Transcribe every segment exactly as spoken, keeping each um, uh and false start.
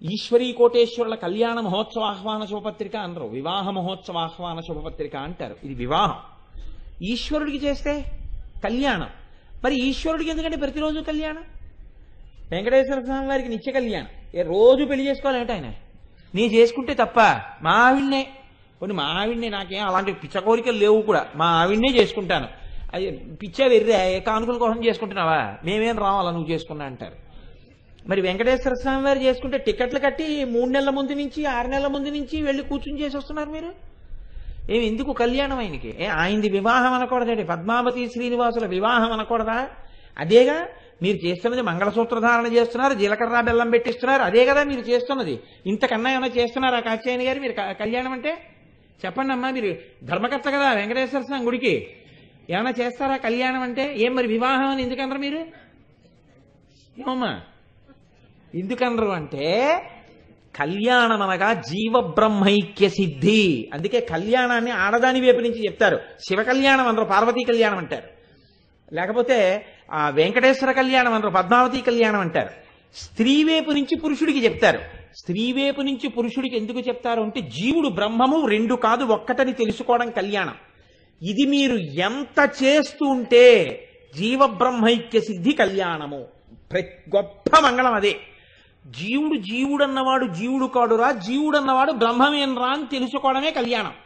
ఈశ్వరీ కోటేశ్వరుల కళ్యాణ మహోత్సవ ఆహ్వాన శుభపత్రిక అనరు, వివాహ మహోత్సవ ఆహ్వాన శుభపత్రిక అంటారు. ఇది వివాహం. ఈశ్వరుడికి చేస్తే కళ్యాణం. మరి ఈశ్వరుడికి ఎందుకంటే ప్రతిరోజు కళ్యాణం? వెంకటేశ్వర స్వామి వారికి నిత్య కళ్యాణం. ఏ రోజు పెళ్లి చేసుకోవాలంటే ఆయన నీ చేసుకుంటే తప్ప మా ఆవిడ్నే కొన్ని మా ఆవిడ్నే నాకేం అలాంటి పిచ్చ కోరికలు లేవు కూడా, మా ఆవిడ్నే చేసుకుంటాను. అది పిచ్చ వెర్రే కానుకల కోసం చేసుకుంటున్నావా, మేమేం రావాలా నువ్వు చేసుకున్నా అంటారు. మరి వెంకటేశ్వర స్వామి వారు చేసుకుంటే టికెట్లు కట్టి మూడు నెలల ముందు నుంచి ఆరు నెలల ముందు నుంచి వెళ్ళి కూర్చుని చేసి వస్తున్నారు మీరు. ఏమి ఎందుకు కళ్యాణం ఆయనకి? ఏ ఆయనది వివాహం అనకూడదండి, పద్మావతి శ్రీనివాసుల వివాహం అనకూడదా? అదేగా మీరు చేస్తున్నది. మంగళసూత్రధారణ చేస్తున్నారు, జీలకర్ర బెల్లం పెట్టిస్తున్నారు, అదే కదా మీరు చేస్తున్నది. ఇంతకన్నా ఏమైనా చేస్తున్నారా కాత్యాయని గారు మీరు కళ్యాణం అంటే? చెప్పండి అమ్మా, మీరు ధర్మకర్త కదా వెంకటేశ్వర స్వామి గుడికి, ఏమైనా చేస్తారా కళ్యాణం అంటే? ఏం మరి వివాహం అని ఎందుకనరు మీరు? ఏమమ్మా ఎందుకనరు అంటే కళ్యాణం అనగా జీవ బ్రహ్మైక్య సిద్ధి. అందుకే కళ్యాణాన్ని ఆడదాని వైపు నుంచి చెప్తారు. శివ కళ్యాణం అనరు, పార్వతీ కళ్యాణం అంటారు. లేకపోతే ఆ వెంకటేశ్వర కళ్యాణం అనరు, పద్మావతి కళ్యాణం అంటారు. స్త్రీ వైపు నుంచి పురుషుడికి చెప్తారు. స్త్రీ వైపు నుంచి పురుషుడికి ఎందుకు చెప్తారు అంటే జీవుడు బ్రహ్మము రెండు కాదు ఒక్కటని తెలుసుకోవడం కళ్యాణం. ఇది మీరు ఎంత చేస్తూ ఉంటే జీవ బ్రహ్మైక్య సిద్ధి కళ్యాణము. గొప్ప మంగళం అదే. జీవుడు జీవుడన్నవాడు జీవుడు కాడురా, జీవుడన్నవాడు బ్రహ్మమేనరా అని తెలుసుకోవడమే కళ్యాణం.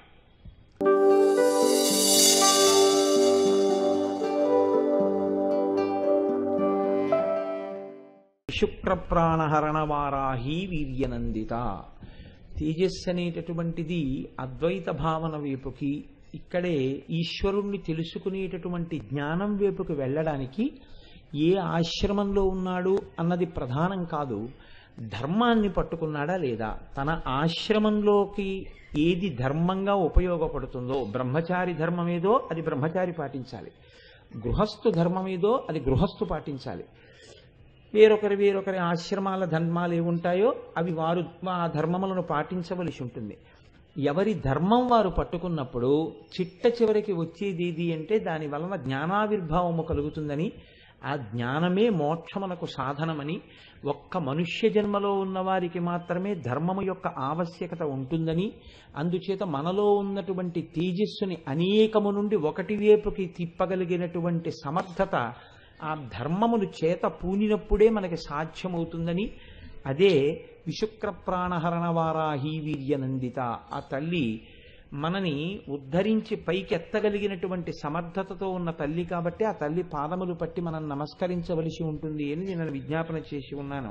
శుక్ర ప్రాణహరణ వారాహి వీర్యనందిత. తేజస్సు అనేటటువంటిది అద్వైత భావన వైపుకి, ఇక్కడే ఈశ్వరుణ్ణి తెలుసుకునేటటువంటి జ్ఞానం వైపుకి వెళ్ళడానికి ఏ ఆశ్రమంలో ఉన్నాడు అన్నది ప్రధానం కాదు. ధర్మాన్ని పట్టుకున్నాడా లేదా, తన ఆశ్రమంలోకి ఏది ధర్మంగా ఉపయోగపడుతుందో, బ్రహ్మచారి ధర్మం ఏదో అది బ్రహ్మచారి పాటించాలి, గృహస్థు ధర్మం ఏదో అది గృహస్థు పాటించాలి. వేరొకరి వేరొకరి ఆశ్రమాల ధర్మాలు ఏముంటాయో అవి వారు ఆ ధర్మములను పాటించవలసి ఉంటుంది. ఎవరి ధర్మం వారు పట్టుకున్నప్పుడు చిట్ట చివరికి వచ్చేది ఏది అంటే దాని వలన జ్ఞానావిర్భావము కలుగుతుందని, ఆ జ్ఞానమే మోక్షమునకు సాధనమని, ఒక్క మనుష్య జన్మలో ఉన్న వారికి మాత్రమే ధర్మము యొక్క ఆవశ్యకత ఉంటుందని, అందుచేత మనలో ఉన్నటువంటి తేజస్సుని అనేకము నుండి ఒకటి వైపుకి తిప్పగలిగినటువంటి సమర్థత ఆ ధర్మమును చేత పూనినప్పుడే మనకి సాధ్యమవుతుందని, అదే విశుక్ర ప్రాణహరణ వారాహి వీర్యనందిత. ఆ తల్లి మనని ఉద్ధరించి పైకెత్తగలిగినటువంటి సమర్థతతో ఉన్న తల్లి కాబట్టి ఆ తల్లి పాదములు పట్టి మనం నమస్కరించవలసి ఉంటుంది అని నేను విజ్ఞాపన చేసి ఉన్నాను.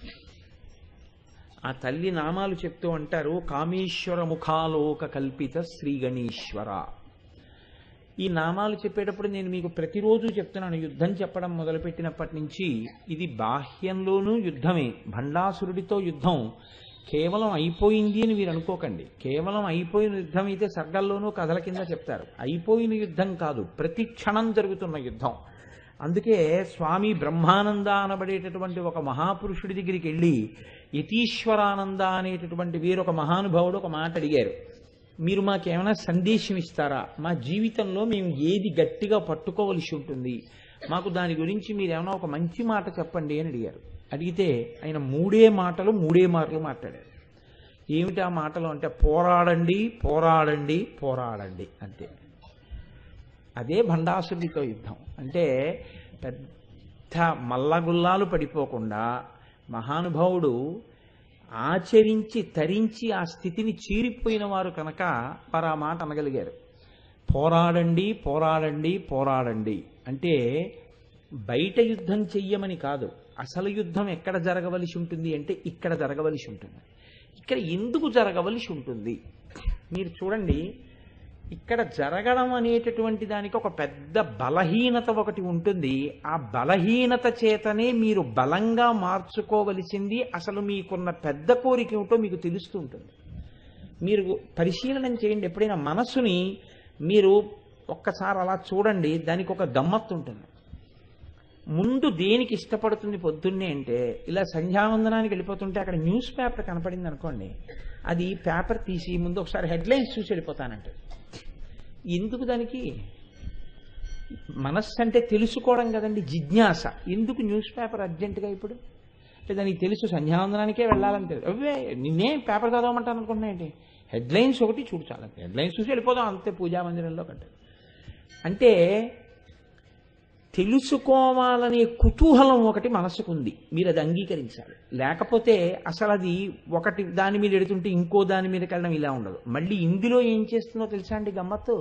ఆ తల్లి నామాలు చెప్తూ అంటారు, కామేశ్వర ముఖాలోక కల్పిత శ్రీ గణేశ్వర. ఈ నామాలు చెప్పేటప్పుడు నేను మీకు ప్రతిరోజు చెప్తున్నాను, యుద్ధం చెప్పడం మొదలుపెట్టినప్పటి నుంచి ఇది బాహ్యంలోనూ యుద్ధమే. భండాసురుడితో యుద్ధం కేవలం అయిపోయింది అని మీరు అనుకోకండి. కేవలం అయిపోయిన యుద్ధం అయితే సర్గల్లోనూ కథల కింద చెప్తారు. అయిపోయిన యుద్ధం కాదు, ప్రతి క్షణం జరుగుతున్న యుద్ధం. అందుకే స్వామి బ్రహ్మానంద అనబడేటటువంటి ఒక మహాపురుషుడి దగ్గరికి వెళ్ళి యతీశ్వరానంద అనేటటువంటి వీరొక మహానుభావుడు ఒక మాట అడిగారు, మీరు మాకేమైనా సందేశం ఇస్తారా? మా జీవితంలో మేము ఏది గట్టిగా పట్టుకోవలసి ఉంటుంది, మాకు దాని గురించి మీరేమైనా ఒక మంచి మాట చెప్పండి అని అడిగారు. అడిగితే ఆయన మూడే మాటలు మూడే మాటలు మాట్లాడారు. ఏమిటి ఆ మాటలు అంటే, పోరాడండి పోరాడండి పోరాడండి అంతే. అదే భండాసురుడితో యుద్ధం. అంటే పెద్ద మల్లగుల్లాలు పడిపోకుండా మహానుభావుడు ఆచరించి తరించి ఆ స్థితిని చీరిపోయిన వారు కనుక వారు ఆ మాట అనగలిగారు. పోరాడండి పోరాడండి పోరాడండి అంటే బయట యుద్ధం చెయ్యమని కాదు, అసలు యుద్ధం ఎక్కడ జరగవలసి ఉంటుంది అంటే ఇక్కడ జరగవలసి ఉంటుంది. ఇక్కడ ఎందుకు జరగవలసి ఉంటుంది మీరు చూడండి. ఇక్కడ జరగడం అనేటటువంటి దానికి ఒక పెద్ద బలహీనత ఒకటి ఉంటుంది. ఆ బలహీనత చేతనే మీరు బలంగా మార్చుకోవలసింది. అసలు మీకున్న పెద్ద కోరిక ఏమిటో మీకు తెలుస్తూ ఉంటుంది. మీరు పరిశీలన చేయండి ఎప్పుడైనా మనసుని. మీరు ఒక్కసారి అలా చూడండి, దానికి ఒక గమ్మత్తు ఉంటుంది. ముందు దేనికి ఇష్టపడుతుంది పొద్దున్నే అంటే, ఇలా సంధ్యావందనానికి వెళ్ళిపోతుంటే అక్కడ న్యూస్ పేపర్ కనపడింది అనుకోండి, అది పేపర్ తీసి ముందు ఒకసారి హెడ్లైన్స్ చూసి వెళ్ళిపోతానంటే. ఎందుకు దానికి? మనస్సు అంటే తెలుసుకోవడం కదండి, జిజ్ఞాస. ఎందుకు న్యూస్ పేపర్ అర్జెంటుగా ఇప్పుడు? అంటే దానికి తెలుసు సంధ్యావందనానికే వెళ్ళాలని తెలుసు. అవే నిన్నే పేపర్ చదవమంటాను అనుకుంటున్నాయండి. హెడ్లైన్స్ ఒకటి చూడు చాలా, హెడ్లైన్స్ చూసి వెళ్ళిపోదాం అంతే పూజా మందిరంలో కంటే. అంటే తెలుసుకోవాలనే కుతూహలం ఒకటి మనసుకు ఉంది, మీరు అది అంగీకరించాలి. లేకపోతే అసలు అది ఒకటి దాని మీద ఎడుతుంటే ఇంకో దాని మీదకి వెళ్ళడం ఇలా ఉండదు. మళ్ళీ ఇందులో ఏం చేస్తుందో తెలుసా అండి గమ్మత్తు?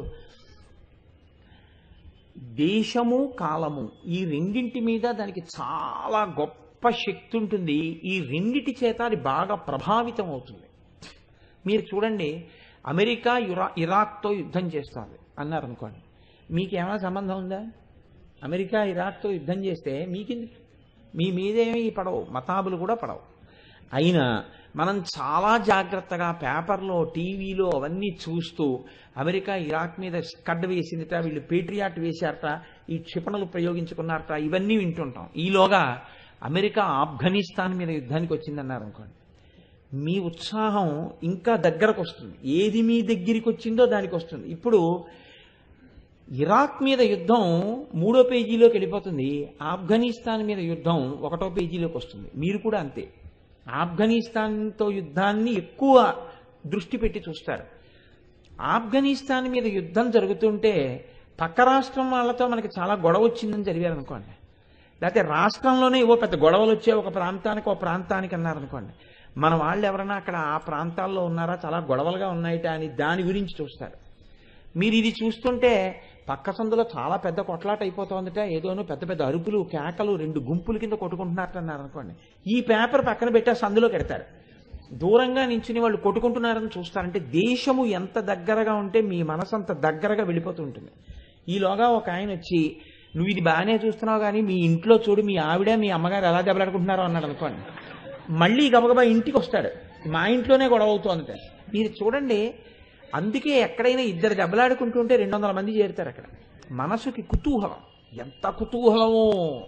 దేశము కాలము ఈ రెండింటి మీద దానికి చాలా గొప్ప శక్తి ఉంటుంది. ఈ రెండిటి చేత అది బాగా ప్రభావితం అవుతుంది. మీరు చూడండి, అమెరికా ఇరా ఇరాక్తో యుద్ధం చేస్తుంది అన్నారు అనుకోండి, మీకేమైనా సంబంధం ఉందా? అమెరికా ఇరాక్తో యుద్ధం చేస్తే మీకెందుకు? మీ మీదేమీ పడవు, మతాబులు కూడా పడవు. అయినా మనం చాలా జాగ్రత్తగా పేపర్లో టీవీలో అవన్నీ చూస్తూ అమెరికా ఇరాక్ మీద స్కడ్ వేసిందిట, వీళ్ళు పేట్రియాట్ వేశారట, ఈ క్షిపణులు ప్రయోగించుకున్నారట, ఇవన్నీ వింటుంటాం. ఈలోగా అమెరికా ఆఫ్ఘనిస్తాన్ మీద యుద్ధానికి వచ్చిందన్నారు అనుకోండి, మీ ఉత్సాహం ఇంకా దగ్గరకు వస్తుంది. ఏది మీ దగ్గరికి వచ్చిందో దానికి వస్తుంది. ఇప్పుడు ఇరాక్ మీద యుద్ధం మూడో పేజీలోకి వెళ్ళిపోతుంది, ఆఫ్ఘనిస్తాన్ మీద యుద్ధం ఒకటో పేజీలోకి వస్తుంది. మీరు కూడా అంతే, ఆఫ్ఘనిస్తాన్తో యుద్ధాన్ని ఎక్కువ దృష్టి పెట్టి చూస్తారు. ఆఫ్ఘనిస్తాన్ మీద యుద్ధం జరుగుతుంటే పక్క రాష్ట్రం వాళ్ళతో మనకి చాలా గొడవ వచ్చిందని జరిగారు అనుకోండి, లేకపోతే రాష్ట్రంలోనే ఏవో పెద్ద గొడవలు వచ్చే ఒక ప్రాంతానికి ఒక ప్రాంతానికి అన్నారనుకోండి, మన వాళ్ళు ఎవరైనా అక్కడ ఆ ప్రాంతాల్లో ఉన్నారా, చాలా గొడవలుగా ఉన్నాయిట అని దాని గురించి చూస్తారు. మీరు ఇది చూస్తుంటే పక్క సందులో చాలా పెద్ద కొట్లాట అయిపోతుందట, ఏదోనో పెద్ద పెద్ద అరుపులు కేకలు రెండు గుంపుల కింద కొట్టుకుంటున్నట్టు అన్నారు అనుకోండి, ఈ పేపర్ పక్కన పెట్టి ఆ సందులో పెడతారు. దూరంగా నించుని వాళ్ళు కొట్టుకుంటున్నారని చూస్తారంటే దేశము ఎంత దగ్గరగా ఉంటే మీ మనసు అంత దగ్గరగా వెళ్ళిపోతూ ఉంటుంది. ఈలోగా ఒక ఆయన వచ్చి, నువ్వు ఇది బాగానే చూస్తున్నావు కానీ మీ ఇంట్లో చూడు, మీ ఆవిడ మీ అమ్మగారు ఎలా దెబ్బలాడుకుంటున్నారో అన్నాడు అనుకోండి, మళ్ళీ గబగబా ఇంటికి వస్తాడు, మా ఇంట్లోనే గొడవ అవుతోంది. మీరు చూడండి, అందుకే ఎక్కడైనా ఇద్దరు దెబ్బలాడుకుంటుంటే రెండు వందల మంది చేరుతారు అక్కడ. మనసుకి కుతూహలం, ఎంత కుతూహలమో.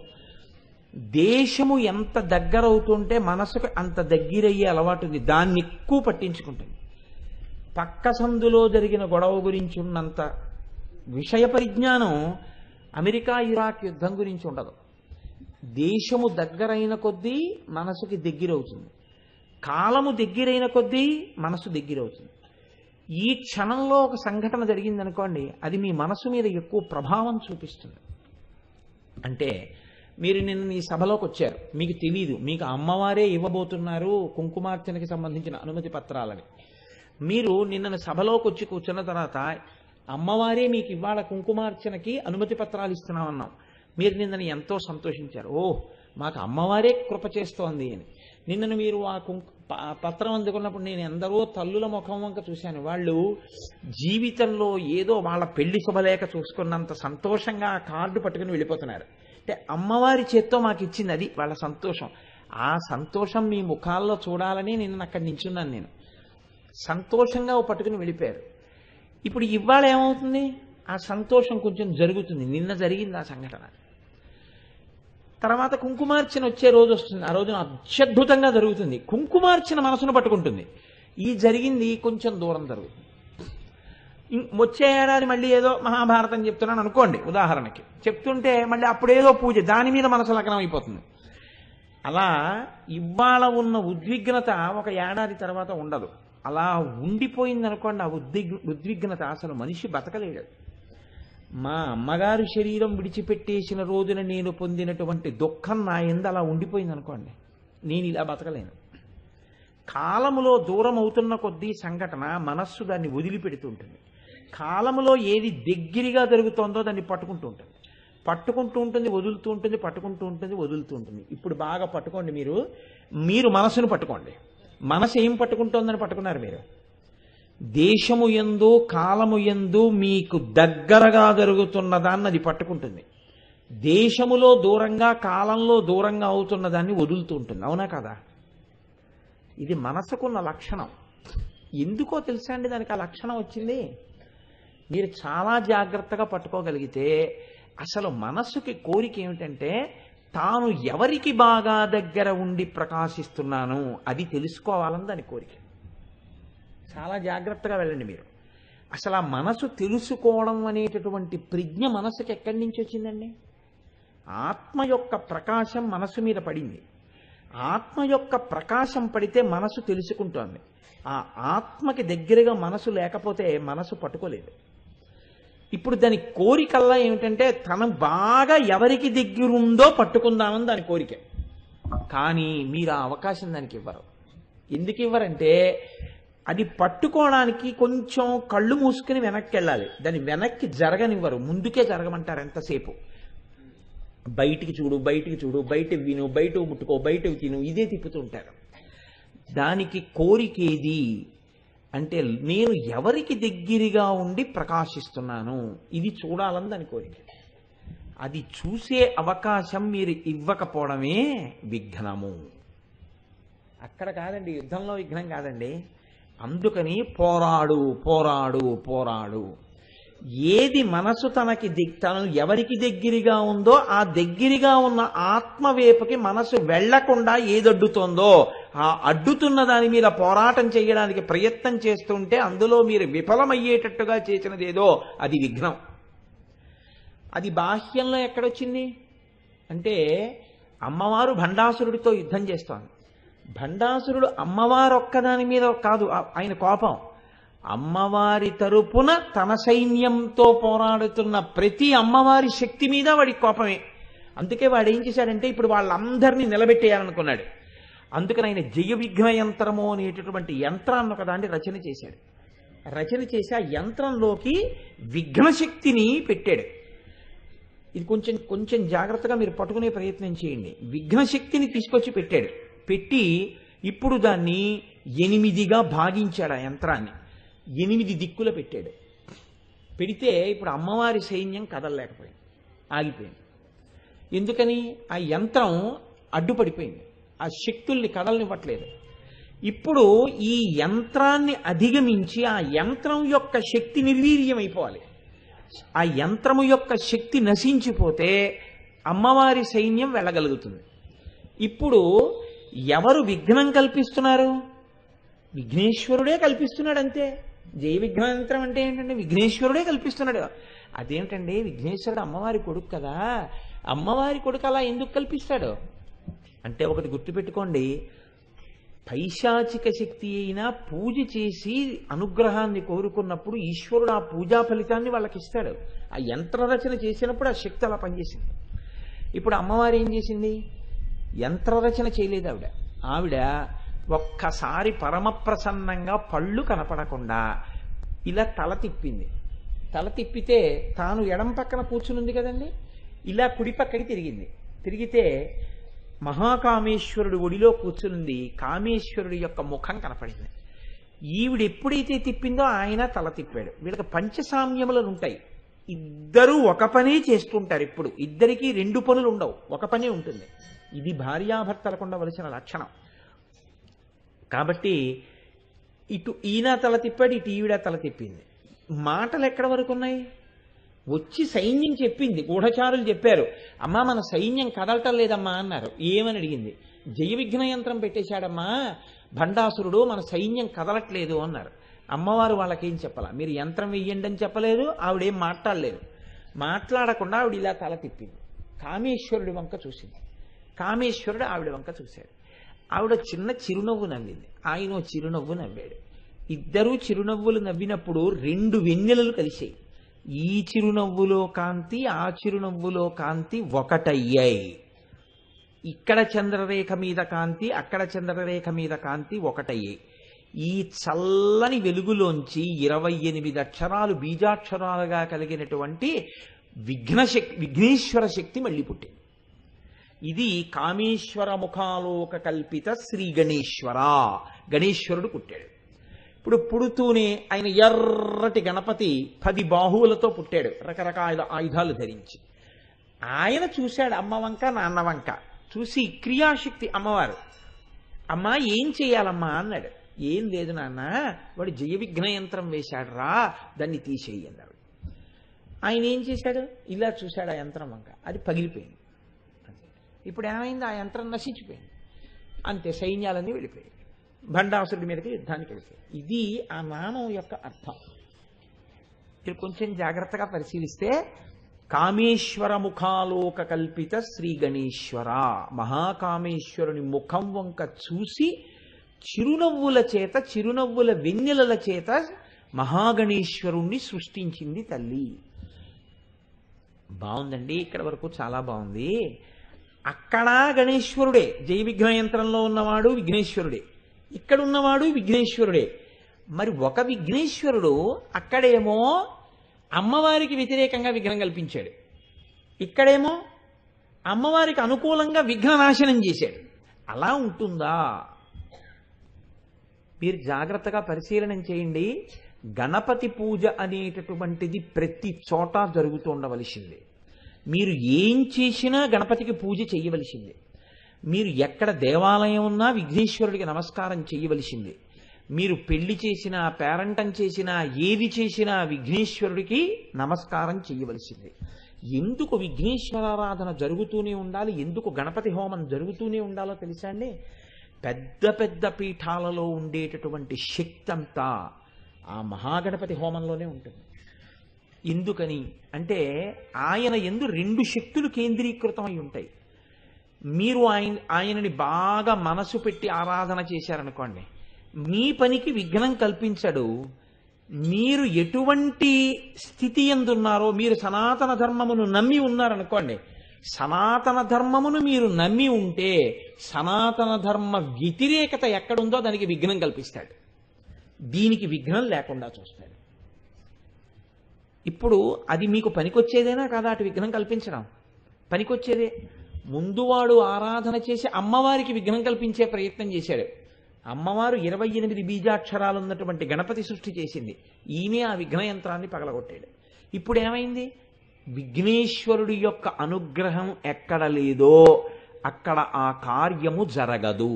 దేశము ఎంత దగ్గర అవుతుంటే మనసుకు అంత దగ్గరయ్యే అలవాటు ఉంది, దాన్ని ఎక్కువ పట్టించుకుంటుంది. పక్క సందులో జరిగిన గొడవ గురించి ఉన్నంత విషయ పరిజ్ఞానం అమెరికా ఇరాక్ యుద్ధం గురించి ఉండదు. దేశము దగ్గరైన కొద్దీ మనసుకి దగ్గరవుతుంది, కాలము దగ్గరైన కొద్దీ మనసు దగ్గరవుతుంది. ఈ క్షణంలో ఒక సంఘటన జరిగిందనుకోండి, అది మీ మనసు మీద ఎక్కువ ప్రభావం చూపిస్తుంది. అంటే మీరు నిన్న ఈ సభలోకి వచ్చారు, మీకు తెలీదు, మీకు అమ్మవారే ఇవ్వబోతున్నారు కుంకుమార్చనకి సంబంధించిన అనుమతి పత్రాలని. మీరు నిన్న సభలోకి వచ్చి కూర్చున్న తర్వాత అమ్మవారే మీకు ఇవాళ కుంకుమార్చనకి అనుమతి పత్రాలు ఇస్తున్నామన్నాం. మీరు నిన్నను ఎంతో సంతోషించారు, ఓ మాకు అమ్మవారే కృప చేస్తోంది అని. నిన్నను మీరు ఆ కుంకు పత్రం అందుకున్నప్పుడు నేను ఎందరో తల్లుల ముఖం వంక చూశాను, వాళ్ళు జీవితంలో ఏదో వాళ్ళ పెళ్లి శుభలేఖ చూసుకున్నంత సంతోషంగా ఆ కార్డు పట్టుకుని వెళ్ళిపోతున్నారు. అంటే అమ్మవారి చేత్తో మాకు ఇచ్చింది, అది వాళ్ళ సంతోషం. ఆ సంతోషం మీ ముఖాల్లో చూడాలని నిన్న అక్కడి నించున్నాను నేను. సంతోషంగా పట్టుకుని వెళ్ళిపోయారు. ఇప్పుడు ఇవాళ ఏమవుతుంది, ఆ సంతోషం కొంచెం జరుగుతుంది. నిన్న జరిగింది ఆ సంఘటన. తర్వాత కుంకుమార్చన వచ్చే రోజు వస్తుంది, ఆ రోజున అత్యద్భుతంగా జరుగుతుంది. కుంకుమార్చన మనసును పట్టుకుంటుంది. ఈ జరిగింది కొంచెం దూరం జరుగుతుంది. వచ్చే ఏడాది మళ్ళీ ఏదో మహాభారతం చెప్తున్నాను అనుకోండి ఉదాహరణకి, చెప్తుంటే మళ్ళీ అప్పుడేదో పూజ, దాని మీద మనసు లగ్నం అయిపోతుంది. అలా ఇవాళ ఉన్న ఉద్విగ్నత ఒక ఏడాది తర్వాత ఉండదు. అలా ఉండిపోయింది అనుకోండి ఆ ఉద్విగ్ ఉద్విగ్నత అసలు మనిషి బతకలేడు. మా అమ్మగారు శరీరం విడిచిపెట్టేసిన రోజున నేను పొందినటువంటి దుఃఖం నా ఎందు అలా ఉండిపోయింది అనుకోండి, నేను ఇలా బతకలేను. కాలములో దూరం అవుతున్న కొద్దీ సంఘటన మనస్సు దాన్ని వదిలిపెడుతుంటుంది. కాలములో ఏది దగ్గరగా జరుగుతోందో దాన్ని పట్టుకుంటూ ఉంటుంది, పట్టుకుంటూ ఉంటుంది, వదులుతూ ఉంటుంది, పట్టుకుంటూ ఉంటుంది, వదులుతూ ఉంటుంది. ఇప్పుడు బాగా పట్టుకోండి, మీరు మీరు మనసును పట్టుకోండి. మనసు ఏం పట్టుకుంటోందని పట్టుకున్నారు మీరు? దేశము యందు కాలము యందు మీకు దగ్గరగా జరుగుతున్న దాన్ని అది పట్టుకుంటుంది. దేశములో దూరంగా కాలంలో దూరంగా అవుతున్న దాన్ని వదులుతూ ఉంటుంది. అవునా కదా? ఇది మనసుకున్న లక్షణం. ఎందుకో తెలుసా అండి దానికి ఆ లక్షణం వచ్చింది? మీరు చాలా జాగ్రత్తగా పట్టుకోగలిగితే అసలు మనస్సుకి కోరిక ఏమిటంటే తాను ఎవరికి బాగా దగ్గర ఉండి ప్రకాశిస్తున్నాను అది తెలుసుకోవాలని దాని కోరిక. చాలా జాగ్రత్తగా వెళ్ళండి మీరు. అసలు ఆ మనసు తెలుసుకోవడం అనేటటువంటి ప్రజ్ఞ మనసుకి ఎక్కడి నుంచి వచ్చిందండి? ఆత్మ యొక్క ప్రకాశం మనసు మీద పడింది. ఆత్మ యొక్క ప్రకాశం పడితే మనసు తెలుసుకుంటోంది. ఆ ఆత్మకి దగ్గరగా మనసు లేకపోతే మనసు పట్టుకోలేదు. ఇప్పుడు దాని కోరికల్లా ఏమిటంటే తను బాగా ఎవరికి దగ్గరుందో పట్టుకుందామని దాని కోరిక. కానీ మీరు ఆ అవకాశం దానికి ఇవ్వరు. ఎందుకు ఇవ్వరంటే అది పట్టుకోవడానికి కొంచెం కళ్ళు మూసుకుని వెనక్కి వెళ్ళాలి. దాన్ని వెనక్కి జరగనివ్వరు, ముందుకే జరగమంటారు. ఎంతసేపు బయటికి చూడు, బయటికి చూడు, బయట విను, బయట ముట్టుకో, బయట తిను, ఇదే తిప్పుతుంటారు. దానికి కోరికేది అంటే నేను ఎవరికి దగ్గరగా ఉండి ప్రకాశిస్తున్నాను ఇది చూడాలని దాని కోరిక. అది చూసే అవకాశం మీరు ఇవ్వకపోవడమే విఘ్నము. అక్కడ కాదండి, యుద్ధంలో విఘ్నం కాదండి. అందుకని పోరాడు పోరాడు పోరాడు. ఏది మనసు తనకి తను ఎవరికి దగ్గరగా ఉందో ఆ దగ్గరగా ఉన్న ఆత్మవేపుకి మనసు వెళ్లకుండా ఏదడ్డుతోందో ఆ అడ్డుతున్న దాని మీద పోరాటం చేయడానికి ప్రయత్నం చేస్తుంటే అందులో మీరు విఫలమయ్యేటట్టుగా చేసినది ఏదో అది విఘ్నం. అది బాహ్యంలో ఎక్కడొచ్చింది అంటే అమ్మవారు భండాసురుడితో యుద్ధం చేస్తోంది. భండాసురుడు అమ్మవారు ఒక్కదాని మీద కాదు ఆయన కోపం, అమ్మవారి తరపున తన సైన్యంతో పోరాడుతున్న ప్రతి అమ్మవారి శక్తి మీద వాడి కోపమే. అందుకే వాడు ఏం చేశాడంటే ఇప్పుడు వాళ్ళందరినీ నిలబెట్టేయాలనుకున్నాడు. అందుకని ఆయన జయ విఘ్న యంత్రము అనేటటువంటి యంత్రాన్ని ఒకదాన్ని రచన చేశాడు. రచన చేసి ఆ యంత్రంలోకి విఘ్నశక్తిని పెట్టాడు. ఇది కొంచెం కొంచెం జాగ్రత్తగా మీరు పట్టుకునే ప్రయత్నం చేయండి. విఘ్నశక్తిని తీసుకొచ్చి పెట్టాడు. పెట్టి ఇప్పుడు దాన్ని ఎనిమిదిగా భాగించాడు. ఆ యంత్రాన్ని ఎనిమిది దిక్కుల పెట్టాడు. పెడితే ఇప్పుడు అమ్మవారి సైన్యం కదలలేకపోయింది, ఆగిపోయింది. ఎందుకని? ఆ యంత్రం అడ్డుపడిపోయింది, ఆ శక్తుల్ని కదలనివ్వట్లేదు. ఇప్పుడు ఈ యంత్రాన్ని అధిగమించి ఆ యంత్రం యొక్క శక్తి నిర్వీర్యమైపోవాలి. ఆ యంత్రము యొక్క శక్తి నశించిపోతే అమ్మవారి సైన్యం వెళ్ళగలుగుతుంది. ఇప్పుడు ఎవరు విఘ్నం కల్పిస్తున్నారు? విఘ్నేశ్వరుడే కల్పిస్తున్నాడు. అంతే. జయ విఘ్నయంత్రం అంటే ఏంటంటే విఘ్నేశ్వరుడే కల్పిస్తున్నాడు. అదేమిటండి, విఘ్నేశ్వరుడు అమ్మవారి కొడుకు కదా, అమ్మవారి కొడుకు అలా ఎందుకు కల్పిస్తాడు అంటే ఒకటి గుర్తుపెట్టుకోండి, పైశాచిక శక్తి అయినా పూజ చేసి అనుగ్రహాన్ని కోరుకున్నప్పుడు ఈశ్వరుడు ఆ పూజా ఫలితాన్ని వాళ్ళకి ఇస్తాడు. ఆ యంత్రరచన చేసినప్పుడు ఆ శక్తి అలా పనిచేసింది. ఇప్పుడు అమ్మవారు ఏం చేసింది? యంత్రరచన చేయలేదు ఆవిడ. ఆవిడ ఒక్కసారి పరమప్రసన్నంగా పళ్ళు కనపడకుండా ఇలా తల తిప్పింది. తల తిప్పితే తాను ఎడం పక్కన కూర్చునుంది కదండి, ఇలా కుడి పక్కకి తిరిగింది. తిరిగితే మహాకామేశ్వరుడు ఒడిలో కూర్చునుంది. కామేశ్వరుడి యొక్క ముఖం కనపడింది. ఈవిడ ఎప్పుడైతే తిప్పిందో ఆయన తల తిప్పాడు. వీళ్ళకి పంచసామ్యములు ఉంటాయి. ఇద్దరూ ఒక పనే చేస్తుంటారు. ఎప్పుడు ఇద్దరికీ రెండు పనులు ఉండవు, ఒక పనే ఉంటుంది. ఇది భార్యాభర్తలకు ఉండవలసిన లక్షణం. కాబట్టి ఇటు ఈయన తల తిప్పాడు, ఇటు ఈవిడ తల తిప్పింది. మాటలు ఎక్కడ వరకు ఉన్నాయి? వచ్చి సైన్యం చెప్పింది, గూఢచారులు చెప్పారు, అమ్మా మన సైన్యం కదలటం లేదమ్మా అన్నారు. ఏమని అడిగింది? జయ విఘ్న యంత్రం పెట్టేశాడమ్మా భండాసురుడు, మన సైన్యం కదలట్లేదు అన్నారు. అమ్మవారు వాళ్ళకేం చెప్పాల? మీరు యంత్రం వెయ్యండి అని చెప్పలేదు, ఆవిడేం మాట్లాడలేదు. మాట్లాడకుండా ఆవిడ ఇలా తల తిప్పింది. కామేశ్వరుడి వంక చూసింది. కామేశ్వరుడు ఆవిడ వంక చూశాడు. ఆవిడ చిన్న చిరునవ్వు నవ్వింది, ఆయన చిరునవ్వు నవ్వాడు. ఇద్దరూ చిరునవ్వులు నవ్వినప్పుడు రెండు వెన్నెలలు కలిసాయి. ఈ చిరునవ్వులో కాంతి ఆ చిరునవ్వులో కాంతి ఒకటయ్యాయి. ఇక్కడ చంద్రరేఖ మీద కాంతి, అక్కడ చంద్రరేఖ మీద కాంతి ఒకటయ్యాయి. ఈ చల్లని వెలుగులోంచి ఇరవై ఎనిమిది అక్షరాలు బీజాక్షరాలుగా కలిగినటువంటి విఘ్నశక్తి, విఘ్నేశ్వర శక్తి మళ్ళీ పుట్టింది. ఇది కామేశ్వర ముఖాలోక కల్పిత శ్రీ గణేశ్వర. గణేశ్వరుడు పుట్టాడు. ఇప్పుడు పుడుతూనే ఆయన ఎర్రటి గణపతి పది బాహువులతో పుట్టాడు, రకరకాల ఆయుధాలు ధరించి. ఆయన చూశాడు అమ్మ వంక నాన్న వంక. చూసి క్రియాశక్తి అమ్మవారు, అమ్మా ఏం చేయాలమ్మా అన్నాడు. ఏం లేదు నాన్న, వాడు జయ విఘ్న యంత్రం వేశాడు రా, దాన్ని తీసేయి అన్నాడు. ఆయన ఏం చేశాడు? ఇలా చూశాడు ఆ యంత్రం వంక, అది పగిలిపోయింది. ఇప్పుడు ఏమైంది? ఆ యంత్రం నశించిపోయింది. అంతే, సైన్యాలన్నీ వెళ్ళిపోయాయి, భండాసురుడి మీదకి యుద్ధానికి వెళ్ళిపోయాయి. ఇది ఆ నామం యొక్క అర్థం. మీరు కొంచెం జాగ్రత్తగా పరిశీలిస్తే కామేశ్వర ముఖాలోక కల్పిత శ్రీ గణేశ్వర, మహాకామేశ్వరుని ముఖం వంక చూసి చిరునవ్వుల చేత, చిరునవ్వుల వెన్నెలల చేత మహాగణేశ్వరుణ్ణి సృష్టించింది తల్లి. బాగుందండి, ఇక్కడ వరకు చాలా బాగుంది. అక్కడ గణేశ్వరుడే, జయ విఘ్న యంత్రంలో ఉన్నవాడు విఘ్నేశ్వరుడే, ఇక్కడ ఉన్నవాడు విఘ్నేశ్వరుడే. మరి ఒక విఘ్నేశ్వరుడు అక్కడేమో అమ్మవారికి వ్యతిరేకంగా విఘ్నం కల్పించాడు, ఇక్కడేమో అమ్మవారికి అనుకూలంగా విఘ్ననాశనం చేశాడు. అలా ఉంటుందా? మీరు జాగ్రత్తగా పరిశీలన చేయండి. గణపతి పూజ అనేటటువంటిది ప్రతి చోట జరుగుతూ ఉండవలసింది. మీరు ఏం చేసినా గణపతికి పూజ చేయవలసింది. మీరు ఎక్కడ దేవాలయం ఉన్నా విఘ్నేశ్వరుడికి నమస్కారం చేయవలసింది. మీరు పెళ్లి చేసినా, పేరంటం చేసినా, ఏది చేసినా విఘ్నేశ్వరుడికి నమస్కారం చేయవలసింది. ఎందుకు విఘ్నేశ్వరారాధన జరుగుతూనే ఉండాలి, ఎందుకు గణపతి హోమం జరుగుతూనే ఉండాలో తెలుసా అండి? పెద్ద పెద్ద పీఠాలలో ఉండేటటువంటి శక్తి అంతా ఆ మహాగణపతి హోమంలోనే ఉంటుంది. ఎందుకని అంటే ఆయన యందు రెండు శక్తులు కేంద్రీకృతమై ఉంటాయి. మీరు ఆయన ఆయనని బాగా మనసు పెట్టి ఆరాధన చేశారనుకోండి, మీ పనికి విఘ్నం కల్పించడు. మీరు ఎటువంటి స్థితి ఎందున్నారో, మీరు సనాతన ధర్మమును నమ్మి ఉన్నారనుకోండి, సనాతన ధర్మమును మీరు నమ్మి ఉంటే సనాతన ధర్మ వ్యతిరేకత ఎక్కడుందో దానికి విఘ్నం కల్పిస్తాడు, దీనికి విఘ్నం లేకుండా చూస్తాడు. ఇప్పుడు అది మీకు పనికొచ్చేదేనా కాదా? అటు విఘ్నం కల్పించడం పనికొచ్చేదే. ముందువాడు ఆరాధన చేసి అమ్మవారికి విఘ్నం కల్పించే ప్రయత్నం చేశాడు. అమ్మవారు ఇరవై ఎనిమిది బీజాక్షరాలు ఉన్నటువంటి గణపతి సృష్టి చేసింది, ఈయనే ఆ విఘ్న యంత్రాన్ని పగలగొట్టాడు. ఇప్పుడు ఏమైంది? విఘ్నేశ్వరుడి యొక్క అనుగ్రహం ఎక్కడ లేదో అక్కడ ఆ కార్యము జరగదు.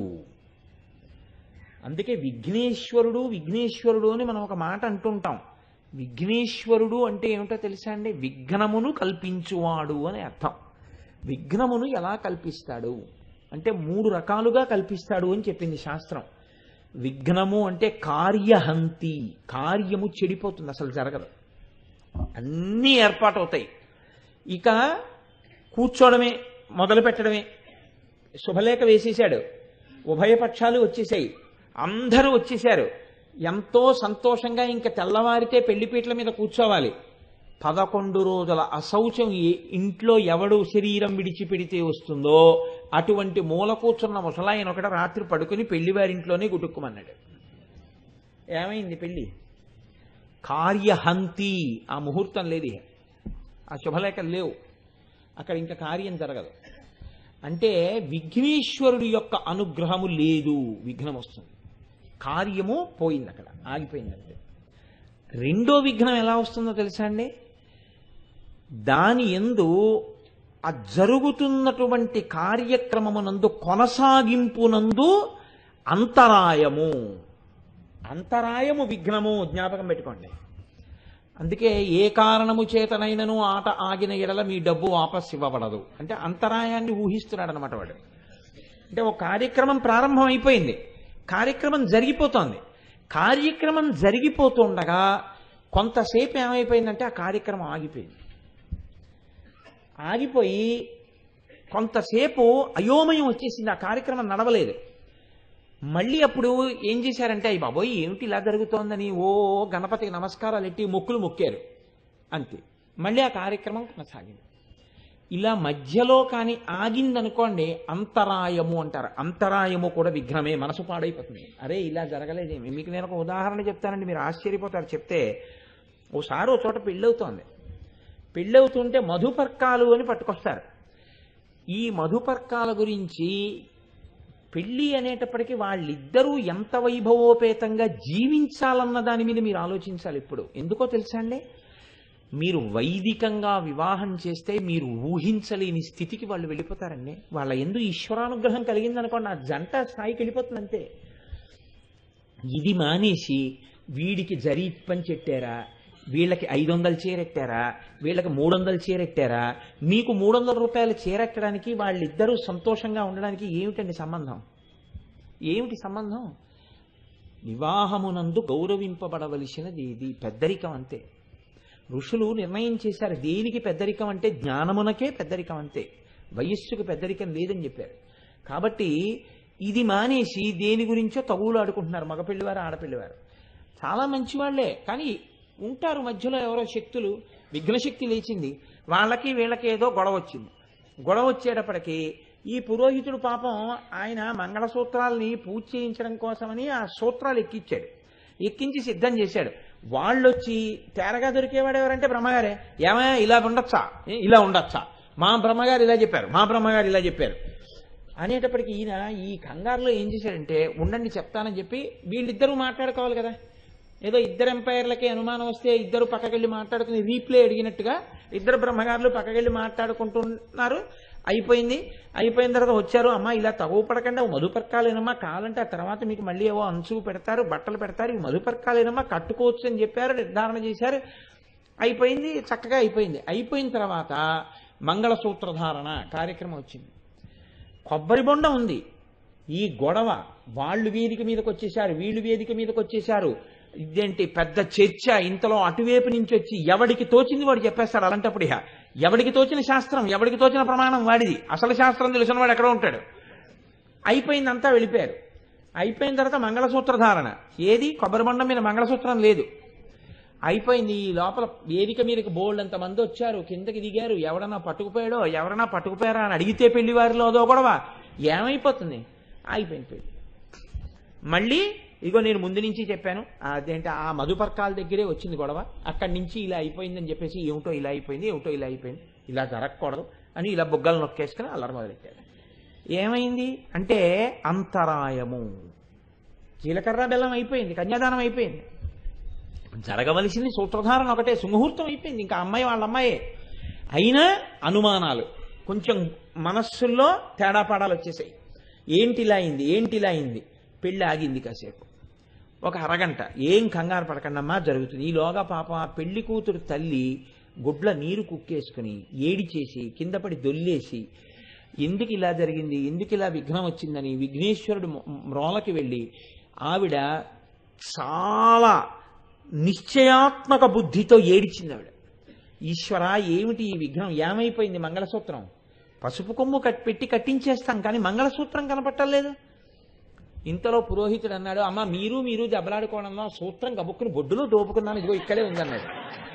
అందుకే విఘ్నేశ్వరుడు విఘ్నేశ్వరుడు అని మనం ఒక మాట అంటుంటాం. విఘ్నేశ్వరుడు అంటే ఏమిటో తెలుసా అండి? విఘ్నమును కల్పించువాడు అని అర్థం. విఘ్నమును ఎలా కల్పిస్తాడు అంటే మూడు రకాలుగా కల్పిస్తాడు అని చెప్పింది శాస్త్రం. విఘ్నము అంటే కార్యహంతి, కార్యము చెడిపోతుంది, అసలు జరగదు, అన్నీ ఏర్పాటు అవుతాయి, ఇక కూర్చోవడమే మొదలు పెట్టడమే. శుభలేఖ వేసేశాడు, ఉభయపక్షాలు వచ్చేసాయి, అందరూ వచ్చేశారు, ఎంతో సంతోషంగా ఇంకా తెల్లవారితే పెళ్లిపీటల మీద కూర్చోవాలి. పదకొండు రోజుల అశౌచం ఇంట్లో ఎవడు శరీరం విడిచిపెడితే వస్తుందో అటువంటి మూల కూర్చున్న ముసలాయన ఒకటి రాత్రి పడుకుని పెళ్లివారింట్లోనే గుటుక్కుమన్నాడు. ఏమైంది? పెళ్లి కార్యహంతి. ఆ ముహూర్తం లేదు, ఆ శుభలేఖలు లేవు, అక్కడ ఇంకా కార్యం జరగదు. అంటే విఘ్నేశ్వరుడి యొక్క అనుగ్రహము లేదు, విఘ్నం వస్తుంది, కార్యము పోయింది, అక్కడ ఆగిపోయిందంటే. రెండో విఘ్నం ఎలా వస్తుందో తెలుసా అండి? దాని యందు ఆ జరుగుతున్నటువంటి కార్యక్రమమునందు కొనసాగింపునందు అంతరాయము, అంతరాయము విఘ్నము, జ్ఞాపకం పెట్టుకోండి. అందుకే ఏ కారణము చేతనైనను ఆట ఆగిన ఎడల మీ డబ్బు వాపస్ ఇవ్వబడదు అంటే అంతరాయాన్ని ఊహిస్తున్నాడు అనమాట వాడు. అంటే ఒక కార్యక్రమం ప్రారంభం అయిపోయింది, కార్యక్రమం జరిగిపోతోంది, కార్యక్రమం జరిగిపోతుండగా కొంతసేపు ఏమైపోయిందంటే ఆ కార్యక్రమం ఆగిపోయింది. ఆగిపోయి కొంతసేపు అయోమయం వచ్చేసింది, ఆ కార్యక్రమం నడవలేదు. మళ్ళీ అప్పుడు ఏం చేశారంటే, అయ్యి బాబోయ్ ఏమిటి ఇలా జరుగుతోందని ఓ గణపతికి నమస్కారాలు ఎట్టి మొక్కులు మొక్కారు, అంతే. మళ్ళీ ఆ కార్యక్రమం కొనసాగింది. ఇలా మధ్యలో కానీ ఆగిందనుకోండి అంతరాయము అంటారు. అంతరాయము కూడా విఘ్నమే, మనసు పాడైపోతుంది. అరే ఇలా జరగలేదేమి. మీకు నేను ఒక ఉదాహరణ చెప్తానండి, మీరు ఆశ్చర్యపోతారు చెప్తే. ఓసారి ఓ చోట పెళ్ళవుతోంది, పెళ్ళవుతుంటే మధుపర్కాలు అని పట్టుకొస్తారు. ఈ మధుపర్కాల గురించి పెళ్ళి అనేటప్పటికీ వాళ్ళిద్దరూ ఎంత వైభవోపేతంగా జీవించాలన్న దాని మీద మీరు ఆలోచించాలి. ఇప్పుడు ఎందుకో తెలుసా అండి? మీరు వైదికంగా వివాహం చేస్తే మీరు ఊహించలేని స్థితికి వాళ్ళు వెళ్ళిపోతారండి. వాళ్ళ యందు ఈశ్వరానుగ్రహం కలిగిందనుకోండి, ఆ జంట స్థాయికి వెళ్ళిపోతుంది అంతే. ఇది మానేసి వీడికి జరీ పంచెట్టారా, వీళ్ళకి ఐదు వందలు చీరెట్టారా, వీళ్ళకి మూడు వందలు చీరెట్టారా, మీకు మూడు వందల రూపాయలు చీరెట్టడానికి వాళ్ళిద్దరూ సంతోషంగా ఉండడానికి ఏమిటండి సంబంధం? ఏమిటి సంబంధం? వివాహమునందు గౌరవింపబడవలసినది ఇది, పెద్దరికం అంతే. ఋషులు నిర్ణయం చేశారు దేనికి పెద్దరికం అంటే జ్ఞానమునకే పెద్దరికం అంతే, వయస్సుకు పెద్దరికం లేదని చెప్పారు. కాబట్టి ఇది మానేసి దేని గురించో తగులు ఆడుకుంటున్నారు మగపిల్లివారు ఆడపిల్లివారు. చాలా మంచివాళ్లే, కానీ ఉంటారు మధ్యలో ఎవరో శక్తులు. విఘ్నశక్తి లేచింది, వాళ్ళకి వీళ్ళకి ఏదో గొడవ వచ్చింది. గొడవ వచ్చేటప్పటికి ఈ పురోహితుడు పాపం ఆయన మంగళసూత్రాలని పూజ చేయించడం కోసమని ఆ సూత్రాలు ఎక్కించాడు, ఎక్కించి సిద్ధం చేశాడు. వాళ్ళొచ్చి తేరగా దొరికేవాడు ఎవరంటే బ్రహ్మగారే. ఏమయ్యా ఇలా ఉండొచ్చా, ఇలా ఉండొచ్చా, మా బ్రహ్మగారు ఇలా చెప్పారు, మా బ్రహ్మగారు ఇలా చెప్పారు అనేటప్పటికి ఈయన ఈ కంగారులో ఏం చేశాడంటే ఉండండి చెప్తానని చెప్పి వీళ్ళిద్దరూ మాట్లాడుకోవాలి కదా. ఏదో ఇద్దరు ఎంపైర్లకి అనుమానం వస్తే ఇద్దరు పక్కకెళ్ళి మాట్లాడుకుని రీప్లే అడిగినట్టుగా ఇద్దరు బ్రహ్మగారులు పక్కకెళ్ళి మాట్లాడుకుంటున్నారు. అయిపోయింది. అయిపోయిన తర్వాత వచ్చారు, అమ్మ ఇలా తగువ పడకుండా మధుపర్కాలేనమ్మా, కావాలంటే ఆ తర్వాత మీకు మళ్ళీ ఏవో అంచు పెడతారు, బట్టలు పెడతారు, ఇవి మధుపర్కాలేనమ్మా కట్టుకోవచ్చు అని చెప్పారు, నిర్ధారణ చేశారు. అయిపోయింది, చక్కగా అయిపోయింది. అయిపోయిన తర్వాత మంగళసూత్రధారణ కార్యక్రమం వచ్చింది. కొబ్బరి బొండ ఉంది. ఈ గొడవ వాళ్ళు వేదిక మీదకి వచ్చేశారు, వీళ్ళు వేదిక మీదకి వచ్చేశారు. ఇదేంటి పెద్ద చర్చ. ఇంతలో అటువైపు నుంచి వచ్చి ఎవడికి తోచింది వాడు చెప్పేస్తాడు. అలాంటప్పుడు ఇహ ఎవడికి తోచిన శాస్త్రం, ఎవడికి తోచిన ప్రమాణం వాడిది. అసలు శాస్త్రం తెలిసిన వాడు ఎక్కడో ఉంటాడు. అయిపోయిందంతా వెళ్ళిపోయారు. అయిపోయిన తర్వాత మంగళసూత్రధారణ. ఏది కొబ్బరి బొండం మీద మంగళసూత్రం లేదు. అయిపోయింది. ఈ లోపల వేదిక మీదకి బోల్డ్ అంత మంది వచ్చారు, కిందకి దిగారు. ఎవడన్నా పట్టుకుపోయాడో, ఎవరన్నా పట్టుకుపోయారా అని అడిగితే పెళ్లి వారిలో అదో గొడవ. ఏమైపోతుంది? అయిపోయింది పెళ్లి. మళ్ళీ ఇగో నేను ముందు నుంచి చెప్పాను, అదేంటి ఆ మధుపర్కాల దగ్గరే వచ్చింది గొడవ. అక్కడి నుంచి ఇలా అయిపోయిందని చెప్పేసి ఏమిటో ఇలా అయిపోయింది, ఏమిటో ఇలా అయిపోయింది, ఇలా జరగకూడదు అని ఇలా బుగ్గలు నొక్కేసుకుని అల్లరి మొదలెట్టాడు. ఏమైంది అంటే అంతరాయము. జీలకర్ర బెల్లం అయిపోయింది, కన్యాదానం అయిపోయింది. జరగవలసింది సూత్రధారణ ఒకటే, సుముహూర్తం అయిపోయింది. ఇంకా అమ్మాయి వాళ్ళ అమ్మాయే. అయినా అనుమానాలు, కొంచెం మనస్సుల్లో తేడాపాడాలు వచ్చేసాయి. ఏంటిలా అయింది, ఏంటిలా అయింది. పెళ్ళి ఆగింది కాసేపు, ఒక అరగంట. ఏం కంగారు పడకండమ్మా, జరుగుతుంది. ఈలోగా పాప ఆ పెళ్లి కూతురు తల్లి గుడ్ల నీరు కుక్కేసుకుని ఏడిచేసి కింద పడి దొల్లేసి ఎందుకు ఇలా జరిగింది, ఎందుకు ఇలా విఘ్నం వచ్చిందని విఘ్నేశ్వరుడు మ్రోలకి వెళ్ళి ఆవిడ చాలా నిశ్చయాత్మక బుద్ధితో ఏడిచింది. ఆవిడ, ఈశ్వర ఏమిటి ఈ విఘ్నం, ఏమైపోయింది? మంగళసూత్రం పసుపు కొమ్ము కట్ పెట్టి కట్టించేస్తాం కానీ మంగళసూత్రం కనపట్టలేదు. ఇంతలో పురోహితుడు అన్నాడు, అమ్మ మీరు మీరు దెబ్బలాడుకోవడంలో సూత్రం గబుక్కుని బొడ్డులో దోపుకున్నాను, ఇదిగో ఇక్కడే ఉందన్నాడు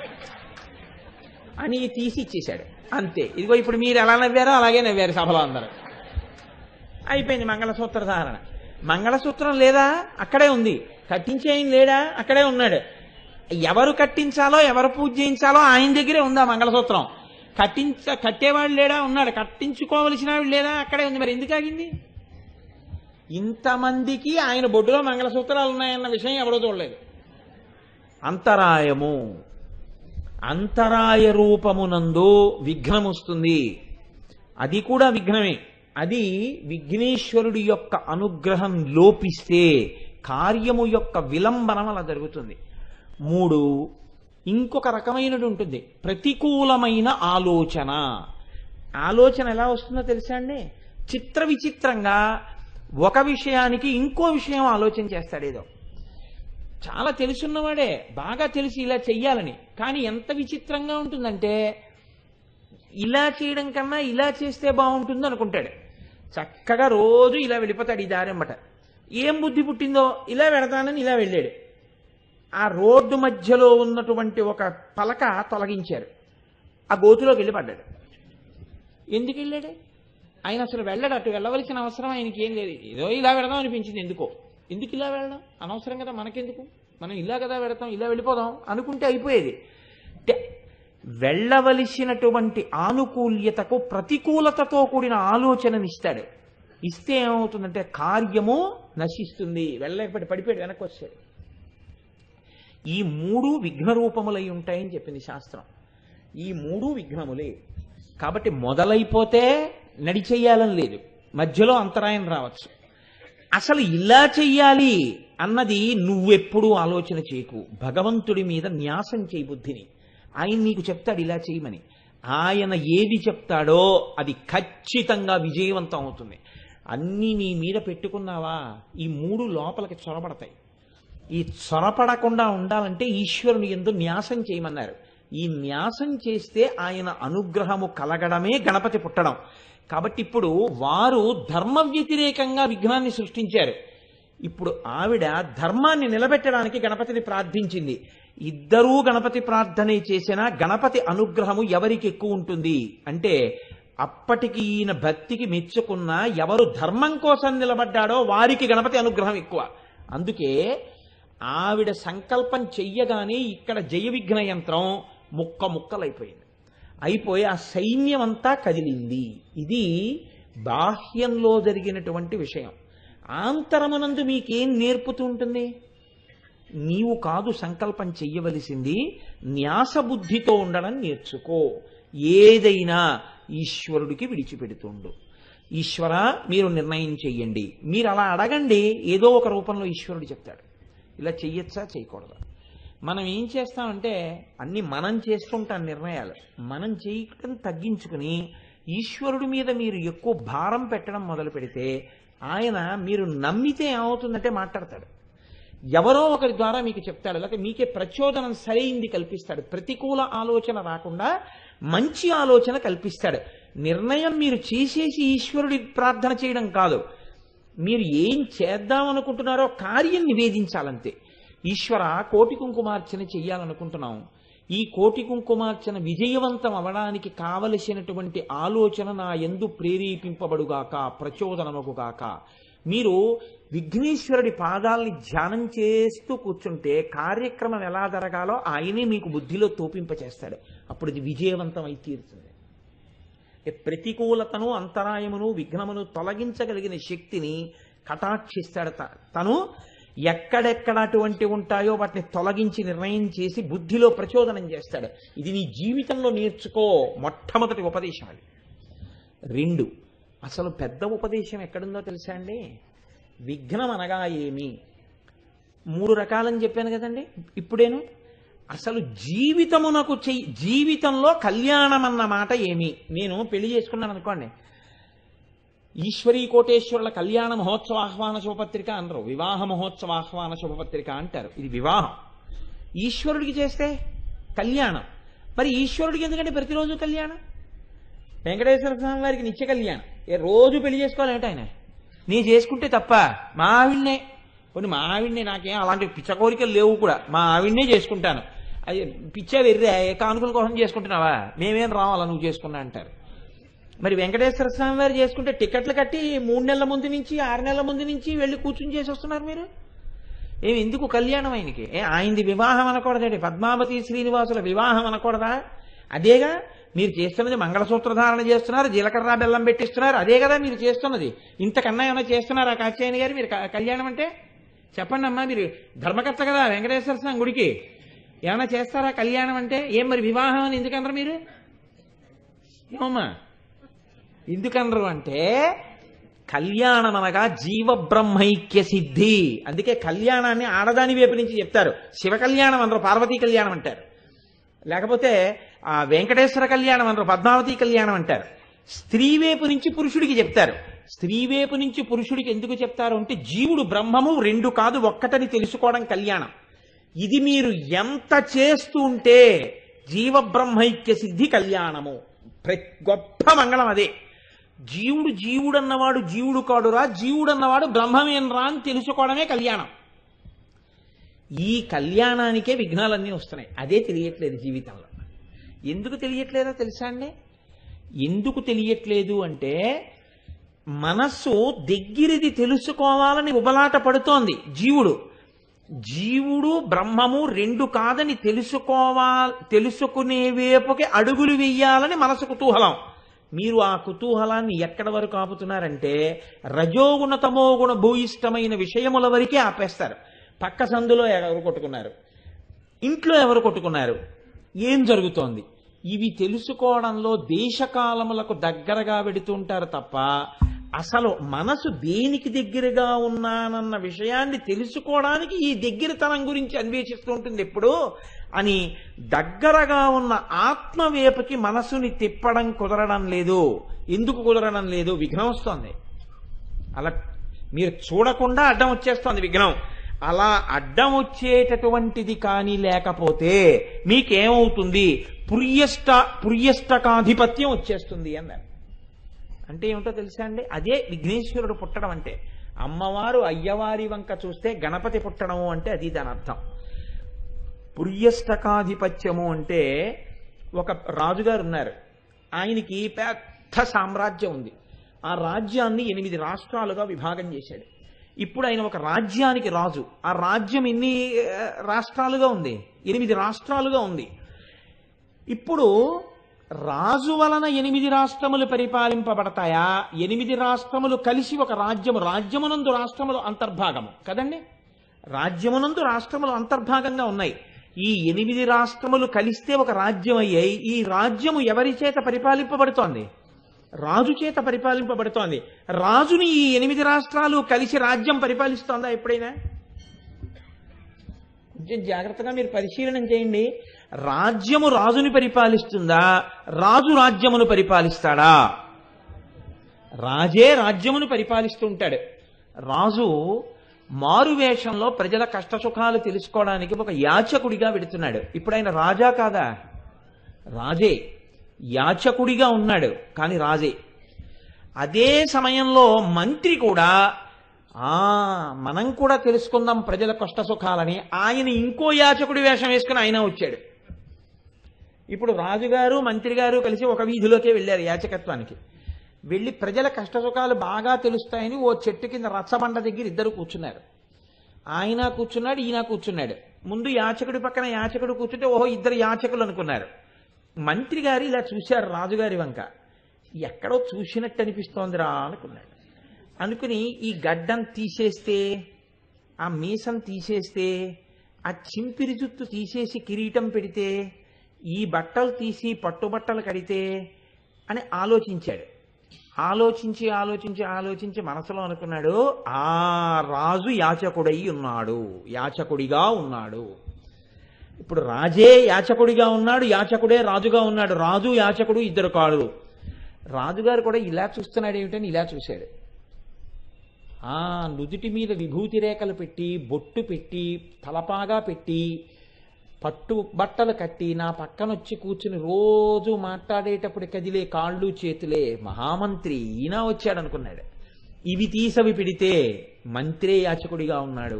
అని తీసి ఇచ్చేశాడు. అంతే, ఇదిగో ఇప్పుడు మీరు ఎలా నవ్వారో అలాగే నవ్వారు సభలో అందరూ. అయిపోయింది మంగళసూత్ర ధారణ. మంగళసూత్రం లేదా? అక్కడే ఉంది. కట్టించేయం లేడా? అక్కడే ఉన్నాడు. ఎవరు కట్టించాలో ఎవరు పూజ చేయించాలో ఆయన దగ్గరే ఉందా మంగళసూత్రం. కట్టించ కట్టేవాడు లేడా? ఉన్నాడు. కట్టించుకోవలసిన వాడు లేదా? అక్కడే ఉంది. మరి ఎందుకు ఆగింది? ఇంతమందికి ఆయన బొడ్డులో మంగళసూత్రాలు ఉన్నాయన్న విషయం ఎవరో చూడలేదు. అంతరాయము, అంతరాయ రూపమునందు విఘ్నం వస్తుంది. అది కూడా విఘ్నమే. అది విఘ్నేశ్వరుడి యొక్క అనుగ్రహం లోపిస్తే కార్యము యొక్క విలంబనం అలా జరుగుతుంది. మూడు, ఇంకొక రకమైనది ఉంటుంది, ప్రతికూలమైన ఆలోచన. ఆలోచన ఎలా వస్తుందో తెలుసా అండి? చిత్ర విచిత్రంగా ఒక విషయానికి ఇంకో విషయం ఆలోచన చేస్తాడు. ఏదో చాలా తెలుసున్నవాడే, బాగా తెలిసి ఇలా చెయ్యాలని, కానీ ఎంత విచిత్రంగా ఉంటుందంటే ఇలా చేయడం కన్నా ఇలా చేస్తే బాగుంటుంది అనుకుంటాడు. చక్కగా రోజు ఇలా వెళ్ళిపోతాడు ఈ దారెమ్మట. ఏం బుద్ధి పుట్టిందో ఇలా వెళతానని ఇలా వెళ్ళాడు. ఆ రోడ్డు మధ్యలో ఉన్నటువంటి ఒక పలక తొలగించారు. ఆ గోతులోకి వెళ్ళి పడ్డాడు. ఎందుకు వెళ్ళాడు? ఆయన అసలు వెళ్ళాడు. అటు వెళ్ళవలసిన అవసరం ఆయనకి ఏం లేదు. ఏదో ఇలా వెళదాం అనిపించింది. ఎందుకో ఎందుకు ఇలా వెళ్ళడం, అనవసరం కదా, మనకెందుకు, మనం ఇలా కదా వెళతాం, ఇలా వెళ్ళిపోదాం అనుకుంటే అయిపోయేది. వెళ్ళవలసినటువంటి ఆనుకూల్యతకు ప్రతికూలతతో కూడిన ఆలోచననిస్తాడు. ఇస్తే ఏమవుతుందంటే కార్యము నశిస్తుంది. వెళ్ళలేకపోతే పడిపోయాడు, వెనక్కి వచ్చాడు. ఈ మూడు విఘ్న రూపములై ఉంటాయని చెప్పింది శాస్త్రం. ఈ మూడు విఘ్నములే. కాబట్టి మొదలైపోతే నడిచెయ్యాలని లేదు, మధ్యలో అంతరాయం రావచ్చు. అసలు ఇలా చెయ్యాలి అన్నది నువ్వెప్పుడూ ఆలోచన చేయకు. భగవంతుడి మీద న్యాసం చేయి బుద్ధిని. ఆయన నీకు చెప్తాడు ఇలా చేయమని. ఆయన ఏది చెప్తాడో అది ఖచ్చితంగా విజయవంతం అవుతుంది. అన్నీ నీ మీద పెట్టుకున్నావా, ఈ మూడు లోపలికి చొరబడతాయి. ఈ చొరపడకుండా ఉండాలంటే ఈశ్వరుని యందు న్యాసం చేయమన్నారు. ఈ న్యాసం చేస్తే ఆయన అనుగ్రహము కలగడమే గణపతి పుట్టడం. కాబట్టి ఇప్పుడు వారు ధర్మ వ్యతిరేకంగా విఘ్నాన్ని సృష్టించారు. ఇప్పుడు ఆవిడ ధర్మాన్ని నిలబెట్టడానికి గణపతిని ప్రార్థించింది. ఇద్దరూ గణపతి ప్రార్థనే చేసినా గణపతి అనుగ్రహము ఎవరికి ఎక్కువ ఉంటుంది అంటే, అప్పటికి ఈయన భక్తికి మెచ్చుకున్న ఎవరు ధర్మం కోసం నిలబడ్డాడో వారికి గణపతి అనుగ్రహం ఎక్కువ. అందుకే ఆవిడ సంకల్పం చెయ్యగానే ఇక్కడ జయ విఘ్న యంత్రం ముక్క ముక్కలైపోయింది. అయిపోయి ఆ సైన్యం అంతా కదిలింది. ఇది బాహ్యంలో జరిగినటువంటి విషయం. ఆంతరమునందు మీకేం నేర్పుతూ ఉంటుంది? నీవు కాదు సంకల్పం చెయ్యవలసింది, న్యాసబుద్ధితో ఉండడం నేర్చుకో. ఏదైనా ఈశ్వరుడికి విడిచిపెడుతుండు. ఈశ్వర మీరు నిర్ణయం చెయ్యండి. మీరు అలా అడగండి, ఏదో ఒక రూపంలో ఈశ్వరుడు చెప్తాడు. ఇలా చెయ్యొచ్చా చేయకూడదా? మనం ఏం చేస్తామంటే అన్ని మనం చేస్తుంటాం నిర్ణయాలు. మనం చేయటం తగ్గించుకుని ఈశ్వరుడి మీద మీరు ఎక్కువ భారం పెట్టడం మొదలు పెడితే ఆయన మీరు నమ్మితే ఏమవుతుందంటే మాట్లాడతాడు. ఎవరో ఒకరి ద్వారా మీకు చెప్తాడు, లేకపోతే మీకే ప్రచోదనం సరైంది కల్పిస్తాడు. ప్రతికూల ఆలోచన రాకుండా మంచి ఆలోచన కల్పిస్తాడు. నిర్ణయం మీరు చేసేసి ఈశ్వరుడి ప్రార్థన చేయడం కాదు, మీరు ఏం చేద్దామనుకుంటున్నారో కార్యం నివేదించాలంతే. ఈశ్వర కోటి కుంకుమార్చన చెయ్యాలనుకుంటున్నాం, ఈ కోటి కుంకుమార్చన విజయవంతం అవడానికి కావలసినటువంటి ఆలోచన నా యందు ప్రేరేపింపబడుగాక, ప్రచోదనమగుగాక. మీరు విఘ్నేశ్వరుడి పాదాలని ధ్యానం చేస్తూ కూర్చుంటే కార్యక్రమం ఎలా జరగాలో ఆయనే మీకు బుద్ధిలో తోపింపచేస్తాడు. అప్పుడు ఇది విజయవంతం అయి తీరుతుంది. ప్రతికూలతను, అంతరాయమును, విఘ్నమును తొలగించగలిగిన శక్తిని కటాక్షిస్తాడు తను. ఎక్కడెక్కడ అటువంటి ఉంటాయో వాటిని తొలగించి నిర్ణయం చేసి బుద్ధిలో ప్రచోదనం చేస్తాడు. ఇది నీ జీవితంలో నేర్చుకో. మొట్టమొదటి ఉపదేశం అది. రెండు, అసలు పెద్ద ఉపదేశం ఎక్కడుందో తెలుసా అండి? విఘ్నం అనగా ఏమి? మూడు రకాలని చెప్పాను కదండి ఇప్పుడేను. అసలు జీవితమునకు చెయ్యి, జీవితంలో కళ్యాణం అన్న మాట ఏమి? నేను పెళ్లి చేసుకున్నాను అనుకోండి, ఈశ్వరీ కోటేశ్వరుల కళ్యాణ మహోత్సవ ఆహ్వాన శుభపత్రిక అనరు, వివాహ మహోత్సవ ఆహ్వాన శుభపత్రిక అంటారు. ఇది వివాహం. ఈశ్వరుడికి చేస్తే కళ్యాణం. మరి ఈశ్వరుడికి ఎందుకంటే ప్రతిరోజు కళ్యాణం? వెంకటేశ్వర స్వామి వారికి నిత్య కళ్యాణం. ఏ రోజు పెళ్లి చేసుకోవాలంటే ఆయన నేను చేసుకుంటే తప్ప మా ఆవిడ్నే, కొన్ని మా ఆవిడ్నే, నాకేం అలాంటి పిచ్చ కోరికలు లేవు కూడా, మా ఆవిడ్నే చేసుకుంటాను. అది పిచ్చ వెర్రే, కానుకల కోసం చేసుకుంటున్నావా? మేమేం రావాలా నువ్వు చేసుకున్నా అంటారు. మరి వెంకటేశ్వర స్వామి వారు చేసుకుంటే టికెట్లు కట్టి మూడు నెలల ముందు నుంచి ఆరు నెలల ముందు నుంచి వెళ్ళి కూర్చుని చేసి వస్తున్నారు మీరు. ఏమి ఎందుకు కళ్యాణం ఆయనకి? ఏ ఆయనది వివాహం అనకూడదండి, పద్మావతి శ్రీనివాసుల వివాహం అనకూడదా? అదేగా మీరు చేస్తున్నది. మంగళసూత్రధారణ చేస్తున్నారు, జీలకర్ర బెల్లం పెట్టిస్తున్నారు, అదే కదా మీరు చేస్తున్నది. ఇంతకన్నా ఏమైనా చేస్తున్నారా కాత్యాయని గారు మీరు కళ్యాణం అంటే? చెప్పండి అమ్మా, మీరు ధర్మకర్త కదా వెంకటేశ్వర స్వామి గుడికి, ఏమైనా చేస్తారా కళ్యాణం అంటే? ఏం మరి వివాహం అని ఎందుకన్నారు మీరు? ఏమమ్మా ఎందుకనరు అంటే, కళ్యాణం అనగా జీవ బ్రహ్మైక్య సిద్ధి. అందుకే కళ్యాణాన్ని ఆడదాని వైపు నుంచి చెప్తారు. శివ కళ్యాణం అనరు, పార్వతీ కళ్యాణం అంటారు. లేకపోతే ఆ వెంకటేశ్వర కళ్యాణం అనరు, పద్మావతి కళ్యాణం అంటారు. స్త్రీ వైపు నుంచి పురుషుడికి చెప్తారు. స్త్రీ వైపు నుంచి పురుషుడికి ఎందుకు చెప్తారు అంటే, జీవుడు బ్రహ్మము రెండు కాదు ఒక్కటని తెలుసుకోవడం కళ్యాణం. ఇది మీరు ఎంత చేస్తూ ఉంటే జీవ బ్రహ్మైక్య సిద్ధి కళ్యాణము. గొప్ప మంగళం అదే. జీవుడు జీవుడన్నవాడు జీవుడు కాడురా, జీవుడన్నవాడు బ్రహ్మమేనరా అని తెలుసుకోవడమే కళ్యాణం. ఈ కళ్యాణానికే విఘ్నాలన్నీ వస్తున్నాయి. అదే తెలియట్లేదు జీవితంలో. ఎందుకు తెలియట్లేదో తెలుసా అండి? ఎందుకు తెలియట్లేదు అంటే, మనస్సు దగ్గరిది తెలుసుకోవాలని ఉబలాట పడుతోంది జీవుడు. జీవుడు బ్రహ్మము రెండు కాదని తెలుసుకోవాలి, తెలుసుకునే వైపుకి అడుగులు వెయ్యాలని మనసు కుతూహలం. మీరు ఆ కుతూహలాన్ని ఎక్కడ వరకు ఆపుతున్నారంటే, రజోగుణ తమోగుణ భూయిష్టమైన విషయముల వరకే ఆపేస్తారు. పక్క సందులో ఎవరు కొట్టుకున్నారు, ఇంట్లో ఎవరు కొట్టుకున్నారు, ఏం జరుగుతోంది, ఇవి తెలుసుకోవడంలో దేశకాలములకు దగ్గరగా వెడుతుంటారు తప్ప, అసలు మనసు దేనికి దగ్గరగా ఉన్నానన్న విషయాన్ని తెలుసుకోవడానికి ఈ దగ్గరతనం గురించి అన్వేషిస్తూ ఉంటుంది ఎప్పుడు అని. దగ్గరగా ఉన్న ఆత్మవేపుకి మనసుని తిప్పడం కుదరడం లేదు. ఎందుకు కుదరడం లేదు? విఘ్నం వస్తోంది. అలా మీరు చూడకుండా అడ్డం వచ్చేస్తోంది విఘ్నం. అలా అడ్డం వచ్చేటటువంటిది కానీ లేకపోతే మీకేమవుతుంది? పుర్యష్ట పుర్యష్టకాధిపత్యం వచ్చేస్తుంది అన్నారు. అంటే ఏమిటో తెలుసా అండి? అదే విఘ్నేశ్వరుడు పుట్టడం అంటే. అమ్మవారు అయ్యవారి వంక చూస్తే గణపతి పుట్టడము అంటే అది దాని అర్థం. పుర్యష్టకాధిపత్యము అంటే ఒక రాజుగారు ఉన్నారు, ఆయనకి పెద్ద సామ్రాజ్యం ఉంది. ఆ రాజ్యాన్ని ఎనిమిది రాష్ట్రాలుగా విభాగం చేశాడు. ఇప్పుడు ఆయన ఒక రాజ్యానికి రాజు. ఆ రాజ్యం ఎన్ని రాష్ట్రాలుగా ఉంది? ఎనిమిది రాష్ట్రాలుగా ఉంది. ఇప్పుడు రాజు వలన ఎనిమిది రాష్ట్రములు పరిపాలింపబడతాయా? ఎనిమిది రాష్ట్రములు కలిసి ఒక రాజ్యము, రాజ్యమునందు రాష్ట్రములు అంతర్భాగము కదండి. రాజ్యమునందు రాష్ట్రములు అంతర్భాగంగా ఉన్నాయి. ఈ ఎనిమిది రాష్ట్రములు కలిస్తే ఒక రాజ్యం అయ్యాయి. ఈ రాజ్యము ఎవరి చేత పరిపాలింపబడుతోంది? రాజు చేత పరిపాలింపబడుతోంది. రాజుని ఈ ఎనిమిది రాష్ట్రాలు కలిసి రాజ్యం పరిపాలిస్తోందా ఎప్పుడైనా? కొంచెం జాగ్రత్తగా మీరు పరిశీలన చేయండి. రాజ్యము రాజుని పరిపాలిస్తుందా? రాజు రాజ్యమును పరిపాలిస్తాడా? రాజే రాజ్యమును పరిపాలిస్తూ ఉంటాడు. రాజు మారువేషంలో ప్రజల కష్టసుఖాలు తెలుసుకోవడానికి ఒక యాచకుడిగా వెడుతున్నాడు. ఇప్పుడు ఆయన రాజా కాదా? రాజే. యాచకుడిగా ఉన్నాడు కానీ రాజే. అదే సమయంలో మంత్రి కూడా ఆ మనం కూడా తెలుసుకుందాం ప్రజల కష్టసుఖాలని ఆయన ఇంకో యాచకుడి వేషం వేసుకుని ఆయన వచ్చాడు. ఇప్పుడు రాజుగారు మంత్రి గారు కలిసి ఒక వీధిలోకే వెళ్ళారు యాచకత్వానికి. వెళ్ళి ప్రజల కష్టసుఖాలు బాగా తెలుస్తాయని ఓ చెట్టు కింద రచ్చబండ దగ్గర ఇద్దరు కూర్చున్నారు. ఆయన కూర్చున్నాడు, ఈయన కూర్చున్నాడు. ముందు యాచకుడి పక్కన యాచకుడు కూర్చుంటే ఓహో ఇద్దరు యాచకులు అనుకున్నారు. మంత్రి గారు ఇలా చూశారు రాజుగారి వంక. ఎక్కడో చూసినట్టు అనిపిస్తోందిరా అనుకున్నాడు. అనుకుని ఈ గడ్డం తీసేస్తే, ఆ మీసం తీసేస్తే, ఆ చింపిరి జుత్తు తీసేసి కిరీటం పెడితే, ఈ బట్టలు తీసి పట్టుబట్టలు కడితే అని ఆలోచించాడు. ఆలోచించి ఆలోచించి ఆలోచించి మనసులో అనుకున్నాడు, ఆ రాజు యాచకుడై ఉన్నాడు, యాచకుడిగా ఉన్నాడు. ఇప్పుడు రాజే యాచకుడిగా ఉన్నాడు, యాచకుడే రాజుగా ఉన్నాడు. రాజు యాచకుడు ఇద్దరు కాడు. రాజుగారు కూడా ఇలా చూస్తున్నాడు ఏమిటని ఇలా చూశాడు. ఆ నుదుటి మీద విభూతి రేఖలు పెట్టి, బొట్టు పెట్టి, తలపాగా పెట్టి, పట్టు బట్టలు కట్టి నా పక్కనొచ్చి కూర్చుని రోజు మాట్లాడేటప్పుడు కదిలే కాళ్ళు చేతులే మహామంత్రి ఈయన వచ్చాడు అనుకున్నాడు. ఇవి తీసవి పిడితే మంత్రే యాచకుడిగా ఉన్నాడు.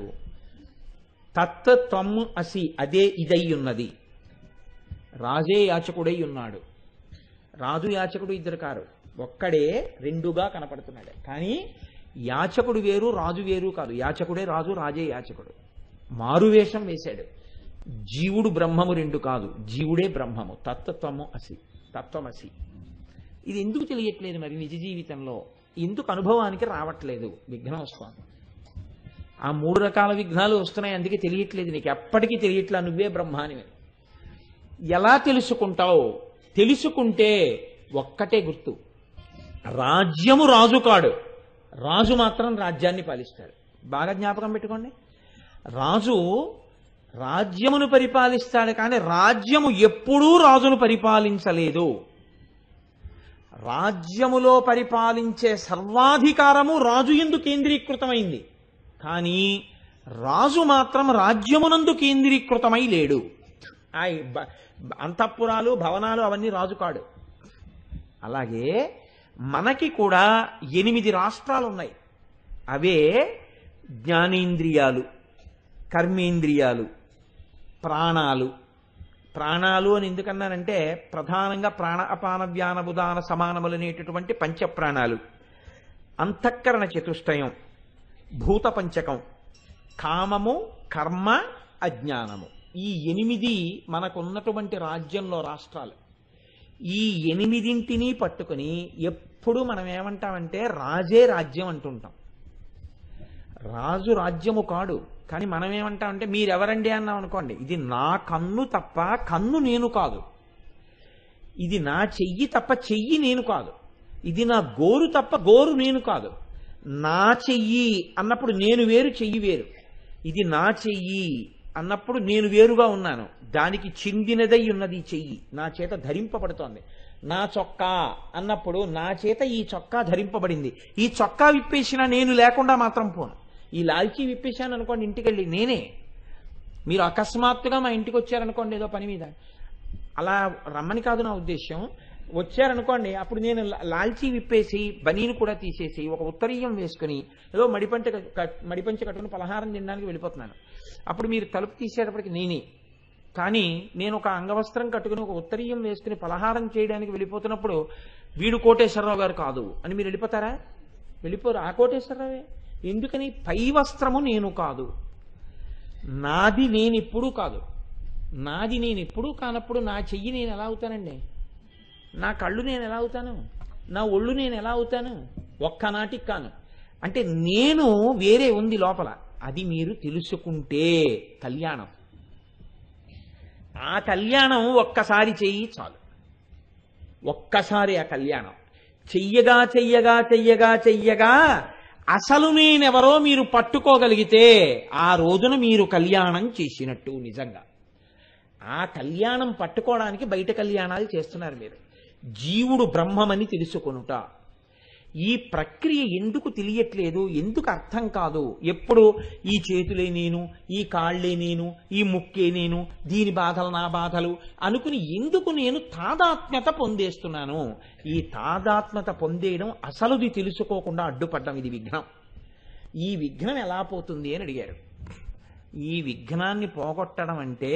తత్ త్వము అసి అదే ఇదై ఉన్నది. రాజే యాచకుడై ఉన్నాడు. రాజు యాచకుడు ఇద్దరు కారు, ఒక్కడే రెండుగా కనపడుతున్నాడు. కానీ యాచకుడు వేరు రాజు వేరు కాదు. యాచకుడే రాజు, రాజే యాచకుడు. మారువేషం వేశాడు. జీవుడు బ్రహ్మము రెండు కాదు, జీవుడే బ్రహ్మము. తత్వము అసి, తత్వమసి. ఇది ఎందుకు తెలియట్లేదు మరి నిజ జీవితంలో? ఎందుకు అనుభవానికి రావట్లేదు? విఘ్నోస్వామి ఆ మూడు రకాల విఘ్నాలు వస్తున్నాయి, అందుకే తెలియట్లేదు నీకు. ఎప్పటికీ తెలియట్లా నువ్వే బ్రహ్మానివి. ఎలా తెలుసుకుంటావు? తెలుసుకుంటే ఒక్కటే గుర్తు, రాజ్యము రాజు కాడు, రాజు మాత్రం రాజ్యాన్ని పాలిస్తాడు. బాగా జ్ఞాపకం పెట్టుకోండి. రాజు రాజ్యమును పరిపాలిస్తాడు కానీ రాజ్యము ఎప్పుడూ రాజును పరిపాలించలేదు. రాజ్యములో పరిపాలించే సర్వాధికారము రాజు యందు కేంద్రీకృతమైంది కానీ రాజు మాత్రం రాజ్యమునందు కేంద్రీకృతమై లేడు. ఆ అంతఃపురాలు భవనాలు అవన్నీ రాజు కాడు. అలాగే మనకి కూడా ఎనిమిది రాష్ట్రాలు ఉన్నాయి. అవే జ్ఞానేంద్రియాలు, కర్మేంద్రియాలు, ప్రాణాలు. ప్రాణాలు అని ఎందుకన్నానంటే ప్రధానంగా ప్రాణ అపాన వ్యాన బుధాన సమానములనేటటువంటి పంచప్రాణాలు, అంతఃకరణ చతుష్టయం, భూత పంచకం, కామము, కర్మ, అజ్ఞానము. ఈ ఎనిమిది మనకున్నటువంటి రాజ్యంలో రాష్ట్రాలు. ఈ ఎనిమిదింటిని పట్టుకుని ఎప్పుడు మనం ఏమంటామంటే రాజే రాజ్యం అంటుంటాం. రాజు రాజ్యము కాడు. కానీ మనం ఏమంటామంటే మీరెవరండి అన్నాం అనుకోండి, ఇది నా కన్ను తప్ప కన్ను నేను కాదు, ఇది నా చెయ్యి తప్ప చెయ్యి నేను కాదు, ఇది నా గోరు తప్ప గోరు నేను కాదు. నా చెయ్యి అన్నప్పుడు నేను వేరు, చెయ్యి వేరు. ఇది నా చెయ్యి అన్నప్పుడు నేను వేరుగా ఉన్నాను, దానికి చెందినదై ఉన్నది ఈ చెయ్యి, నా చేత ధరింపబడుతోంది. నా చొక్కా అన్నప్పుడు నా చేత ఈ చొక్కా ధరింపబడింది, ఈ చొక్కా విప్పేసినా నేను లేకుండా మాత్రం పోను. ఈ లాల్చీ విప్పేశాను అనుకోండి ఇంటికి వెళ్ళి నేనే, మీరు అకస్మాత్తుగా మా ఇంటికి వచ్చారనుకోండి ఏదో పని మీద, అలా రమ్మని కాదు నా ఉద్దేశం, వచ్చారనుకోండి అప్పుడు నేను లాల్చీ విప్పేసి బనీని కూడా తీసేసి ఒక ఉత్తరీయం వేసుకుని ఏదో మడిపంచ మడిపంచ కట్టుకుని పలహారం తినడానికి వెళ్ళిపోతున్నాను. అప్పుడు మీరు తలుపు తీసేటప్పటికి నేనే, కానీ నేను ఒక అంగవస్త్రం కట్టుకుని ఒక ఉత్తరీయం వేసుకుని పలహారం చేయడానికి వెళ్ళిపోతున్నప్పుడు వీడు కోటేశ్వరరావు గారు కాదు అని మీరు వెళ్ళిపోతారా? వెళ్ళిపోరు. ఆ కోటేశ్వరరావే. ఎందుకని? పై వస్త్రము నేను కాదు, నాది నేను ఎప్పుడూ కాదు. నాది నేను ఎప్పుడూ కానప్పుడు నా చెయ్యి నేను ఎలా అవుతానండి? నా కళ్ళు నేను ఎలా అవుతాను? నా ఒళ్ళు నేను ఎలా అవుతాను? ఒక్కనాటికి కాను. అంటే నేను వేరే ఉంది లోపల, అది మీరు తెలుసుకుంటే కళ్యాణం. ఆ కళ్యాణం ఒక్కసారి చెయ్యి చాలు, ఒక్కసారి ఆ కళ్యాణం చెయ్యగా చెయ్యగా చెయ్యగా చెయ్యగా అసలు నేనెవరో మీరు పట్టుకోగలిగితే ఆ రోజున మీరు కళ్యాణం చేసినట్టు. నిజంగా ఆ కళ్యాణం పట్టుకోవడానికి బయట కళ్యాణాలు చేస్తున్నారు మీరు. జీవుడు బ్రహ్మమని తెలుసుకొనుట, ఈ ప్రక్రియ ఎందుకు తెలియట్లేదు, ఎందుకు అర్థం కాదు? ఎప్పుడు ఈ చేతులే నేను, ఈ కాళ్లే నేను, ఈ ముక్కే నేను, దీని బాధలు నా బాధలు అనుకుని ఎందుకు నేను తాదాత్మ్యత పొందేస్తున్నాను? ఈ తాదాత్మ్యత పొందేయడం అసలుది తెలుసుకోకుండా అడ్డుపడ్డం, ఇది విఘ్నం. ఈ విఘ్నం ఎలా పోతుంది అని అడిగారు. ఈ విఘ్నాన్ని పోగొట్టడం అంటే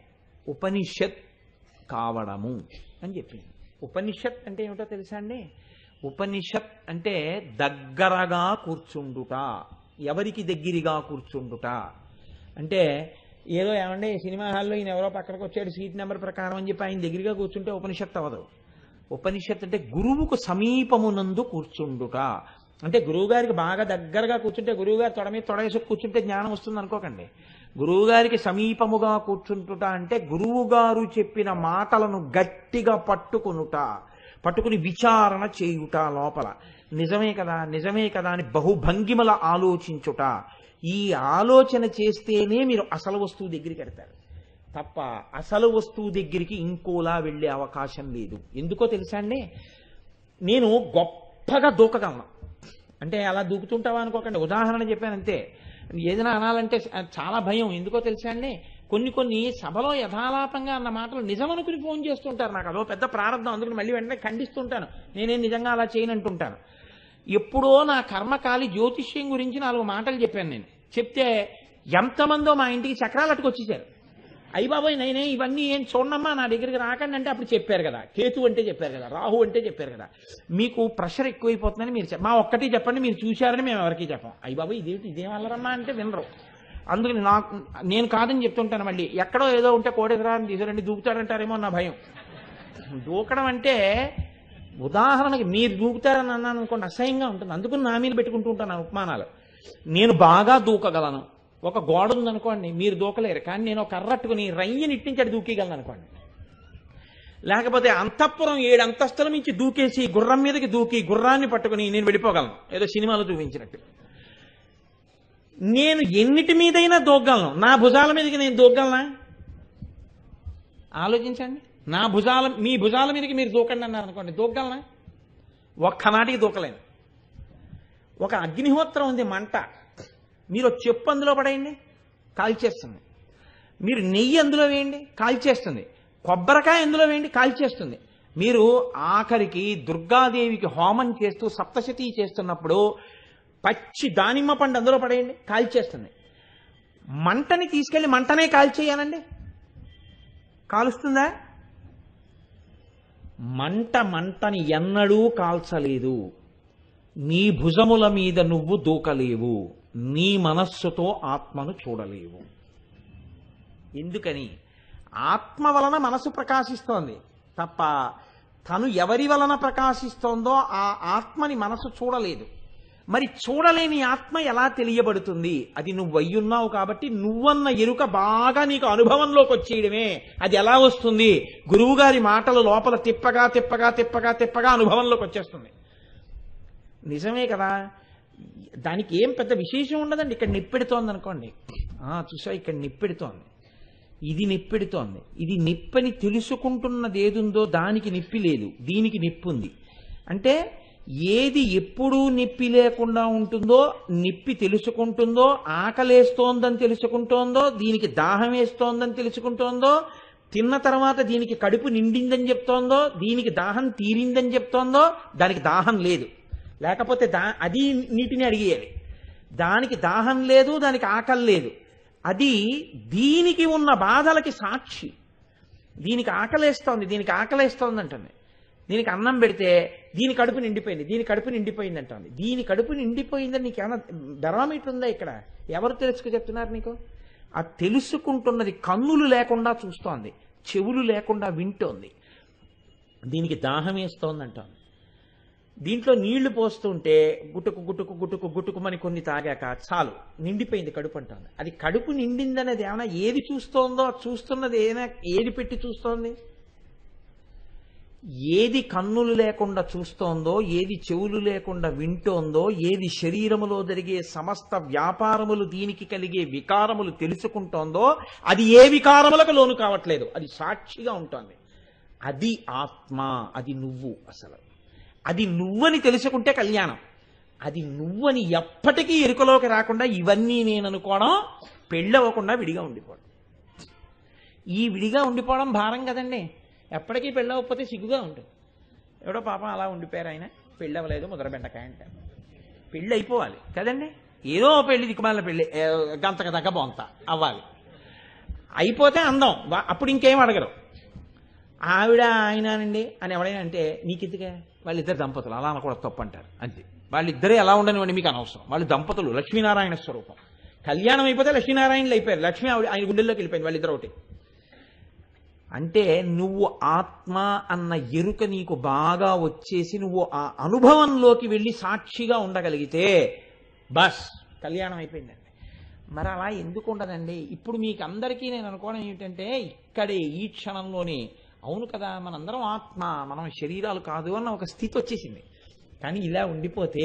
ఉపనిషత్ కావడము అని చెప్పింది. ఉపనిషత్ అంటే ఏమిటో తెలుసా అండి? ఉపనిషత్ అంటే దగ్గరగా కూర్చుండుట. ఎవరికి దగ్గరగా కూర్చుండుట అంటే ఏదో ఏమంటే సినిమా హాల్లో ఈయన ఎవరో పక్కనకు వచ్చాడు సీట్ నెంబర్ ప్రకారం అని చెప్పి ఆయన దగ్గరగా కూర్చుంటే ఉపనిషత్ అవ్వదు. ఉపనిషత్ అంటే గురువుకు సమీపమునందు కూర్చుండుట. అంటే గురువుగారికి బాగా దగ్గరగా కూర్చుంటే గురువుగారు తొడ మీద తొడవేసి కూర్చుంటే జ్ఞానం వస్తుంది అనుకోకండి. గురువుగారికి సమీపముగా కూర్చుంటుట అంటే గురువుగారు చెప్పిన మాటలను గట్టిగా పట్టుకునుట, పట్టుకుని విచారణ చేయుట, లోపల నిజమే కదా నిజమే కదా అని బహుభంగిమల ఆలోచించుట. ఈ ఆలోచన చేస్తేనే మీరు అసలు వస్తువు దగ్గరికి వెళ్తారు తప్ప అసలు వస్తువు దగ్గరికి ఇంకోలా వెళ్ళే అవకాశం లేదు. ఎందుకో తెలుసా అండి? నేను గొప్పగా దూకగలను అంటే అలా దూకుతుంటావా అనుకోకండి, ఉదాహరణ చెప్పాను అంతే. ఏదైనా అనాలంటే చాలా భయం. ఎందుకో తెలుసా అండి? కొన్ని కొన్ని సభలో యథాలాపంగా అన్న మాటలు నిజం అనుకుని ఫోన్ చేస్తుంటారు. నాకు అదో పెద్ద ప్రారంభం, అందుకని మళ్ళీ వెంటనే ఖండిస్తుంటాను. నేనేం నిజంగా అలా చేయనంటుంటాను. ఎప్పుడో నా కర్మకాలి జ్యోతిష్యం గురించి నాలుగు మాటలు చెప్పాను నేను. చెప్తే ఎంతమందో మా ఇంటికి చక్రాలు అట్టుకొచ్చేసారు. అయ్యి బాబోయ్ నేనే ఇవన్నీ ఏం చూడమ్మా నా దగ్గరికి రాకండి అంటే అప్పుడు చెప్పారు కదా, కేతు అంటే చెప్పారు కదా, రాహు అంటే చెప్పారు కదా. మీకు ప్రెషర్ ఎక్కువైపోతుందని మీరు మా ఒక్కటి చెప్పండి, మీరు చూశారని మేము ఎవరికి చెప్పాం. అయ్యి బాబోయ్ ఇదేంటి ఇదేం వల్లరమ్మా అంటే వినరు. అందుకని నాకు నేను కాదని చెప్తుంటాను. మళ్ళీ ఎక్కడో ఏదో ఉంటే కోటేశ్వరాన్ని తీసుకురండి దూకుతాడంటారేమో నా భయం. దూకడం అంటే ఉదాహరణకి మీరు దూకుతారని అన్నాను అనుకోండి అసహ్యంగా ఉంటుంది. అందుకని నా మీద పెట్టుకుంటూ ఉంటాను ఉపమానాలు. నేను బాగా దూకగలను. ఒక గోడ ఉందనుకోండి మీరు దూకలేరు, కానీ నేను ఒక కర్రట్టుకుని రయ్యని ఇట్టించాడు దూకేయగలను అనుకోండి. లేకపోతే అంతఃపురం ఏడు అంతస్తుల నుంచి దూకేసి గుర్రం మీదకి దూకి గుర్రాన్ని పట్టుకుని నేను వెళ్ళిపోగలను, ఏదో సినిమాలో చూపించినట్టు. నేను ఎన్నిటి మీదైనా దూకగలను, నా భుజాల మీదకి నేను దూకగలనా? ఆలోచించండి. నా భుజాల మీ భుజాల మీదకి మీరు దూకండి అన్నారు అనుకోండి, దూకగలనా? ఒక్కనాటికి దూకలేను. ఒక అగ్నిహోత్రం ఉంది, మంట, మీరు చెప్పు అందులో పడేయండి కాల్చేస్తుంది. మీరు నెయ్యి అందులో వేయండి కాల్చేస్తుంది. కొబ్బరికాయ అందులో వేయండి కాల్చేస్తుంది. మీరు ఆఖరికి దుర్గాదేవికి హోమం చేస్తూ సప్తశతి చేస్తున్నప్పుడు పచ్చి దానిమ్మ పండు అందులో పడేయండి కాల్చేస్తుంది. మంటని తీసుకెళ్లి మంటనే కాల్చేయాలండి, కాలుస్తుందా? మంట మంటని ఎన్నడూ కాల్చలేదు. నీ భుజముల మీద నువ్వు దూకలేవు, నీ మనస్సుతో ఆత్మను చూడలేవు. ఎందుకని? ఆత్మ వలన మనసు ప్రకాశిస్తోంది తప్ప తను ఎవరి వలన ప్రకాశిస్తోందో ఆ ఆత్మని మనసు చూడలేదు. మరి చూడలేని ఆత్మ ఎలా తెలియబడుతుంది? అది నువ్వు అయ్యున్నావు కాబట్టి నువ్వన్న ఎరుక బాగా నీకు అనుభవంలోకి వచ్చేయడమే. అది ఎలా వస్తుంది? గురువుగారి మాటలు లోపల తిప్పగా తిప్పగా తిప్పగా తిప్పగా అనుభవంలోకి వచ్చేస్తుంది. నిజమే కదా, దానికి ఏం పెద్ద విశేషం ఉండదండి. ఇక్కడ నిప్పెడుతోంది అనుకోండి, చూసా ఇక్కడ నిప్పెడుతోంది, ఇది నిప్పెడుతోంది, ఇది నిప్పని తెలుసుకుంటున్నది ఏదుందో దానికి నిప్పి లేదు, దీనికి నిప్పు ఉంది. అంటే ఏది ఎప్పుడూ నొప్పి లేకుండా ఉంటుందో, నొప్పి తెలుసుకుంటుందో, ఆకలేస్తోందని తెలుసుకుంటోందో, దీనికి దాహం వేస్తోందని తెలుసుకుంటోందో, తిన్న తర్వాత దీనికి కడుపు నిండిందని చెప్తోందో, దీనికి దాహం తీరిందని చెప్తోందో, దానికి దాహం లేదు. లేకపోతే దా అది నీటిని అడిగేయాలి. దానికి దాహం లేదు, దానికి ఆకలి లేదు. అది దీనికి ఉన్న బాధలకి సాక్షి. దీనికి ఆకలేస్తోంది, దీనికి ఆకలేస్తోంది అంటుంది. దీనికి అన్నం పెడితే దీని కడుపు నిండిపోయింది, దీని కడుపు నిండిపోయింది అంటుంది. దీని కడుపు నిండిపోయిందని నీకేమన్నా బెరామీటర్ ఉందా ఇక్కడ? ఎవరు తెలుసుకు చెప్తున్నారు నీకు? ఆ తెలుసుకుంటున్నది కన్నులు లేకుండా చూస్తోంది, చెవులు లేకుండా వింటోంది. దీనికి దాహం వేస్తోంది అంటోంది. దీంట్లో నీళ్లు పోస్తుంటే గుట్టుకు గుట్టుకు గుట్టుకు గుట్టుకుమని కొన్ని తాగాక చాలు నిండిపోయింది కడుపు అంటోంది. అది కడుపు నిండిందనేది ఏమైనా ఏది చూస్తోందో, చూస్తున్నది ఏమైనా ఏది పెట్టి చూస్తోంది? ఏది కన్నులు లేకుండా చూస్తోందో, ఏది చెవులు లేకుండా వింటోందో, ఏది శరీరములో జరిగే సమస్త వ్యాపారములు దీనికి కలిగే వికారములు తెలుసుకుంటోందో, అది ఏ వికారములకు లోను కావట్లేదు, అది సాక్షిగా ఉంటోంది. అది ఆత్మ, అది నువ్వు. అసలు అది నువ్వని తెలుసుకుంటే కళ్యాణం. అది నువ్వని ఎప్పటికీ ఎరుకలోకి రాకుండా ఇవన్నీ నేను అనుకోవడం, పెళ్ళవకుండా విడిగా ఉండిపోవడం. ఈ విడిగా ఉండిపోవడం భారం కదండి. ఎప్పటికీ పెళ్ళవకపోతే సిగ్గుగా ఉంటుంది. ఎవడో పాపం అలా ఉండిపోయారు, ఆయన పెళ్ళవలేదు ముద్రబెండకాయ అంటే. పెళ్ళి అయిపోవాలి కదండి. ఏదో పెళ్లి దిక్కుమాల పెళ్ళి గంతక దగ్గ బొంత అవ్వాలి. అయిపోతే అందం, అప్పుడు ఇంకేం అడగరు. ఆవిడ ఆయనండి అని ఎవడైనా అంటే నీకెందుకే, వాళ్ళిద్దరు దంపతులు అలా అనకూడదు, తప్పు అంటారు. అంతే. వాళ్ళిద్దరే ఎలా ఉండనివ్వండి, మీకు అనవసరం. వాళ్ళు దంపతులు, లక్ష్మీనారాయణ స్వరూపం. కళ్యాణం అయిపోతే లక్ష్మీనారాయణలు అయిపోయారు, లక్ష్మీ ఆవిడ ఆయన గుండెల్లోకి వెళ్ళిపోయింది, వాళ్ళిద్దరు ఒకటి. అంటే నువ్వు ఆత్మ అన్న ఎరుక నీకు బాగా వచ్చేసి నువ్వు ఆ అనుభవంలోకి వెళ్ళి సాక్షిగా ఉండగలిగితే బస్ కళ్యాణం అయిపోయిందండి. మరి అలా ఎందుకు ఉండదండి? ఇప్పుడు మీకు అందరికీ నేను అనుకోవడం ఏమిటంటే, ఇక్కడే ఈ క్షణంలోనే అవును కదా మనందరం ఆత్మ, మనం శరీరాలు కాదు అన్న ఒక స్థితి వచ్చేసింది. కానీ ఇలా ఉండిపోతే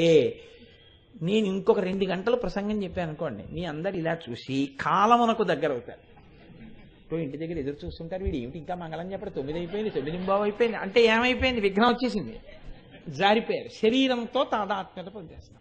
నేను ఇంకొక రెండు గంటలు ప్రసంగం చెప్పాను అనుకోండి, మీ అందరు ఇలా చూసి కాలమునకు దగ్గర అవుతారు. ఇప్పుడు ఇంటి దగ్గర ఎదురు చూస్తుంటారు, వీడు ఏమిటి ఇంకా మంగళం చెప్పడం, తొమ్మిది అయిపోయింది, తొమ్మిది బావు అయిపోయింది అంటే ఏమైపోయింది? విఘ్నం వచ్చేసింది, జారిపోయారు. శరీరంతో తాదాత్మ్యత పొందేస్తాం.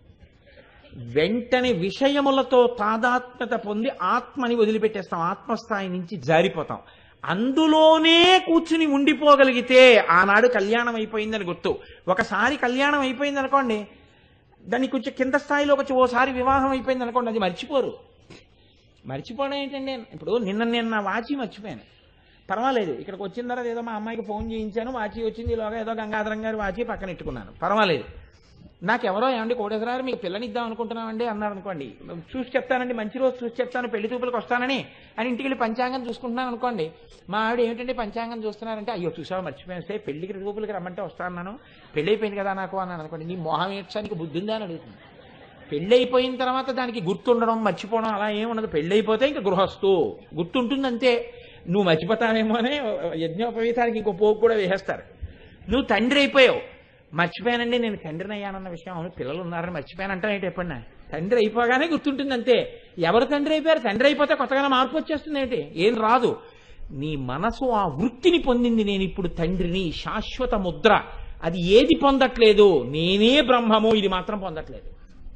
వెంటనే విషయములతో తాదాత్మ్యత పొంది ఆత్మని వదిలిపెట్టేస్తాం, ఆత్మస్థాయి నుంచి జారిపోతాం. అందులోనే కూర్చుని ఉండిపోగలిగితే ఆనాడు కళ్యాణం అయిపోయిందని గుర్తు. ఒకసారి కళ్యాణం అయిపోయింది అనుకోండి, దాన్ని కొంచెం కింద స్థాయిలోకి వచ్చి ఓసారి వివాహం అయిపోయింది అనుకోండి, అది మర్చిపోరు. మర్చిపోవడం ఏంటండి? ఇప్పుడు నిన్న నేను నా వాచి మర్చిపోయాను, పర్వాలేదు. ఇక్కడికి వచ్చిన తర్వాత ఏదో మా అమ్మాయికి ఫోన్ చేయించాను, వాచి వచ్చింది, ఇలాగా ఏదో గంగాధరం గారి వాచి పక్కన పెట్టుకున్నాను, పర్వాలేదు. నాకెవరో ఏమండి కోటేశ్వరారు మీకు పిల్లనిద్దాం అనుకుంటున్నామండి అన్నారు అనుకోండి, చూసి చెప్తానండి, మంచి రోజు చూసి చెప్తాను, పెళ్లి చూపులకు వస్తానని అని ఇంటికి వెళ్ళి పంచాంగం చూసుకుంటున్నాను అనుకోండి. మా ఆవిడ ఏమిటంటే పంచాంగం చూస్తున్నారంటే, అయ్యో చూసావా మర్చిపోయాను, సే పెళ్లికి చూపులకి రమ్మంటే వస్తాను, పెళ్లి అయిపోయింది కదా నాకు అన్నాను అనుకోండి. నీ మొహం ఏడ్చానికి బుద్ధి ఉందా అని అడుగుతుంది. పెళ్ళి అయిపోయిన తర్వాత దానికి గుర్తుండడం మర్చిపోవడం అలా ఏముండదు. పెళ్ళి అయిపోతే ఇంకా గృహస్థు గుర్తుంటుంది అంతే. నువ్వు మర్చిపోతావేమో అనే యజ్ఞోపవీతానికి ఇంకో పోపు కూడా వేసేస్తారు. నువ్వు తండ్రి అయిపోయావు, మర్చిపోయానండి నేను తండ్రిని అయ్యానన్న విషయం, అవును పిల్లలు ఉన్నారని మర్చిపోయానంటే ఏంటి ఎప్పుడన్నా? తండ్రి అయిపోగానే గుర్తుంటుంది అంతే. ఎవరు తండ్రి అయిపోయారు? తండ్రి అయిపోతే కొత్తగా మార్పు వచ్చేస్తుంది ఏంటి? ఏం రాదు. నీ మనసు ఆ వృత్తిని పొందింది, నేను ఇప్పుడు తండ్రిని, శాశ్వత ముద్ర. అది ఏది పొందట్లేదు? నేనే బ్రహ్మము, ఇది మాత్రం పొందట్లేదు.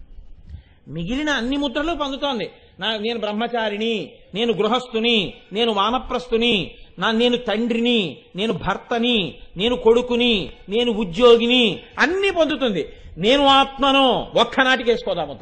మిగిలిన అన్ని ముద్రలు పొందుతోంది. నా నేను బ్రహ్మచారిని, నేను గృహస్థుని, నేను వానప్రస్థుని, నా నేను తండ్రిని, నేను భర్తని, నేను కొడుకుని, నేను ఉద్యోగిని, అన్ని పొందుతుంది. నేను ఆత్మను ఒక్కనాటికి వేసుకోదా ముద్ర.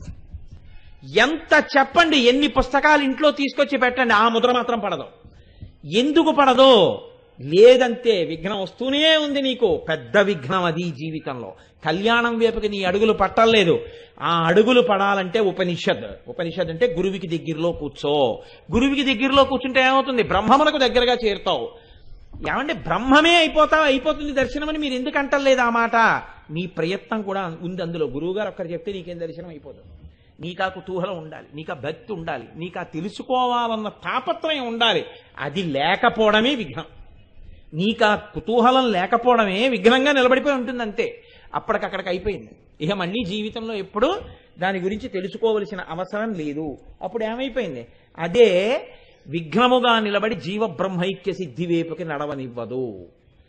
ఎంత చెప్పండి, ఎన్ని పుస్తకాలు ఇంట్లో తీసుకొచ్చి పెట్టండి, ఆ ముద్ర మాత్రం పడదు. ఎందుకు పడదో? లేదంతే. విఘ్నం వస్తూనే ఉంది నీకు, పెద్ద విఘ్నం అది జీవితంలో. కళ్యాణం వైపుకి నీ అడుగులు పట్టలేదు. ఆ అడుగులు పడాలంటే ఉపనిషద్. ఉపనిషద్ అంటే గురువుకి దగ్గరలో కూర్చో. గురువుకి దగ్గరలో కూర్చుంటే ఏమవుతుంది? బ్రహ్మమునకు దగ్గరగా చేరుతావు. ఏమంటే బ్రహ్మమే అయిపోతావు, అయిపోతుంది దర్శనమని మీరు ఎందుకు అంటలేదు ఆ మాట? నీ ప్రయత్నం కూడా ఉంది అందులో. గురువు గారు ఒక్కరు చెప్తే నీకేం దర్శనం అయిపోతుంది. నీకా కుతూహలం ఉండాలి, నీకా భక్తి ఉండాలి, నీకా తెలుసుకోవాలన్న తాపత్రయం ఉండాలి. అది లేకపోవడమే విఘ్నం. నీకా కుతూహలం లేకపోవడమే విఘ్నంగా నిలబడిపోయి ఉంటుంది అంతే. అప్పటికక్కడికి అయిపోయింది. ఇక మళ్ళీ జీవితంలో ఎప్పుడు దాని గురించి తెలుసుకోవలసిన అవసరం లేదు. అప్పుడు ఏమైపోయింది? అదే విఘ్నముగా నిలబడి జీవ బ్రహ్మైక్య సిద్ధి వైపుకి నడవనివ్వదు.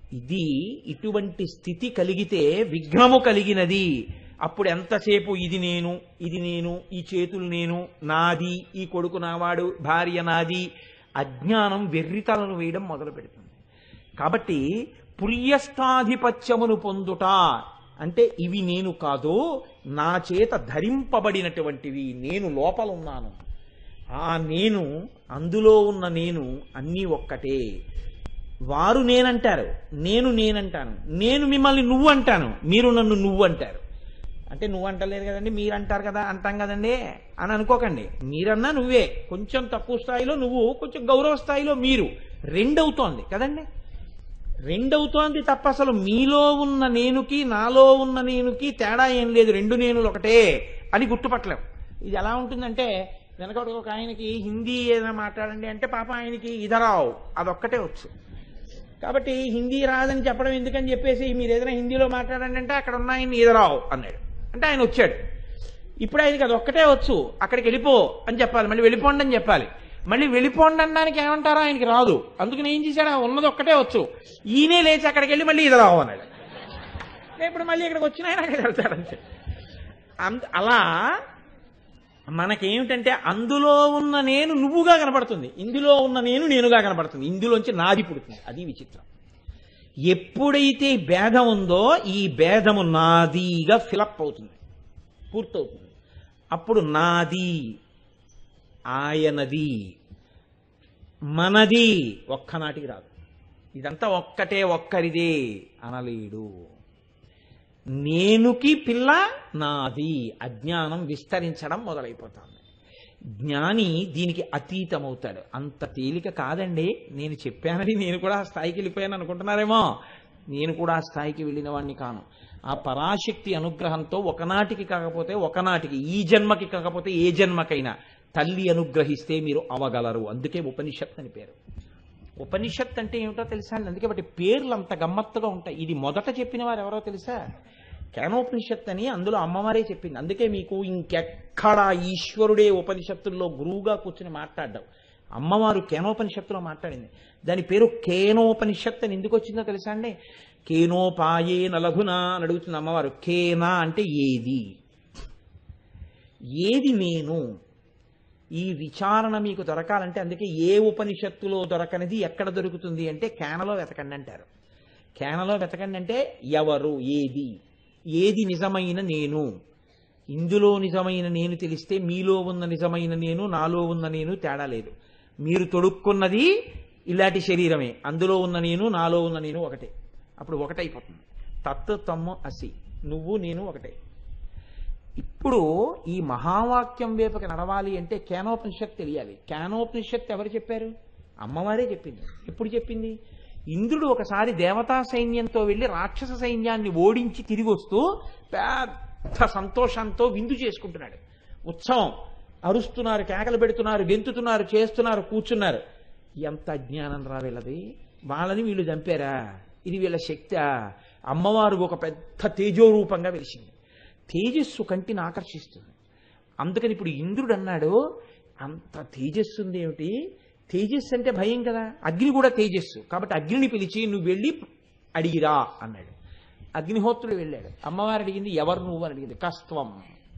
ఇది ఇటువంటి స్థితి కలిగితే విఘ్నము కలిగినది. అప్పుడు ఎంతసేపు ఇది నేను, ఇది నేను, ఈ చేతులు నేను, నాది, ఈ కొడుకు నావాడు, భార్య నాది, అజ్ఞానం వెర్రితలను వేయడం మొదలు పెడుతుంది. కాబట్టి పుర్యస్థాధిపత్యమును పొందుట అంటే ఇవి నేను కాదు, నా చేత ధరింపబడినటువంటివి, నేను లోపల ఉన్నాను. ఆ నేను, అందులో ఉన్న నేను అన్నీ ఒక్కటే. వారు నేనంటారు, నేను నేనంటాను, నేను మిమ్మల్ని నువ్వు అంటాను, మీరు నన్ను నువ్వు అంటారు. అంటే నువ్వు అంటలేదు కదండి, మీరు అంటారు కదా, అంటాం కదండి అని అనుకోకండి. మీరన్నా నువ్వే, కొంచెం తక్కువ స్థాయిలో నువ్వు, కొంచెం గౌరవ స్థాయిలో మీరు, రెండవుతోంది కదండి, రెండవుతోంది తప్ప అసలు మీలో ఉన్న నేనుకి నాలో ఉన్న నేనుకి తేడా ఏం లేదు, రెండు నేనులు ఒకటే అని గుర్తుపట్టలేం. ఇది ఎలా ఉంటుందంటే, వెనకటి ఒక ఆయనకి హిందీ ఏదైనా మాట్లాడండి అంటే పాప ఆయనకి ఇదరావు, అదొక్కటే వచ్చు. కాబట్టి హిందీ రాదని చెప్పడం ఎందుకని చెప్పేసి మీరు ఏదైనా హిందీలో మాట్లాడండి అంటే అక్కడ ఉన్న ఆయన ఇదరావు అన్నాడు. అంటే ఆయన వచ్చాడు. ఇప్పుడు ఆయనకి అది ఒక్కటే వచ్చు, అక్కడికి వెళ్ళిపో అని చెప్పాలి, మళ్ళీ వెళ్ళిపోండి అని చెప్పాలి. మళ్ళీ వెళ్ళిపోండి అనడానికి ఏమంటారో ఆయనకి రాదు. అందుకని ఏం చేశాడు, ఉన్నది ఒక్కటే వచ్చు, ఈయనే లేచి అక్కడికి వెళ్ళి మళ్ళీ ఇదరావు అన్నాడు. ఇప్పుడు మళ్ళీ ఇక్కడికి వచ్చిన ఆయన అక్కడికి వెళ్తాడంతే. అలా మనకేమిటంటే అందులో ఉన్న నేను నువ్వుగా కనపడుతుంది, ఇందులో ఉన్న నేను నేనుగా కనపడుతుంది, ఇందులోంచి నాది పుడుతుంది. అది విచిత్రం. ఎప్పుడైతే భేదం ఉందో ఈ భేదము నాదిగా ఫిలప్ అవుతుంది, పూర్తవుతుంది. అప్పుడు నాది, ఆయనది, మనది ఒక్కనాటికి రాదు. ఇదంతా ఒక్కటే ఒక్కరిదే అనలేడు. నేనుకి పిల్ల నాది, అజ్ఞానం విస్తరించడం మొదలైపోతుంది. జ్ఞాని దీనికి అతీతమవుతాడు. అంత తేలిక కాదండి, నేను చెప్పానని నేను కూడా ఆ స్థాయికి వెళ్ళిపోయాను అనుకుంటున్నారేమో. నేను కూడా ఆ స్థాయికి వెళ్ళిన వాడిని కాను. ఆ పరాశక్తి అనుగ్రహంతో ఒకనాటికి కాకపోతే ఒకనాటికి, ఈ జన్మకి కాకపోతే ఏ జన్మకైనా తల్లి అనుగ్రహిస్తే మీరు అవగలరు. అందుకే ఉపనిషత్ అని పేరు. ఉపనిషత్ అంటే ఏమిటో తెలుసా అండి? అందుకే బట్టి పేర్లు అంత గమ్మత్తుగా ఉంటాయి. ఇది మొదట చెప్పిన వారు ఎవరో తెలుసా? కేనోపనిషత్ అని, అందులో అమ్మవారే చెప్పింది. అందుకే మీకు ఇంకెక్కడ ఈశ్వరుడే ఉపనిషత్తుల్లో గురువుగా కూర్చుని మాట్లాడ్డాం. అమ్మవారు కేనోపనిషత్తులో మాట్లాడింది. దాని పేరు కేనోపనిషత్ అని ఎందుకు వచ్చిందో తెలుసా అండి? కేనోపాయే నలఘునా అని అడుగుతుంది అమ్మవారు. కేనా అంటే ఏది, ఏది నేను. ఈ విచారణ మీకు దొరకాలంటే, అందుకే ఏ ఉపనిషత్తులో దొరకనిది ఎక్కడ దొరుకుతుంది అంటే కేనలో వెతకండి అంటారు. కేనలో వెతకండి అంటే ఎవరు, ఏది, ఏది నిజమైన నేను. ఇందులో నిజమైన నేను తెలిస్తే మీలో ఉన్న నిజమైన నేను, నాలో ఉన్న నేను తేడా లేదు. మీరు తొడుక్కున్నది ఇలాంటి శరీరమే, అందులో ఉన్న నేను, నాలో ఉన్న నేను ఒకటే. అప్పుడు ఒకటైపోతుంది. తత్ తమ్ము అసి, నువ్వు నేను ఒకటే. ఇప్పుడు ఈ మహావాక్యం వైపుకి నడవాలి అంటే కేనోపనిషత్ తెలియాలి. కేనోపనిషత్ ఎవరు చెప్పారు? అమ్మవారే చెప్పింది. ఎప్పుడు చెప్పింది? ఇంద్రుడు ఒకసారి దేవతా సైన్యంతో వెళ్లి రాక్షస సైన్యాన్ని ఓడించి తిరిగి వస్తూ పెద్ద సంతోషంతో విందు చేసుకుంటున్నాడు. ఉత్సవం, అరుస్తున్నారు, కేకలు పెడుతున్నారు, గెంతుతున్నారు, చేస్తున్నారు, కూర్చున్నారు. ఎంత అజ్ఞానం రా వీళ్ళది! వాళ్ళని వీళ్ళు చంపారా? ఇది వీళ్ళ శక్తి. అమ్మవారు ఒక పెద్ద తేజోరూపంగా వెలిసింది. తేజస్సు కంటిని ఆకర్షిస్తుంది. అందుకని ఇప్పుడు ఇంద్రుడు అన్నాడు, అంత తేజస్సు ఉంది ఏమిటి? తేజస్సు అంటే భయం కదా, అగ్ని కూడా తేజస్సు. కాబట్టి అగ్నిని పిలిచి నువ్వు వెళ్ళి అడిగిరా అన్నాడు. అగ్నిహోత్రుడు వెళ్ళాడు. అమ్మవారు అడిగింది, ఎవరు నువ్వు అని అడిగింది. కస్త్వం,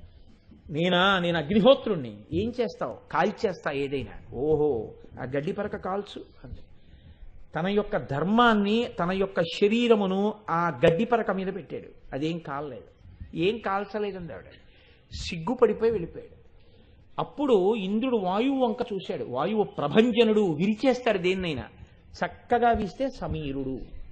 నేనా, నేను అగ్నిహోత్రుణ్ణి. ఏం చేస్తావు? కాల్చేస్తా ఏదైనా. ఓహో, ఆ గడ్డి పరక కాల్చు అంది. తన యొక్క ధర్మాన్ని, తన యొక్క శరీరమును ఆ గడ్డి పరక మీద పెట్టాడు. అదేం కాలలేదు, ఏం కాల్చలేదండి ఆవిడ. సిగ్గుపడిపోయి వెళ్ళిపోయాడు. అప్పుడు ఇంద్రుడు వాయువు వంక చూశాడు. వాయువు ప్రభంజనుడు, విరిచేస్తాడు దేన్నైనా. చక్కగా వీస్తే సమీరుడు.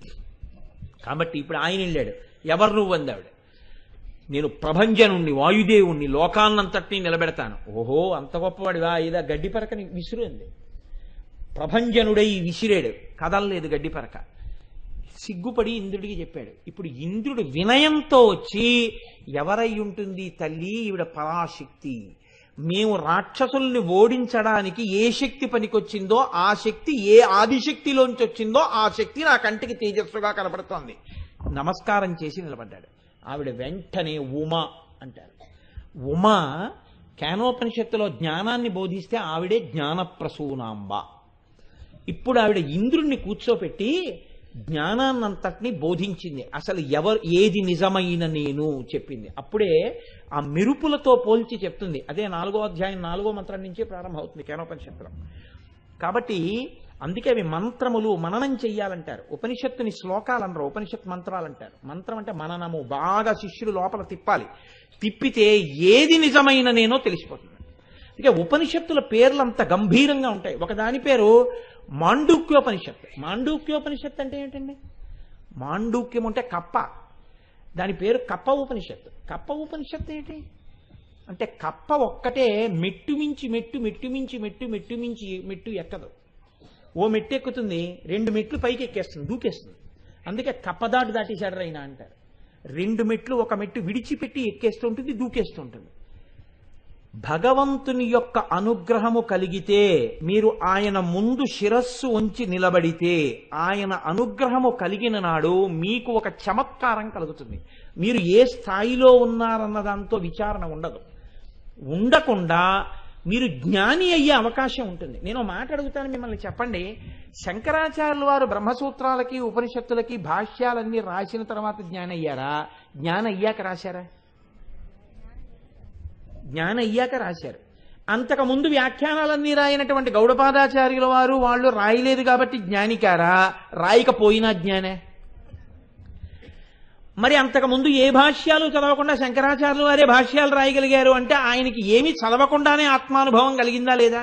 కాబట్టి ఇప్పుడు ఆయన వెళ్ళాడు. ఎవరు నువ్వు అంది ఆవిడ. నేను ప్రభంజనుణ్ణి, వాయుదేవుణ్ణి, లోకాన్నంతటినీ నిలబెడతాను. ఓహో, అంత గొప్పవాడివా? ఏదా గడ్డి పరకని విసురు అంది. ప్రభంజనుడై విసిరాడు, కదలలేదు గడ్డి పరక. సిగ్గుపడి ఇంద్రుడికి చెప్పాడు. ఇప్పుడు ఇంద్రుడు వినయంతో వచ్చి, ఎవరై ఉంటుంది తల్లి, ఈవిడ పరాశక్తి. మేము రాక్షసుల్ని ఓడించడానికి ఏ శక్తి పనికొచ్చిందో ఆ శక్తి, ఏ ఆదిశక్తిలోంచి వచ్చిందో ఆ శక్తి నా కంటికి తేజస్సుగా కనపడుతోంది. నమస్కారం చేసి నిలబడ్డాడు. ఆవిడ వెంటనే ఉమా అంటారు. ఉమా కేనోపనిషత్తులో జ్ఞానాన్ని బోధిస్తే ఆవిడే జ్ఞానప్రసూనాంబ. ఇప్పుడు ఆవిడ ఇంద్రుణ్ణి కూర్చోపెట్టి, జ్ఞానాన్నంతటినీ బోధించింది. అసలు ఎవరు ఏది నిజమైన నేను చెప్పింది. అప్పుడే ఆ మెరుపులతో పోల్చి చెప్తుంది. అదే నాలుగో అధ్యాయం నాలుగో మంత్రం నుంచే ప్రారంభమవుతుంది కేనోపనిషత్తులో. కాబట్టి అందుకే అవి మంత్రములు, మననం చెయ్యాలంటారు. ఉపనిషత్తుని శ్లోకాలు అనరు, ఉపనిషత్ మంత్రాలు అంటారు. మంత్రం అంటే మననము, బాగా శిష్యులు లోపల తిప్పాలి. తిప్పితే ఏది నిజమైన నేనో తెలిసిపోతుంది. అందుకే ఉపనిషత్తుల పేర్లు అంత గంభీరంగా ఉంటాయి. ఒకదాని పేరు మాండూక్యోపనిషత్. మాండూక్యోపనిషత్ అంటే ఏంటండి? మాండూక్యం అంటే కప్ప, దాని పేరు కప్ప ఉపనిషత్తు. కప్ప ఉపనిషత్తు ఏంటి అంటే, కప్ప ఒక్కటే మెట్టు మించి మెట్టు మెట్టు మించి మెట్టు మెట్టు మించి మెట్టు ఎక్కదు. ఓ మెట్టు ఎక్కుతుంది, రెండు మెట్లు పైకి ఎక్కేస్తుంది, దూకేస్తుంది. అందుకే కప్పదాటు దాటేశాడు రైనా అంటారు. రెండు మెట్లు ఒక మెట్టు విడిచిపెట్టి ఎక్కేస్తుంటుంది, దూకేస్తుంటుంది. భగవంతుని యొక్క అనుగ్రహము కలిగితే, మీరు ఆయన ముందు శిరస్సు ఉంచి నిలబడితే, ఆయన అనుగ్రహము కలిగిన నాడు మీకు ఒక చమత్కారం కలుగుతుంది. మీరు ఏ స్థాయిలో ఉన్నారన్న దాంతో విచారణ ఉండదు. ఉండకుండా మీరు జ్ఞాని అయ్యే అవకాశం ఉంటుంది. నేను మాట అడుగుతాను మిమ్మల్ని, చెప్పండి, శంకరాచార్యుల వారు బ్రహ్మసూత్రాలకి ఉపనిషత్తులకి భాష్యాలన్నీ రాసిన తర్వాత జ్ఞాని అయ్యారా? జ్ఞానం అయ్యాక రాశారా? జ్ఞానం అయ్యాక రాశారు. అంతకుముందు వ్యాఖ్యానాలన్నీ రాయనటువంటి గౌడపాదాచార్యుల వారు వాళ్ళు రాయలేదు కాబట్టి జ్ఞానికారా? రాయకపోయినా జ్ఞానే. మరి అంతకుముందు ఏ భాష్యాలు చదవకుండా శంకరాచార్యుల వారే భాష్యాలు రాయగలిగారు అంటే ఆయనకి ఏమీ చదవకుండానే ఆత్మానుభవం కలిగిందా లేదా?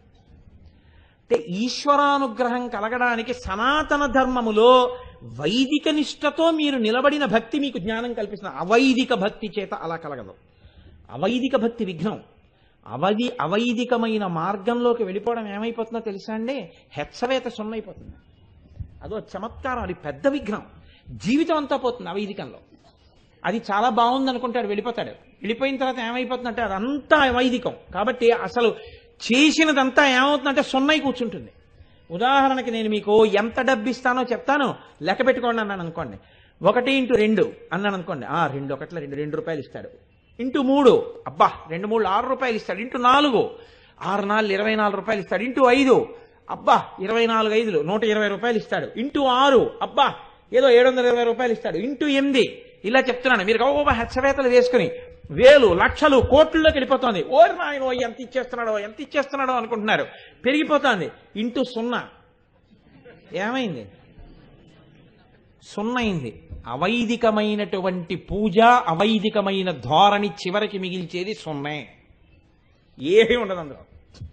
అంటే ఈశ్వరానుగ్రహం కలగడానికి సనాతన ధర్మములో వైదిక నిష్టతో మీరు నిలబడిన భక్తి మీకు జ్ఞానం కల్పిస్తుంది. అవైదిక భక్తి చేత అలా కలగదు. అవైదిక భక్తి విఘ్నం. అవధి అవైదికమైన మార్గంలోకి వెళ్ళిపోవడం ఏమైపోతుందో తెలుసా అండి? హెచ్చవేత సున్నైపోతుంది. అదో చమత్కారం, అది పెద్ద విఘ్నం. జీవితం అంతా పోతుంది అవైదికంలో. అది చాలా బాగుంది అనుకుంటాడు, వెళ్ళిపోతాడు. వెళ్ళిపోయిన తర్వాత ఏమైపోతుందంటే అదంతా అవైదికం. కాబట్టి అసలు చేసినదంతా ఏమవుతుందంటే సున్నై కూర్చుంటుంది. ఉదాహరణకి నేను మీకు ఎంత డబ్బు ఇస్తానో చెప్తాను, లెక్క పెట్టుకోండి అన్నాను అనుకోండి. ఒకటి ఇంటూ రెండు అన్నాను అనుకోండి, ఆ రెండు ఒకట్ల రెండు రెండు రూపాయలు ఇస్తాడు. ఇంటూ మూడు, అబ్బా రెండు మూడు ఆరు రూపాయలు ఇస్తాడు. ఇంటూ నాలుగు, ఆరు నాలుగు ఇరవై నాలుగు రూపాయలు ఇస్తాడు. ఇంటూ ఐదు, అబ్బా ఇరవై నాలుగు ఐదులు నూట ఇరవై రూపాయలు ఇస్తాడు. ఇంటూ ఆరు, అబ్బా ఏదో ఏడు వందల ఇరవై రూపాయలు ఇస్తాడు. ఇంటూ ఎనిమిది, ఇలా చెప్తున్నాను. మీరు గొప్ప హెచ్చవేతలు వేసుకుని వేలు లక్షలు కోట్లలోకి వెళ్ళిపోతుంది. ఓరి నాయనో ఎంత ఇచ్చేస్తున్నాడో ఎంత ఇచ్చేస్తున్నాడో అనుకుంటున్నారు. పెరిగిపోతుంది. ఇంటూ సున్నా ఏమైంది? సున్నా అయింది. అవైదికమైనటువంటి పూజ, అవైదికమైన ధోరణి చివరికి మిగిల్చేది సున్నే. ఏమీ ఉండదు అందులో.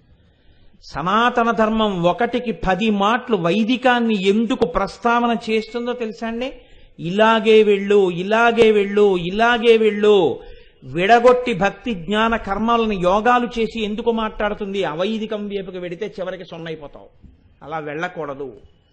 సనాతన ధర్మం ఒకటికి పది మాటలు వైదికాన్ని ఎందుకు ప్రస్తావన చేస్తుందో తెలుసా అండి? ఇలాగే వెళ్ళు, ఇలాగే వెళ్ళు, ఇలాగే వెళ్ళు. విడగొట్టి భక్తి జ్ఞాన కర్మాలను యోగాలు చేసి ఎందుకు మాట్లాడుతుంది? అవైదికం వైపుకి వెడితే చివరికి సొన్నైపోతావు. అలా వెళ్ళకూడదు,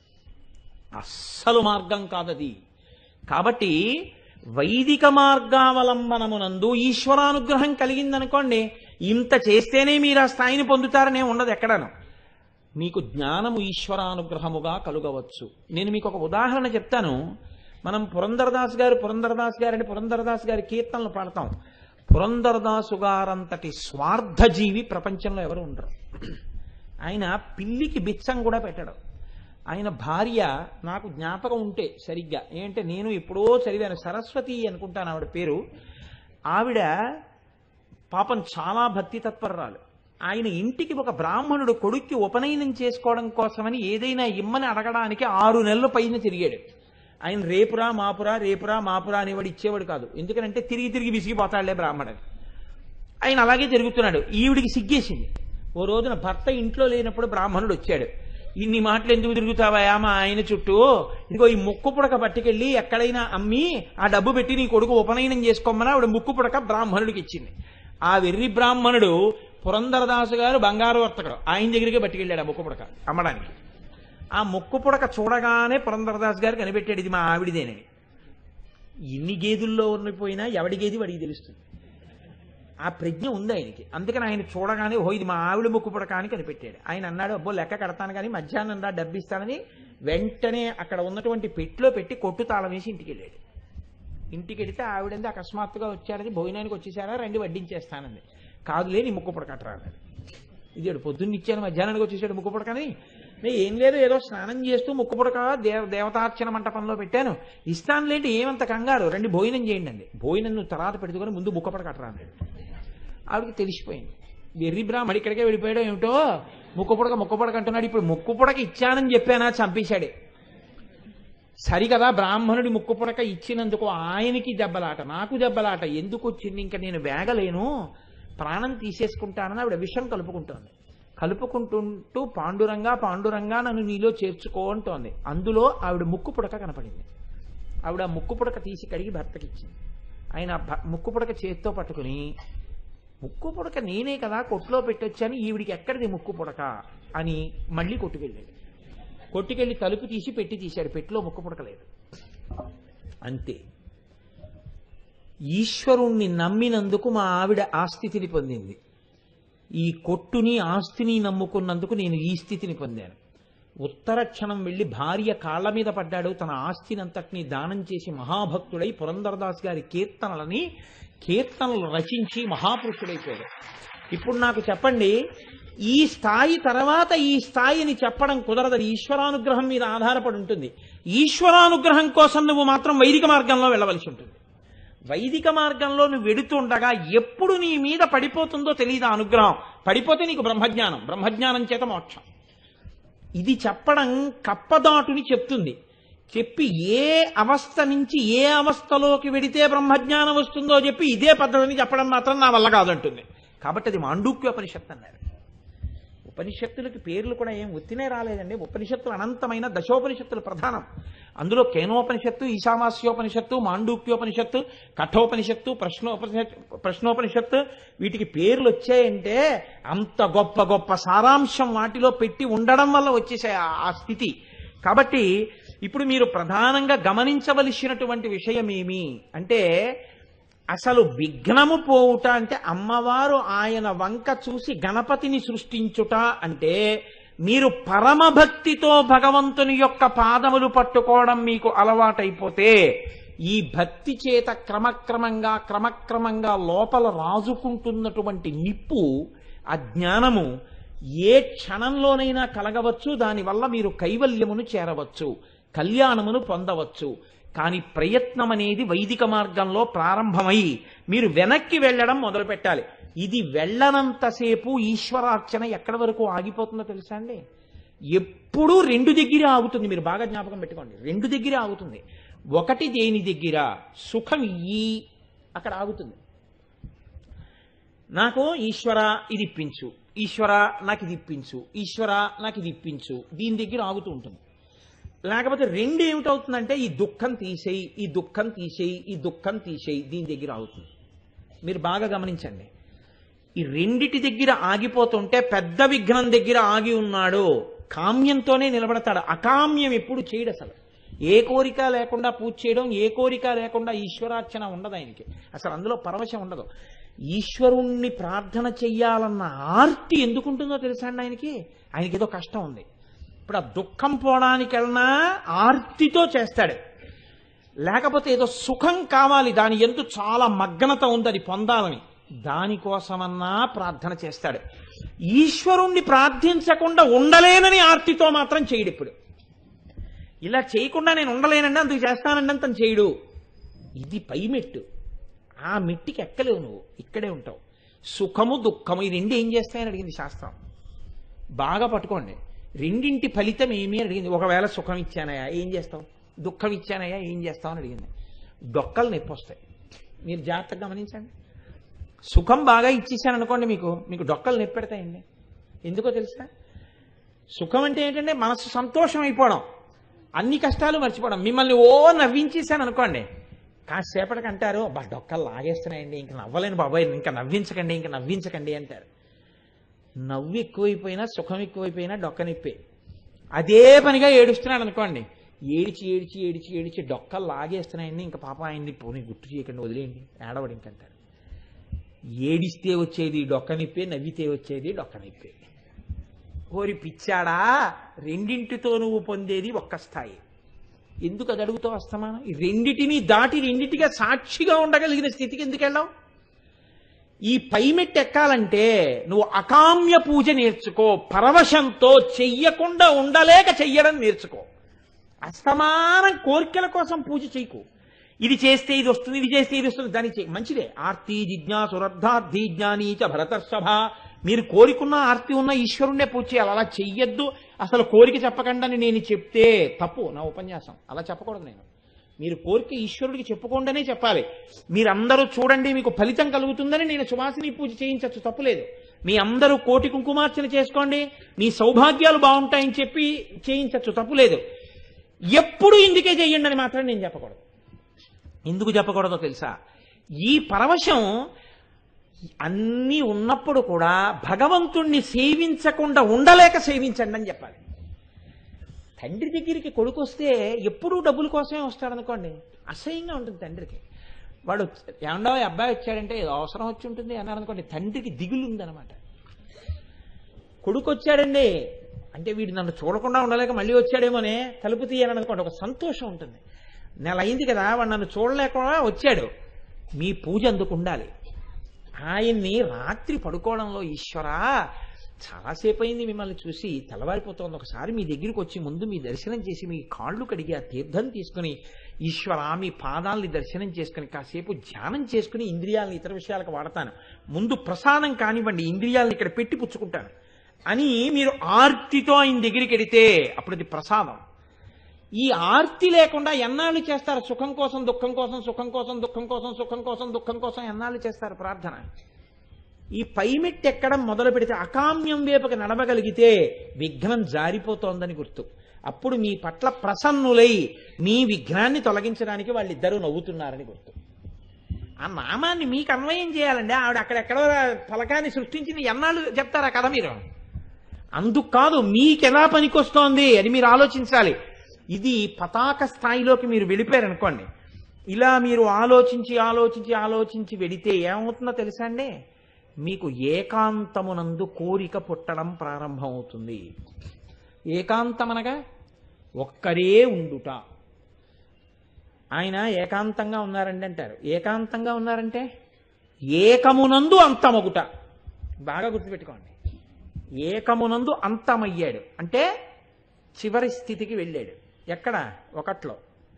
అస్సలు మార్గం కాదది. కాబట్టి వైదిక మార్గావలంబనమునందు ఈశ్వరానుగ్రహం కలిగిందనుకోండి, ఇంత చేస్తేనే మీరు ఆ స్థాయిని పొందుతారనే ఉండదు ఎక్కడను. మీకు జ్ఞానము ఈశ్వరానుగ్రహముగా కలుగవచ్చు. నేను మీకు ఒక ఉదాహరణ చెప్తాను. మనం పురంధరదాస్ గారు పురంధరదాస్ గారని పురంధరదాస్ గారి కీర్తనలు పాడతాం. పురంధరదాసు గారంతటి స్వార్థజీవి ప్రపంచంలో ఎవరు ఉండరు. ఆయన పిల్లికి బిచ్చం కూడా పెట్టడం. ఆయన భార్య, నాకు జ్ఞాపకం ఉంటే సరిగ్గా ఏంటంటే నేను ఎప్పుడో చదివాను, సరస్వతి అనుకుంటాను ఆవిడ పేరు. ఆవిడ పాపం చాలా భక్తి తత్పరురాలు. ఆయన ఇంటికి ఒక బ్రాహ్మణుడు కొడుక్కి ఉపనయనం చేసుకోవడం కోసమని ఏదైనా ఇమ్మని అడగడానికి ఆరు నెలల పైన తిరిగాడు. ఆయన రేపురా మాపురా రేపురా మాపురా అనేవాడు, ఇచ్చేవాడు కాదు. ఎందుకంటే తిరిగి తిరిగి విసిగిపోతాడులే బ్రాహ్మణుడు. ఆయన అలాగే తిరుగుతున్నాడు. ఈవిడికి సిగ్గేసింది. ఓ రోజున భర్త ఇంట్లో లేనప్పుడు బ్రాహ్మణుడు వచ్చాడు. ఇన్ని మాటలు ఎందుకు తిరుగుతావా మా ఆయన చుట్టూ? ఇదిగో ఈ ముక్కు పుడక పట్టుకెళ్ళి ఎక్కడైనా అమ్మి ఆ డబ్బు పెట్టి నీ కొడుకు ఉపనయనం చేసుకోమని ఆవిడ ముక్కు పుడక బ్రాహ్మణుడికి ఇచ్చింది. ఆ వెర్రి బ్రాహ్మణుడు పురంధరదాసు గారు బంగారు వర్తకుడు, ఆయన దగ్గరికి పట్టుకెళ్ళాడు ఆ ముక్కు పుడక అమ్మడానికి. ఆ ముక్కు పుడక చూడగానే పురంధరదాస్ గారు కనిపెట్టాడు, ఇది మా ఆవిడిదేనని. ఎన్ని గేదుల్లో ఉండిపోయినా ఎవడి గేది వాడికి తెలుస్తుంది. ఆ ప్రజ్ఞ ఉంది ఆయనకి. అందుకని ఆయన చూడగానే ఓ ఇది మా ఆవిడ ముక్కు పుడక అని కనిపెట్టాడు. ఆయన అన్నాడు, అబ్బో లెక్క కడతాను కానీ మధ్యాహ్నం రా డబ్బిస్తానని వెంటనే అక్కడ ఉన్నటువంటి పెట్టిలో పెట్టి కొట్టు తాళం వేసి ఇంటికి వెళ్ళాడు. ఇంటికి వెళితే ఆవిడంది అకస్మాత్తుగా వచ్చాడని, భోజనానికి వచ్చేసారా రండి వడ్డించేస్తానంది. కాదులే నీ ముక్కు పుడక అట్రా అన్నాడు. ఇది పొద్దున్న ఇచ్చాను మధ్యాహ్నానికి వచ్చేసాడు ముక్కు పుడకని. నేను ఏం లేదు, ఏదో స్నానం చేస్తూ ముక్కు పుడక దేవ దేవతార్చన మంటపంలో పెట్టాను, ఇస్తాను లేండి, ఏమంత కంగారు, రండి భోజనం చేయండి అండి. భోజనం నువ్వు తర్వాత పెట్టుకొని ముందు ముక్కు పుడక అట్టరా అన్నాడు. ఆవిడకి తెలిసిపోయింది, వెర్రి బ్రాహ్మడి ఇక్కడికే వెళ్ళిపోయాడో ఏమిటో, ముక్కు పుడక ముక్కు పుడక అంటున్నాడు, ఇప్పుడు ముక్కు పుడక ఇచ్చానని చెప్పానా, చంపేశాడే. సరికదా బ్రాహ్మణుడి ముక్కు పుడక ఇచ్చినందుకు ఆయనకి దెబ్బలాట, నాకు దెబ్బలాట, ఎందుకు వచ్చింది, ఇంకా నేను వేగలేను, ప్రాణం తీసేసుకుంటానని ఆవిడ విషం కలుపుకుంటోంది. కలుపుకుంటుంటూ పాండురంగా పాండురంగా నన్ను నీలో చేర్చుకో అంటోంది. అందులో ఆవిడ ముక్కు పుడక కనపడింది. ఆవిడ ముక్కు పుడక తీసి కడిగి భర్తకి ఇచ్చింది. ఆయన ముక్కు పుడక చేత్తో పట్టుకుని, ముక్కు పుడక నేనే కదా కొట్లో పెట్టొచ్చాను, ఈవిడికి ఎక్కడిది ముక్కు పుడక అని మళ్ళీ కొట్టుకెళ్ళాడు. కొట్టుకెళ్ళి తలుపు తీసి పెట్టి తీశాడు, పెట్టిలో ముక్కు పుడక లేదు. అంతే. ఈశ్వరుణ్ణి నమ్మినందుకు మా ఆవిడ ఆ స్థితిని పొందింది. ఈ కొట్టుని ఆస్తిని నమ్ముకున్నందుకు నేను ఈ స్థితిని పొందాను. ఉత్తర క్షణం వెళ్ళి భార్య కాళ్ల మీద పడ్డాడు, తన ఆస్తినంతటినీ దానం చేసి మహాభక్తుడై పురంధరదాస్ గారి కీర్తనలని కీర్తనలు రచించి మహాపురుషుడైపోయాడు. ఇప్పుడు నాకు చెప్పండి, ఈ స్థాయి తర్వాత ఈ స్థాయిని చెప్పడం కుదరదు, ఈశ్వరానుగ్రహం మీద ఆధారపడి ఉంటుంది. ఈశ్వరానుగ్రహం కోసం నువ్వు మాత్రం వైదిక మార్గంలో వెళ్ళవలసి ఉంటుంది. వైదిక మార్గంలో నువ్వు వెడుతుండగా ఎప్పుడు నీ మీద పడిపోతుందో తెలియదు అనుగ్రహం. పడిపోతే నీకు బ్రహ్మజ్ఞానం, బ్రహ్మజ్ఞానం చేత మోక్షం. ఇది చెప్పడం కప్పదాటుని చెప్తుంది. చెప్పి ఏ అవస్థ నుంచి ఏ అవస్థలోకి వెడితే బ్రహ్మజ్ఞానం వస్తుందో చెప్పి ఇదే పద్ధతిని చెప్పడం మాత్రం నా వల్ల కాదంటుంది. కాబట్టి అది మాండూక్యోపనిషత్తు అన్నారు. ఉపనిషత్తులకి పేర్లు కూడా ఏం ఒత్తినే రాలేదండి. ఉపనిషత్తులు అనంతమైన దశోపనిషత్తులు ప్రధానం. అందులో కేనోపనిషత్తు, ఈశావాస్యోపనిషత్తు, మాండూక్యోపనిషత్తు, కఠోపనిషత్తు, ప్రశ్నోపనిషత్తు ప్రశ్నోపనిషత్తు వీటికి పేర్లు వచ్చాయంటే అంత గొప్ప గొప్ప సారాంశం వాటిలో పెట్టి ఉండడం వల్ల వచ్చేసాయి ఆ స్థితి. కాబట్టి ఇప్పుడు మీరు ప్రధానంగా గమనించవలసినటువంటి విషయం ఏమి అంటే, అసలు విఘ్నము పోవుట అంటే అమ్మవారు ఆయన వంక చూసి గణపతిని సృష్టించుట అంటే, మీరు పరమభక్తితో భగవంతుని యొక్క పాదములు పట్టుకోవడం మీకు అలవాటైపోతే ఈ భక్తి చేత క్రమక్రమంగా క్రమక్రమంగా లోపల రాజుకుంటున్నటువంటి నిప్పు, అజ్ఞానము ఏ క్షణంలోనైనా కలగవచ్చు. దానివల్ల మీరు కైవల్యమును చేరవచ్చు, కళ్యాణమును పొందవచ్చు. కానీ ప్రయత్నం అనేది వైదిక మార్గంలో ప్రారంభమై మీరు వెనక్కి వెళ్ళడం మొదలు పెట్టాలి. ఇది వెళ్ళనంతసేపు ఈశ్వరార్చన ఎక్కడి వరకు ఆగిపోతుందో తెలుసా అండి? ఎప్పుడూ రెండు దగ్గర ఆగుతుంది. మీరు బాగా జ్ఞాపకం పెట్టుకోండి, రెండు దగ్గర ఆగుతుంది. ఒకటి దేని దగ్గర? సుఖం ఈ అక్కడ ఆగుతుంది. నాకు ఈశ్వర ఇది ఇప్పించు, ఈశ్వర నాకు ఇది ఇప్పించు, ఈశ్వర నాకు ఇది ఇప్పించు, దీని దగ్గర ఆగుతూ ఉంటుంది. లేకపోతే రెండు ఏమిటవుతుందంటే, ఈ దుఃఖం తీసేయి, ఈ దుఃఖం తీసేయి, ఈ దుఃఖం తీసేయి, దీని దగ్గర ఆగుతుంది. మీరు బాగా గమనించండి. ఈ రెండిటి దగ్గర ఆగిపోతుంటే పెద్ద విఘ్నం దగ్గర ఆగి ఉన్నాడు. కామ్యంతోనే నిలబడతాడు, అకామ్యం ఎప్పుడు చేయడు. అసలు ఏ కోరిక లేకుండా పూజ చేయడం, ఏ కోరిక లేకుండా ఈశ్వరార్చన ఉండదు ఆయనకి. అసలు అందులో పరవశం ఉండదు. ఈశ్వరుణ్ణి ప్రార్థన చెయ్యాలన్న ఆర్తి ఎందుకుంటుందో తెలుసా అండి ఆయనకి? ఆయనకి ఏదో కష్టం ఉంది. ఇప్పుడు ఆ దుఃఖం పోవడానికి వెళ్ళినా ఆర్తితో చేస్తాడు. లేకపోతే ఏదో సుఖం కావాలి, దాని ఎందు చాలా మగ్నత ఉంది, అది పొందాలని, దానికోసమన్నా ప్రార్థన చేస్తాడు. ఈశ్వరుణ్ణి ప్రార్థించకుండా ఉండలేనని ఆర్తితో మాత్రం చేయడు. ఇప్పుడు ఇలా చేయకుండా నేను ఉండలేనండి అందుకు చేస్తానండి అని తను చేయడు. ఇది పై మెట్టు. ఆ మెట్టికి ఎక్కలేవు, నువ్వు ఇక్కడే ఉంటావు. సుఖము దుఃఖము ఈ రెండు ఏం చేస్తాయని అడిగింది శాస్త్రం. బాగా పట్టుకోండి. రెండింటి ఫలితం ఏమి అని అడిగింది. ఒకవేళ సుఖం ఇచ్చానయా ఏం చేస్తావు, దుఃఖం ఇచ్చానయా ఏం చేస్తావు అని అడిగింది. డొక్కలు నొప్పి వస్తాయి. మీరు జాగ్రత్తగా గమనించండి. సుఖం బాగా ఇచ్చేసాను అనుకోండి, మీకు మీకు డొక్కలు నొప్పి పెడతాయండి. ఎందుకో తెలుసా? సుఖం అంటే ఏంటంటే మనసు సంతోషం అయిపోవడం, అన్ని కష్టాలు మర్చిపోవడం. మిమ్మల్ని ఓ నవ్వించేసాను అనుకోండి, కాసేపటికి అంటారు బా డొక్కలు లాగేస్తున్నాయండి, ఇంకా నవ్వలేను బాబాయ్, ఇంకా నవ్వించకండి, ఇంకా నవ్వించకండి అంటారు. నవ్వు ఎక్కువైపోయినా సుఖం ఎక్కువైపోయినా డొక్క నొప్పి. అదే పనిగా ఏడుస్తున్నాడు అనుకోండి, ఏడిచి ఏడిచి ఏడిచి ఏడిచి డొక్కలు లాగేస్తున్నాయండి, ఇంకా పాప ఆయన్ని పోనీ గుర్తు చేయకండి, వదిలేయండి, ఏడవడు ఇంకంటారు. ఏడిస్తే వచ్చేది డొక్క నొప్పి, నవ్వితే వచ్చేది డొక్క నొప్పి. కోరి పిచ్చాడా, రెండింటితో నువ్వు పొందేది ఒక్క స్థాయి. ఎందుకు అది అడుగుతావు అస్తమానం? ఈ రెండిటిని దాటి రెండింటిగా సాక్షిగా ఉండగలిగిన స్థితికి ఎందుకు వెళ్ళావు? ఈ పైమెట్టు ఎక్కాలంటే నువ్వు అకామ్య పూజ నేర్చుకో, పరవశంతో చెయ్యకుండా ఉండలేక చెయ్యడం నేర్చుకో. అస్తమానం కోరికల కోసం పూజ చేయకు. ఇది చేస్తే ఇది వస్తుంది, ఇది చేస్తే ఇది వస్తుంది, దానికి చేయి, మంచిదే. ఆర్తి జిజ్ఞాసురర్థార్థి జ్ఞానీచ భరతర్షభ. మీరు కోరికున్న ఆర్తి ఉన్న ఈశ్వరుణ్ణే పూజ చేయాలి. అలా చెయ్యొద్దు. అసలు కోరిక చెప్పకుండా నేను చెప్తే తప్పు. నా ఉపన్యాసం అలా చెప్పకూడదు. నేను మీరు కోరిక ఈశ్వరుడికి చెప్పుకోండనే చెప్పాలి. మీరందరూ చూడండి మీకు ఫలితం కలుగుతుందని నేను సువాసిని పూజ చేయించచ్చు, తప్పులేదు. మీ అందరూ కోటి కుంకుమార్చన చేసుకోండి, మీ సౌభాగ్యాలు బాగుంటాయని చెప్పి చేయించచ్చు, తప్పులేదు. ఎప్పుడు ఇందుకే చెయ్యండి అని మాత్రం నేను చెప్పకూడదు. ఎందుకు చెప్పకూడదో తెలుసా? ఈ పరవశం అన్నీ ఉన్నప్పుడు కూడా భగవంతుణ్ణి సేవించకుండా ఉండలేక సేవించండి అని చెప్పాలి. తండ్రి దగ్గరికి కొడుకు వస్తే ఎప్పుడూ డబ్బుల కోసమే వస్తాడనుకోండి, అసహ్యంగా ఉంటుంది తండ్రికి. వాడు ఏమండో అబ్బాయి వచ్చాడంటే ఏదో అవసరం వచ్చి ఉంటుంది అన్నారు అనుకోండి, తండ్రికి దిగులు ఉందన్నమాట. కొడుకు వచ్చాడండి అంటే వీడు నన్ను చూడకుండా ఉండలేక మళ్ళీ వచ్చాడేమోనే తలుపు తీయాలని అనుకోండి, ఒక సంతోషం ఉంటుంది. నెల అయింది కదా వాడు నన్ను చూడలేకుండా వచ్చాడు. మీ పూజ అందుకు ఉండాలి. ఆయన్ని రాత్రి పడుకోవడంలో ఈశ్వరా చాలాసేపు అయింది మిమ్మల్ని చూసి, తెల్లవారిపోతుంది, ఒకసారి మీ దగ్గరికి వచ్చి ముందు మీ దర్శనం చేసి మీ కాళ్ళు కడిగి ఆ తీర్థం తీసుకుని ఈశ్వరా మీ పాదాలని దర్శనం చేసుకుని కాసేపు ధ్యానం చేసుకుని ఇంద్రియాలను ఇతర విషయాలకు వాడతాను, ముందు ప్రసాదం కానివ్వండి ఇంద్రియాలను ఇక్కడ పెట్టి పుచ్చుకుంటాను అని మీరు ఆర్తితో ఆయన దగ్గరికి వెడితే అప్పుడు అది ప్రసాదం. ఈ ఆర్తి లేకుండా ఎన్నాళ్ళు చేస్తారు? సుఖం కోసం దుఃఖం కోసం, సుఖం కోసం దుఃఖం కోసం, సుఖం కోసం దుఃఖం కోసం ఎన్నాళ్ళు చేస్తారు ప్రార్థన? ఈ పైమెట్టు ఎక్కడం మొదలు పెడితే అకామ్యం వైపుకి నడవగలిగితే విఘ్నం జారిపోతోందని గుర్తు. అప్పుడు మీ పట్ల ప్రసన్నులై మీ విఘ్నాన్ని తొలగించడానికి వాళ్ళిద్దరూ నవ్వుతున్నారని గుర్తు. ఆ నామాన్ని మీకు అన్వయం చేయాలండి. ఆవిడ అక్కడెక్కడో ఫలకాన్ని సృష్టించింది ఎన్నాళ్ళు చెప్తారా కదా మీరు? అందుకు కాదు, మీకెలా పనికొస్తోంది అది మీరు ఆలోచించాలి. ఇది పతాక స్థాయిలోకి మీరు వెళ్ళిపోయారనుకోండి, ఇలా మీరు ఆలోచించి ఆలోచించి ఆలోచించి వెడితే ఏమవుతుందో తెలుసా అండి? మీకు ఏకాంతమునందు కోరిక పుట్టడం ప్రారంభం అవుతుంది. ఏకాంతం అనగా ఒక్కరే ఉండుట. ఆయన ఏకాంతంగా ఉన్నారండి అంటారు. ఏకాంతంగా ఉన్నారంటే ఏకమునందు అంతమగుట. బాగా గుర్తుపెట్టుకోండి. ఏకమునందు అంతమయ్యాడు అంటే చివరి స్థితికి వెళ్ళాడు. ఎక్కడ? ఒకట్లో.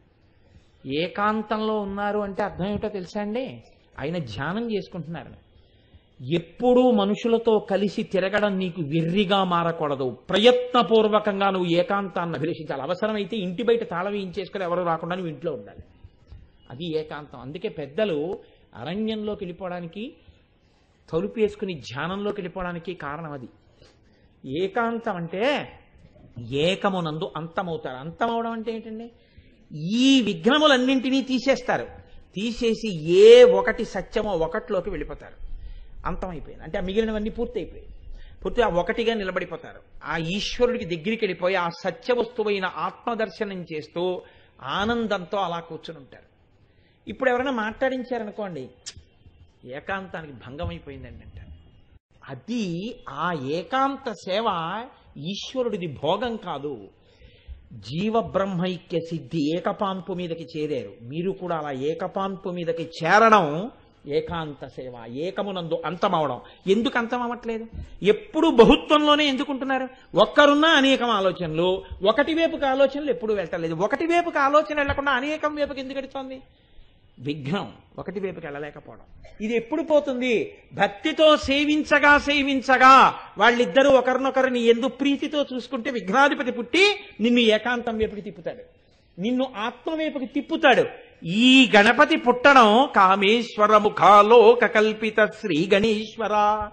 ఏకాంతంలో ఉన్నారు అంటే అర్థం ఏమిటో తెలుసా అండి? ఆయన ధ్యానం చేసుకుంటున్నారు. ఎప్పుడూ మనుషులతో కలిసి తిరగడం నీకు వెర్రిగా మారకూడదు. ప్రయత్నపూర్వకంగా నువ్వు ఏకాంతాన్ని అభిలషించాలి. అవసరమైతే ఇంటి బయట తాళం వేయించేసుకుని ఎవరు రాకుండా నువ్వు ఇంట్లో ఉండాలి. అది ఏకాంతం. అందుకే పెద్దలు అరణ్యంలోకి వెళ్ళిపోవడానికి, తలుపు వేసుకుని ధ్యానంలోకి వెళ్ళిపోవడానికి కారణం అది. ఏకాంతం అంటే ఏకమునందు అంతమవుతారు. అంతమవడం అంటే ఏంటండి? ఈ విఘ్నములన్నింటినీ తీసేస్తారు. తీసేసి ఏ ఒకటి సత్యమో ఒకటిలోకి వెళ్ళిపోతారు. అంతమైపోయింది అంటే ఆ మిగిలినవన్నీ పూర్తి అయిపోయాయి. పూర్తి ఆ ఒకటిగా నిలబడిపోతారు. ఆ ఈశ్వరుడికి దగ్గరికి వెళ్ళిపోయి ఆ సత్య వస్తువైన ఆత్మదర్శనం చేస్తూ ఆనందంతో అలా కూర్చుని ఉంటారు. ఇప్పుడు ఎవరైనా మాట్లాడించారనుకోండి, ఏకాంతానికి భంగం అయిపోయిందండి అంటారు. అది ఆ ఏకాంత సేవ ఈశ్వరుడిది భోగం కాదు. జీవబ్రహ్మైక్య సిద్ధి ఏకపాన్పు మీదకి చేరారు. మీరు కూడా అలా ఏకపాన్పు మీదకి చేరడం ఏకాంత సేవ. ఏకమునందు అంతమవడం. ఎందుకు అంతమవట్లేదు? ఎప్పుడు బహుత్వంలోనే ఎందుకుంటున్నారు? ఒక్కరున్నా అనేకం ఆలోచనలు, ఒకటి వైపుకి ఆలోచనలు ఎప్పుడు వెళ్ళలేదు. ఒకటి వైపుకి ఆలోచన వెళ్లకుండా అనేకం వైపుకి ఎందుకు వెడుతోంది? విఘ్నం. ఒకటి వైపుకి వెళ్ళలేకపోవడం. ఇది ఎప్పుడు పోతుంది? భక్తితో సేవించగా సేవించగా వాళ్ళిద్దరూ ఒకరినొకరిని ఎందు ప్రీతితో చూసుకుంటే విఘ్నాధిపతి పుట్టి నిన్ను ఏకాంతం వైపుకి తిప్పుతాడు, నిన్ను ఆత్మ వైపుకి తిప్పుతాడు. ఈ గణపతి పుట్టడం కామేశ్వర ముఖాలోక కల్పిత శ్రీ గణేశ్వర.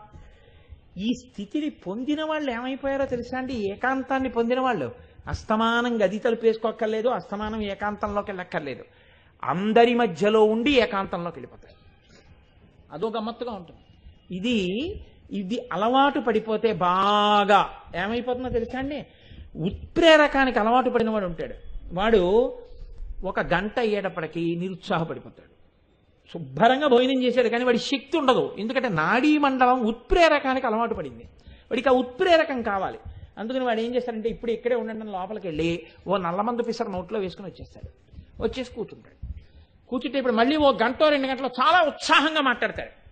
ఈ స్థితిని పొందిన వాళ్ళు ఏమైపోయారో తెలుసా అండి? ఏకాంతాన్ని పొందిన వాళ్ళు అస్తమానం గది తలుపు వేసుకోక్కర్లేదు, అస్తమానం ఏకాంతంలోకి వెళ్ళక్కర్లేదు. అందరి మధ్యలో ఉండి ఏకాంతంలోకి వెళ్ళిపోతారు. అదో గమ్మత్తుగా ఉంటుంది. ఇది ఇది అలవాటు పడిపోతే బాగా ఏమైపోతుందో తెలుసా అండి? ఉత్ప్రేరకానికి అలవాటు పడినవాడు ఉంటాడు. వాడు ఒక గంట అయ్యేటప్పటికీ నిరుత్సాహపడిపోతాడు. శుభ్రంగా భోజనం చేశాడు కానీ వాడి శక్తి ఉండదు. ఎందుకంటే నాడీ మండలం ఉత్ప్రేరకానికి అలవాటు పడింది. వాడికి ఆ ఉత్ప్రేరకం కావాలి. అందుకని వాడు ఏం చేస్తాడంటే ఇప్పుడు ఇక్కడే ఉండండి లోపలికి వెళ్ళి ఓ నల్లమందు పిసర నోట్లో వేసుకుని వచ్చేస్తాడు. వచ్చేసి కూర్చుంటాడు. కూర్చుంటే ఇప్పుడు మళ్ళీ ఓ గంట రెండు గంటలో చాలా ఉత్సాహంగా మాట్లాడతాడు.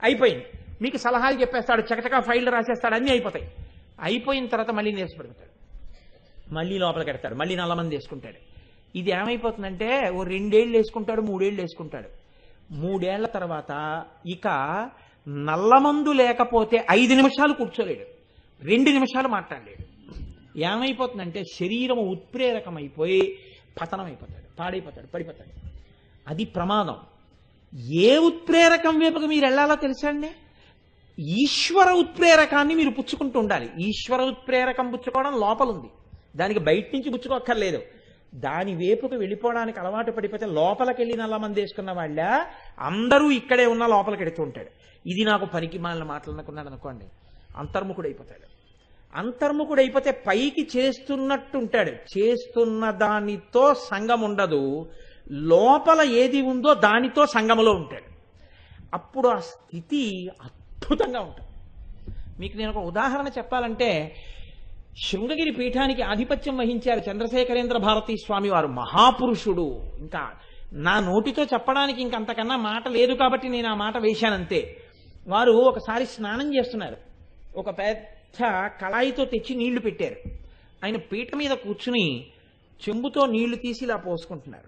అయిపోయింది. మీకు సలహాలు చెప్పేస్తాడు, చకచకా ఫైళ్ళు రాసేస్తాడు, అన్నీ అయిపోతాయి. అయిపోయిన తర్వాత మళ్ళీ నేర్చుపెడతాడు, మళ్ళీ లోపలికి పెడతాడు, మళ్ళీ నల్లమంది వేసుకుంటాడు. ఇది ఏమైపోతుందంటే ఓ రెండేళ్ళు వేసుకుంటాడు, మూడేళ్ళు వేసుకుంటాడు. మూడేళ్ల తర్వాత ఇక నల్లమందు లేకపోతే ఐదు నిమిషాలు కూర్చోలేడు, రెండు నిమిషాలు మాట్లాడలేడు. ఏమైపోతుందంటే శరీరం ఉత్ప్రేరకమైపోయి పతనం అయిపోతాడు, పాడైపోతాడు, పడిపోతాడు. అది ప్రమాదం. ఏ ఉత్ప్రేరకం వైపుకు మీరు వెళ్ళాలో తెలుసా అండి? ఈశ్వర ఉత్ప్రేరకాన్ని మీరు పుచ్చుకుంటూ ఉండాలి. ఈశ్వర ఉత్ప్రేరకం పుచ్చుకోవడం లోపల ఉంది, దానికి బయట నుంచి పుచ్చుకోక్కర్లేదు. దాని వైపుకు వెళ్ళిపోవడానికి అలవాటు పడిపోతే లోపలికి వెళ్ళి నల్ల మంది వేసుకున్న వాళ్ళ అందరూ ఇక్కడే ఉన్న లోపలికి వెడుతూ ఉంటాడు. ఇది నాకు పనికి మాలిన మాటలు అనుకున్నాడు అనుకోండి, అంతర్ముఖుడైపోతాడు. అంతర్ముఖుడైపోతే పైకి చేస్తున్నట్టు ఉంటాడు, చేస్తున్న దానితో సంగం ఉండదు, లోపల ఏది ఉందో దానితో సంగములో ఉంటాడు. అప్పుడు ఆ స్థితి అద్భుతంగా ఉంటుంది. మీకు నేను ఒక ఉదాహరణ చెప్పాలంటే, శృంగగిరి పీఠానికి ఆధిపత్యం వహించారు చంద్రశేఖరేంద్ర భారతీ స్వామి వారు, మహాపురుషుడు. ఇంకా నా నోటితో చెప్పడానికి ఇంకంతకన్నా మాట లేదు కాబట్టి నేను ఆ మాట వేశానంతే. వారు ఒకసారి స్నానం చేస్తున్నారు, ఒక పెద్ద కళాయితో తెచ్చి నీళ్లు పెట్టారు. ఆయన పీట మీద కూర్చుని చెంబుతో నీళ్లు తీసి ఇలా పోసుకుంటున్నారు.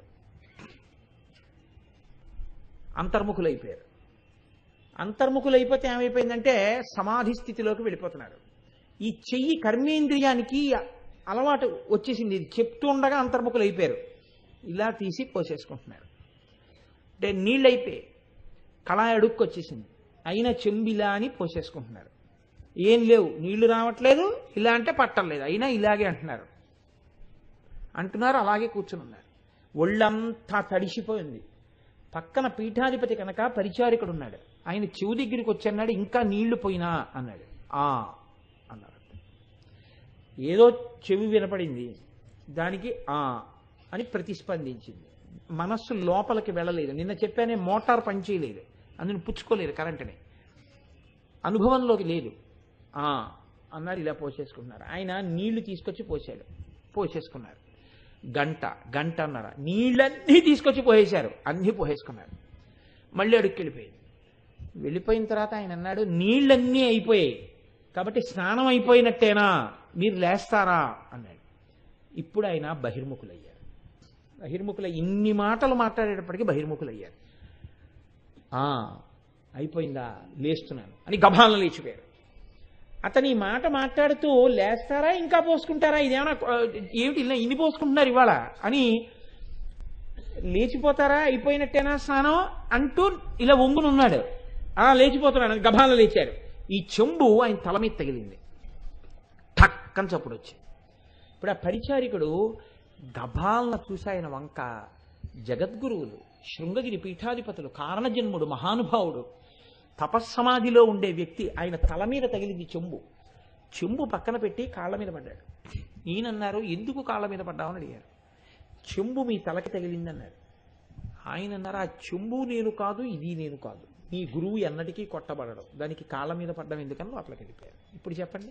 అంతర్ముఖులైపోయారు. అంతర్ముఖులైపోతే ఏమైపోయిందంటే సమాధి స్థితిలోకి వెళ్ళిపోతున్నారు. ఈ చెయ్యి కర్మేంద్రియానికి అలవాటు వచ్చేసింది, ఇది చెప్తూ ఉండగా అంతర్ముఖులు అయిపోయారు. ఇలా తీసి పోసేసుకుంటున్నారు. అంటే నీళ్ళు అయిపోయి కళాయి అడుక్కు వచ్చేసింది, అయినా చెంబిలా అని పోసేసుకుంటున్నారు. ఏం లేవు, నీళ్లు రావట్లేదు, ఇలా అంటే పట్టలేదు, అయినా ఇలాగే అంటున్నారు అంటున్నారు అలాగే కూర్చుని ఉన్నారు. ఒళ్ళంతా తడిసిపోయింది. పక్కన పీఠాధిపతి కనుక పరిచారికుడు ఉన్నాడు, ఆయన చెవు దగ్గరికి వచ్చి అన్నాడు, ఇంకా నీళ్లు పోయినా అన్నాడు. ఆ అన్నారు. ఏదో చెవి వినపడింది, దానికి ఆ అని ప్రతిస్పందించింది. మనస్సు లోపలికి వెళ్ళలేదు. నిన్న చెప్పానే మోటార్ పనిచేయలేదు, అందుని పుచ్చుకోలేదు, కరెంటుని అనుభవంలోకి లేదు. ఆ అన్నారు, ఇలా పోసేసుకుంటున్నారు. ఆయన నీళ్లు తీసుకొచ్చి పోసాడు, పోసేసుకున్నారు. గంట గంట అన్నారా, నీళ్ళన్నీ తీసుకొచ్చి పోసేశారు, అన్నీ పోసేసుకున్నారు. మళ్ళీ అడుక్కి వెళ్ళిపోయింది. వెళ్ళిపోయిన తర్వాత ఆయన అన్నాడు, నీళ్ళన్నీ అయిపోయాయి కాబట్టి స్నానం అయిపోయినట్టేనా, మీరు లేస్తారా అన్నాడు. ఇప్పుడు ఆయన బహిర్ముఖులయ్యారు. బహిర్ముఖుల ఇన్ని మాటలు మాట్లాడేటప్పటికీ బహిర్ముఖులయ్యారు. ఆ అయిపోయిందా, లేస్తున్నాను అని గభాలను లేచిపోయారు. అతని మాట మాట్లాడుతూ లేస్తారా ఇంకా పోసుకుంటారా, ఇదేమన్నా ఏమిటి ఇలా ఇన్ని పోసుకుంటున్నారు ఇవాళ అని, లేచిపోతారా అయిపోయినట్టేనా స్నానం అంటూ ఇలా వంగునున్నాడు. అలా లేచిపోతున్నాడు, గభాలను లేచారు. ఈ చెంబు ఆయన తల మీద తగిలింది, ఠక్కని చప్పుడు వచ్చింది. ఇప్పుడు ఆ పరిచారికుడు గభాలన చూసి ఆయన వంక, జగద్గురువులు, శృంగగిరి పీఠాధిపతులు, కారణజన్ముడు, మహానుభావుడు, తపస్సమాధిలో ఉండే వ్యక్తి, ఆయన తల మీద తగిలింది చెంబు. చెంబు పక్కన పెట్టి కాళ్ళ మీద పడ్డాడు. ఈయనన్నారు, ఎందుకు కాళ్ళ మీద పడ్డామని అడిగారు. చెంబు మీ తలకి తగిలింది అన్నారు. ఆయన అన్నారు, ఆ చెంబు నేను కాదు, ఇది నేను కాదు, నీ గురువు ఎన్నటికీ కొట్టబడడం, దానికి కాళ్ళ మీద పడ్డం ఎందుకని లోపలికి వెళ్ళిపోయారు. ఇప్పుడు చెప్పండి,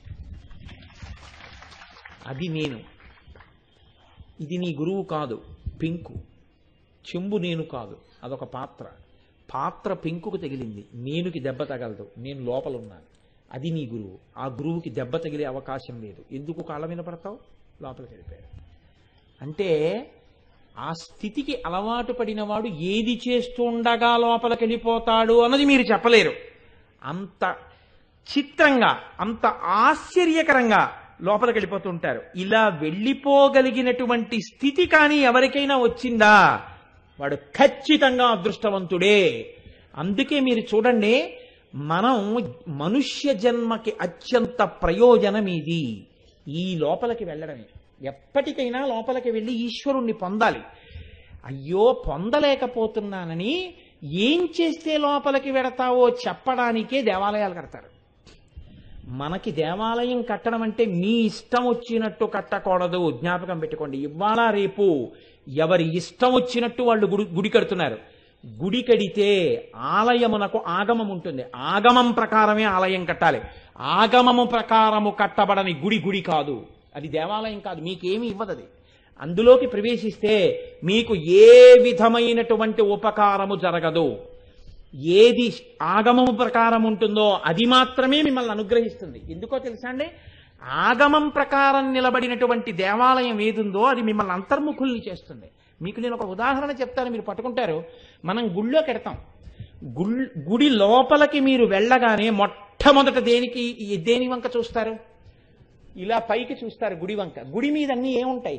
అది నేను, ఇది నీ గురువు కాదు, పెంకు. చెంబు నేను కాదు, అదొక పాత్ర, పాత్ర పెంకుకు తగిలింది, నేనుకి దెబ్బ తగలదు, నేను లోపల ఉన్నాను. అది నీ గురువు, ఆ గురువుకి దెబ్బ తగిలే అవకాశం లేదు, ఎందుకు కాళ్ళ మీద పడతావు, లోపలికి వెళ్ళిపోయారు. అంటే ఆ స్థితికి అలవాటు పడినవాడు ఏది చేస్తుండగా లోపలికి వెళ్ళిపోతాడు అన్నది మీరు చెప్పలేరు. అంత చిత్రంగా, అంత ఆశ్చర్యకరంగా లోపలికి వెళ్ళిపోతుంటారు. ఇలా వెళ్ళిపోగలిగినటువంటి స్థితి కానీ ఎవరికైనా వచ్చిందా, వాడు ఖచ్చితంగా అదృష్టవంతుడే. అందుకే మీరు చూడండి, మనం మనుష్య జన్మకి అత్యంత ప్రయోజనం ఇది, ఈ లోపలికి వెళ్ళడమే. ఎప్పటికైనా లోపలికి వెళ్ళి ఈశ్వరుణ్ణి పొందాలి. అయ్యో పొందలేకపోతున్నానని ఏం చేస్తే లోపలికి వెడతావో చెప్పడానికే దేవాలయాలు కడతారు. మనకి దేవాలయం కట్టడం అంటే మీ ఇష్టం వచ్చినట్టు కట్టకూడదు, జ్ఞాపకం పెట్టుకోండి. ఇవాళ రేపు ఎవరి ఇష్టం వచ్చినట్టు వాళ్ళు గుడి గుడి కడుతున్నారు. గుడి కడితే ఆలయమునకు ఆగమం ఉంటుంది, ఆగమం ప్రకారమే ఆలయం కట్టాలి. ఆగమము ప్రకారము కట్టబడని గుడి గుడి కాదు, అది దేవాలయం కాదు, మీకేమీ ఇవ్వదు. అది అందులోకి ప్రవేశిస్తే మీకు ఏ విధమైనటువంటి ఉపకారము జరగదు. ఏది ఆగమము ప్రకారం ఉంటుందో అది మాత్రమే మిమ్మల్ని అనుగ్రహిస్తుంది. ఎందుకో తెలుసా అండి? ఆగమం ప్రకారం నిలబడినటువంటి దేవాలయం ఏదుందో అది మిమ్మల్ని అంతర్ముఖుల్ని చేస్తుంది. మీకు నేను ఒక ఉదాహరణ చెప్తాను, మీరు పట్టుకుంటారు. మనం గుళ్ళోకి వెడతాం. గుడి లోపలికి మీరు వెళ్ళగానే మొట్టమొదట దేనికి దేని వంక చూస్తారు? ఇలా పైకి చూస్తారు, గుడి వంక. గుడి మీద అన్నీ ఏముంటాయి?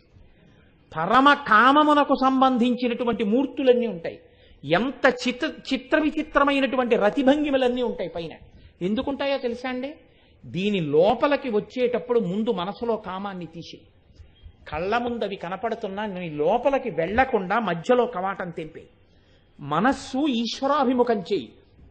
పరమ కామమునకు సంబంధించినటువంటి మూర్తులన్నీ ఉంటాయి. ఎంత చిత్ర చిత్ర విచిత్రమైనటువంటి రతిభంగిమలన్నీ ఉంటాయి పైన. ఎందుకుంటాయో తెలుసా అండి? దీని లోపలికి వచ్చేటప్పుడు ముందు మనసులో కామాన్ని తీసి, కళ్ళ ముందు అవి కనపడుతున్నా నీ లోపలికి వెళ్లకుండా మధ్యలో కవాటం తెంపే. మనస్సు ఈశ్వరాభిముఖం చేయి.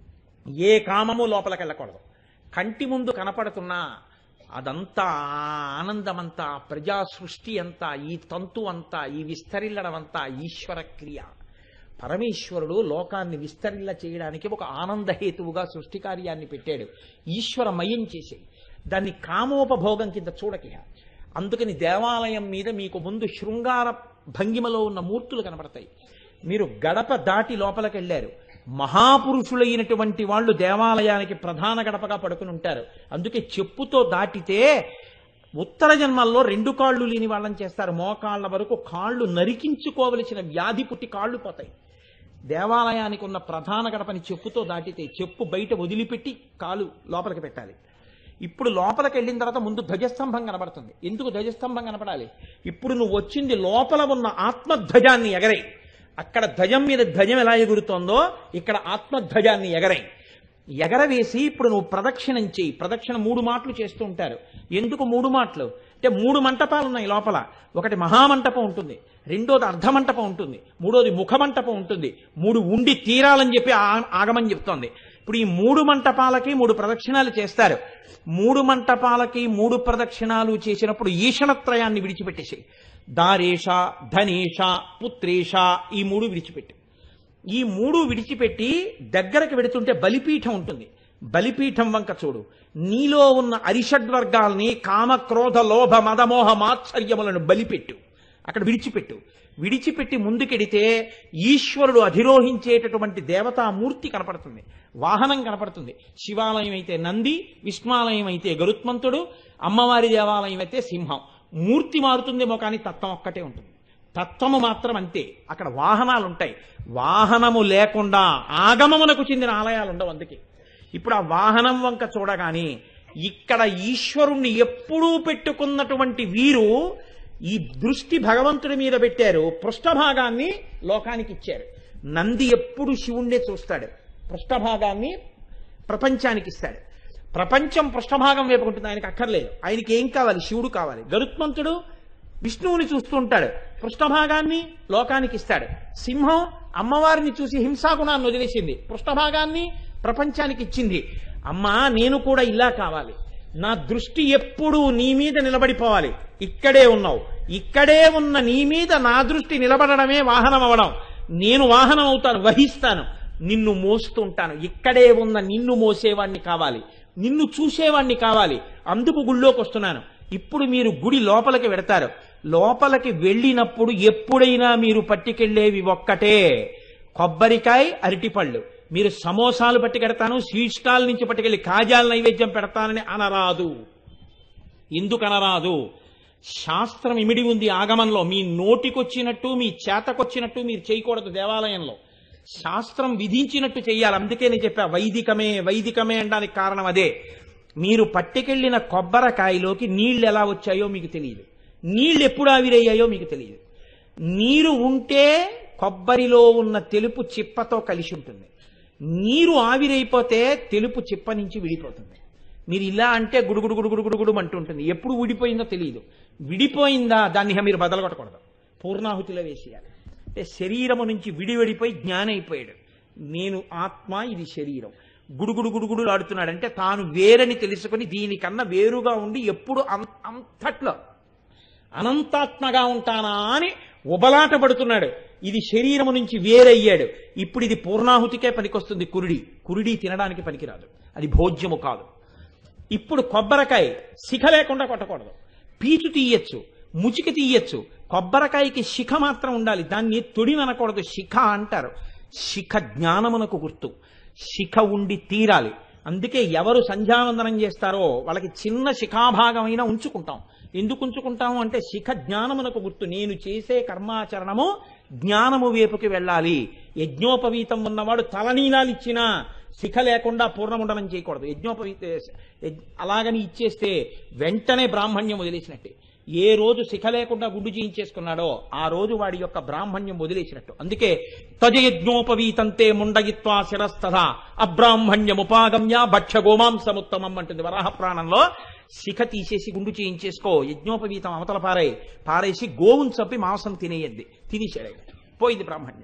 ఏ కామము లోపలికి వెళ్ళకూడదు. కంటి ముందు కనపడుతున్నా అదంతా ఆనందమంతా, ప్రజా సృష్టి అంతా, ఈ తంతు అంతా, ఈ విస్తరిల్లడం అంతా ఈశ్వర క్రియ. పరమేశ్వరుడు లోకాన్ని విస్తరిల్ల చేయడానికి ఒక ఆనందహేతువుగా సృష్టి కార్యాన్ని పెట్టాడు. ఈశ్వరమయం చేసేది. దాన్ని కామోపభోగం కింద చూడకిహ. అందుకని దేవాలయం మీద మీకు ముందు శృంగార భంగిమలో ఉన్న మూర్తులు కనపడతాయి. మీరు గడప దాటి లోపలికి వెళ్ళారు. మహాపురుషులైనటువంటి వాళ్ళు దేవాలయానికి ప్రధాన గడపగా పడుకుని ఉంటారు. అందుకే చెప్పుతో దాటితే ఉత్తర జన్మల్లో రెండు కాళ్ళు లేని వాళ్ళని చేస్తారు. మోకాళ్ళ వరకు కాళ్ళు నరికించుకోవలసిన వ్యాధి పుట్టి కాళ్ళు పోతాయి. దేవాలయానికి ఉన్న ప్రధాన గడపని చెప్పుతో దాటితే చెప్పు బయట వదిలిపెట్టి కాలు లోపలికి పెట్టాలి. ఇప్పుడు లోపలికి వెళ్ళిన తర్వాత ముందు ధ్వజస్తంభం కనబడుతుంది. ఎందుకు ధ్వజస్తంభం కనపడాలి? ఇప్పుడు నువ్వు వచ్చింది లోపల ఉన్న ఆత్మధ్వజాన్ని ఎగరై. అక్కడ ధ్వజం మీద ధ్వజం ఎలా ఎగురుతోందో ఇక్కడ ఆత్మధ్వజాన్ని ఎగరై. ఎగరవేసి ఇప్పుడు నువ్వు ప్రదక్షిణం చేయి. ప్రదక్షిణ మూడు మాటలు చేస్తూ ఉంటారు. ఎందుకు మూడు మాటలు అంటే మూడు మంటపాలు ఉన్నాయి లోపల. ఒకటి మహామంటపం ఉంటుంది, రెండోది అర్ధమంటపం ఉంటుంది, మూడోది ముఖమంటపం ఉంటుంది. మూడు ఉండి తీరాలని చెప్పి ఆగమని చెప్తోంది. ఇప్పుడు ఈ మూడు మంటపాలకి మూడు ప్రదక్షిణాలు చేస్తారు. మూడు మంటపాలకి మూడు ప్రదక్షిణాలు చేసినప్పుడు ఈషణత్రయాన్ని విడిచిపెట్టేసి దారేష, ధనేష, పుత్రేష ఈ మూడు విడిచిపెట్టి ఈ మూడు విడిచిపెట్టి దగ్గరకు వెడుతుంటే బలిపీఠం ఉంటుంది. బలిపీఠం వంక చూడు. నీలో ఉన్న అరిషడ్వర్గాల్ని కామ, క్రోధ, లోభ, మదమోహ, మాత్సర్యములను బలిపెట్టు. అక్కడ విడిచిపెట్టు. విడిచిపెట్టి ముందుకెడితే ఈశ్వరుడు అధిరోహించేటటువంటి దేవతామూర్తి కనపడుతుంది. వాహనం కనపడుతుంది. శివాలయం అయితే నంది, విష్ణువాలయం అయితే గరుత్మంతుడు, అమ్మవారి దేవాలయం అయితే సింహం. మూర్తి మారుతుందేమో కానీ తత్వం ఒక్కటే ఉంటుంది. తత్వము మాత్రం అంతే. అక్కడ వాహనాలు ఉంటాయి. వాహనము లేకుండా ఆగమమునకు చెందిన ఆలయాలు ఉండవు. అందుకే ఇప్పుడు ఆ వాహనం వంక చూడగానే ఇక్కడ ఈశ్వరుణ్ణి ఎప్పుడూ పెట్టుకున్నటువంటి వీరు ఈ దృష్టి భగవంతుడి మీద పెట్టారు. పృష్ఠభాగాన్ని లోకానికి ఇచ్చారు. నంది ఎప్పుడు శివుణ్ణే చూస్తాడు, పృష్ఠభాగాన్ని ప్రపంచానికి ఇస్తాడు. ప్రపంచం పృష్ఠభాగం వేపుకుంటుంది, ఆయనకి అక్కర్లేదు. ఆయనకి ఏం కావాలి? శివుడు కావాలి. గరుత్మంతుడు విష్ణువుని చూస్తూ ఉంటాడు, పృష్ఠభాగాన్ని లోకానికి ఇస్తాడు. సింహం అమ్మవారిని చూసి హింసాగుణాన్ని వదిలేసింది, పృష్ఠభాగాన్ని ప్రపంచానికి ఇచ్చింది. అమ్మా నేను కూడా ఇలా కావాలి, నా దృష్టి ఎప్పుడూ నీ మీద నిలబడిపోవాలి. ఇక్కడే ఉన్నావు, ఇక్కడే ఉన్న నీ మీద నా దృష్టి నిలబడడమే వాహనం అవడం. నేను వాహనం అవుతాను, వహిస్తాను, నిన్ను మోస్తుంటాను. ఇక్కడే ఉన్న నిన్ను మోసేవాణ్ణి కావాలి, నిన్ను చూసేవాణ్ణి కావాలి. అందుకు గుళ్ళోకి వస్తున్నాను. ఇప్పుడు మీరు గుడి లోపలికి వెడతారు. లోపలికి వెళ్ళినప్పుడు ఎప్పుడైనా మీరు పట్టుకెళ్లేవి ఒక్కటే, కొబ్బరికాయ, అరటిపళ్ళు. మీరు సమోసాలు పట్టుకెడతాను, స్వీట్ స్టాల్ నుంచి పట్టుకెళ్ళి కాజాల నైవేద్యం పెడతానని అనరాదు. ఎందుకు అనరాదు? శాస్త్రం ఇమిడి ఉంది ఆగమంలో. మీ నోటికొచ్చినట్టు మీ చేతకొచ్చినట్టు మీరు చేయకూడదు. దేవాలయంలో శాస్త్రం విధించినట్టు చెయ్యాలి. అందుకే నేను చెప్పా వైదికమే వైదికమే అనడానికి కారణం అదే. మీరు పట్టుకెళ్లిన కొబ్బరికాయలోకి నీళ్లు ఎలా వచ్చాయో మీకు తెలియదు, నీళ్లు ఎప్పుడు ఆవిరయ్యాయో మీకు తెలియదు. నీరు ఉంటే కొబ్బరిలో ఉన్న తెలుపు చిప్పతో కలిసి ఉంటుంది, నీరు ఆవిరైపోతే తెలుపు చిప్ప నుంచి విడిపోతుంది. మీరు ఇలా అంటే గుడుగుడు గుడుగుడు గుడుగుడు అంటుంటుంది, ఎప్పుడు విడిపోయిందో తెలియదు. విడిపోయిందా దాన్ని మీరు బదలగొట్టకూడదు, పూర్ణాహుతిలో వేసేయాలి. అంటే శరీరము నుంచి విడివిడిపోయి జ్ఞానం అయిపోయాడు. నేను ఆత్మ, ఇది శరీరం. గుడుగుడు గుడుగుడు ఆడుతున్నాడు అంటే తాను వేరని తెలుసుకుని దీనికన్నా వేరుగా ఉండి ఎప్పుడు అంతట్లో అనంతాత్మగా ఉంటానా అని ఉబలాట పడుతున్నాడు. ఇది శరీరము నుంచి వేరయ్యాడు. ఇప్పుడు ఇది పూర్ణాహుతికే పనికొస్తుంది. కురుడి కురుడి తినడానికి పనికిరాదు, అది భోజ్యము కాదు. ఇప్పుడు కొబ్బరికాయ శిఖ లేకుండా కొట్టకూడదు, పీచు తీయచ్చు, ముచిక తీయచ్చు. కొబ్బరికాయకి శిఖ మాత్రం ఉండాలి, దాన్ని తొడిననకూడదు. శిఖ అంటారు. శిఖ జ్ఞానమునకు గుర్తు. శిఖ ఉండి తీరాలి. అందుకే ఎవరు సంధ్యావందనం చేస్తారో వాళ్ళకి చిన్న శిఖాభాగమైనా ఉంచుకుంటాం. ఎందుకు ఉంచుకుంటాము అంటే శిఖ జ్ఞానమునకు గుర్తు. నేను చేసే కర్మాచరణము జ్ఞానము వైపుకి వెళ్ళాలి. యజ్ఞోపవీతం ఉన్నవాడు తలనీలాలు ఇచ్చినా శిఖ లేకుండా పూర్ణముండనం చేయకూడదు. యజ్ఞోపవీత అలాగని ఇచ్చేస్తే వెంటనే బ్రాహ్మణ్యం వదిలేసినట్టే. ఏ రోజు శిఖ లేకుండా గుడ్డు చేయించేసుకున్నాడో ఆ రోజు వాడి యొక్క బ్రాహ్మణ్యం వదిలేసినట్టు. అందుకే తజయజ్ఞోపవీతంతే ముండయిత్వా శిరస్తథా అబ్రాహ్మణ్యముపాగమ్య భక్ష్య గోమాంసముత్తమం అంటుంది వరాహ ప్రాణంలో. శిఖ తీసేసి గుండు చేయించేసుకో, యజ్ఞోపవీతం అవతల పారే పారేసి గోవును చంపి మాంసం తినేయండి, తినేసాడు, పోయింది బ్రాహ్మణ్యం.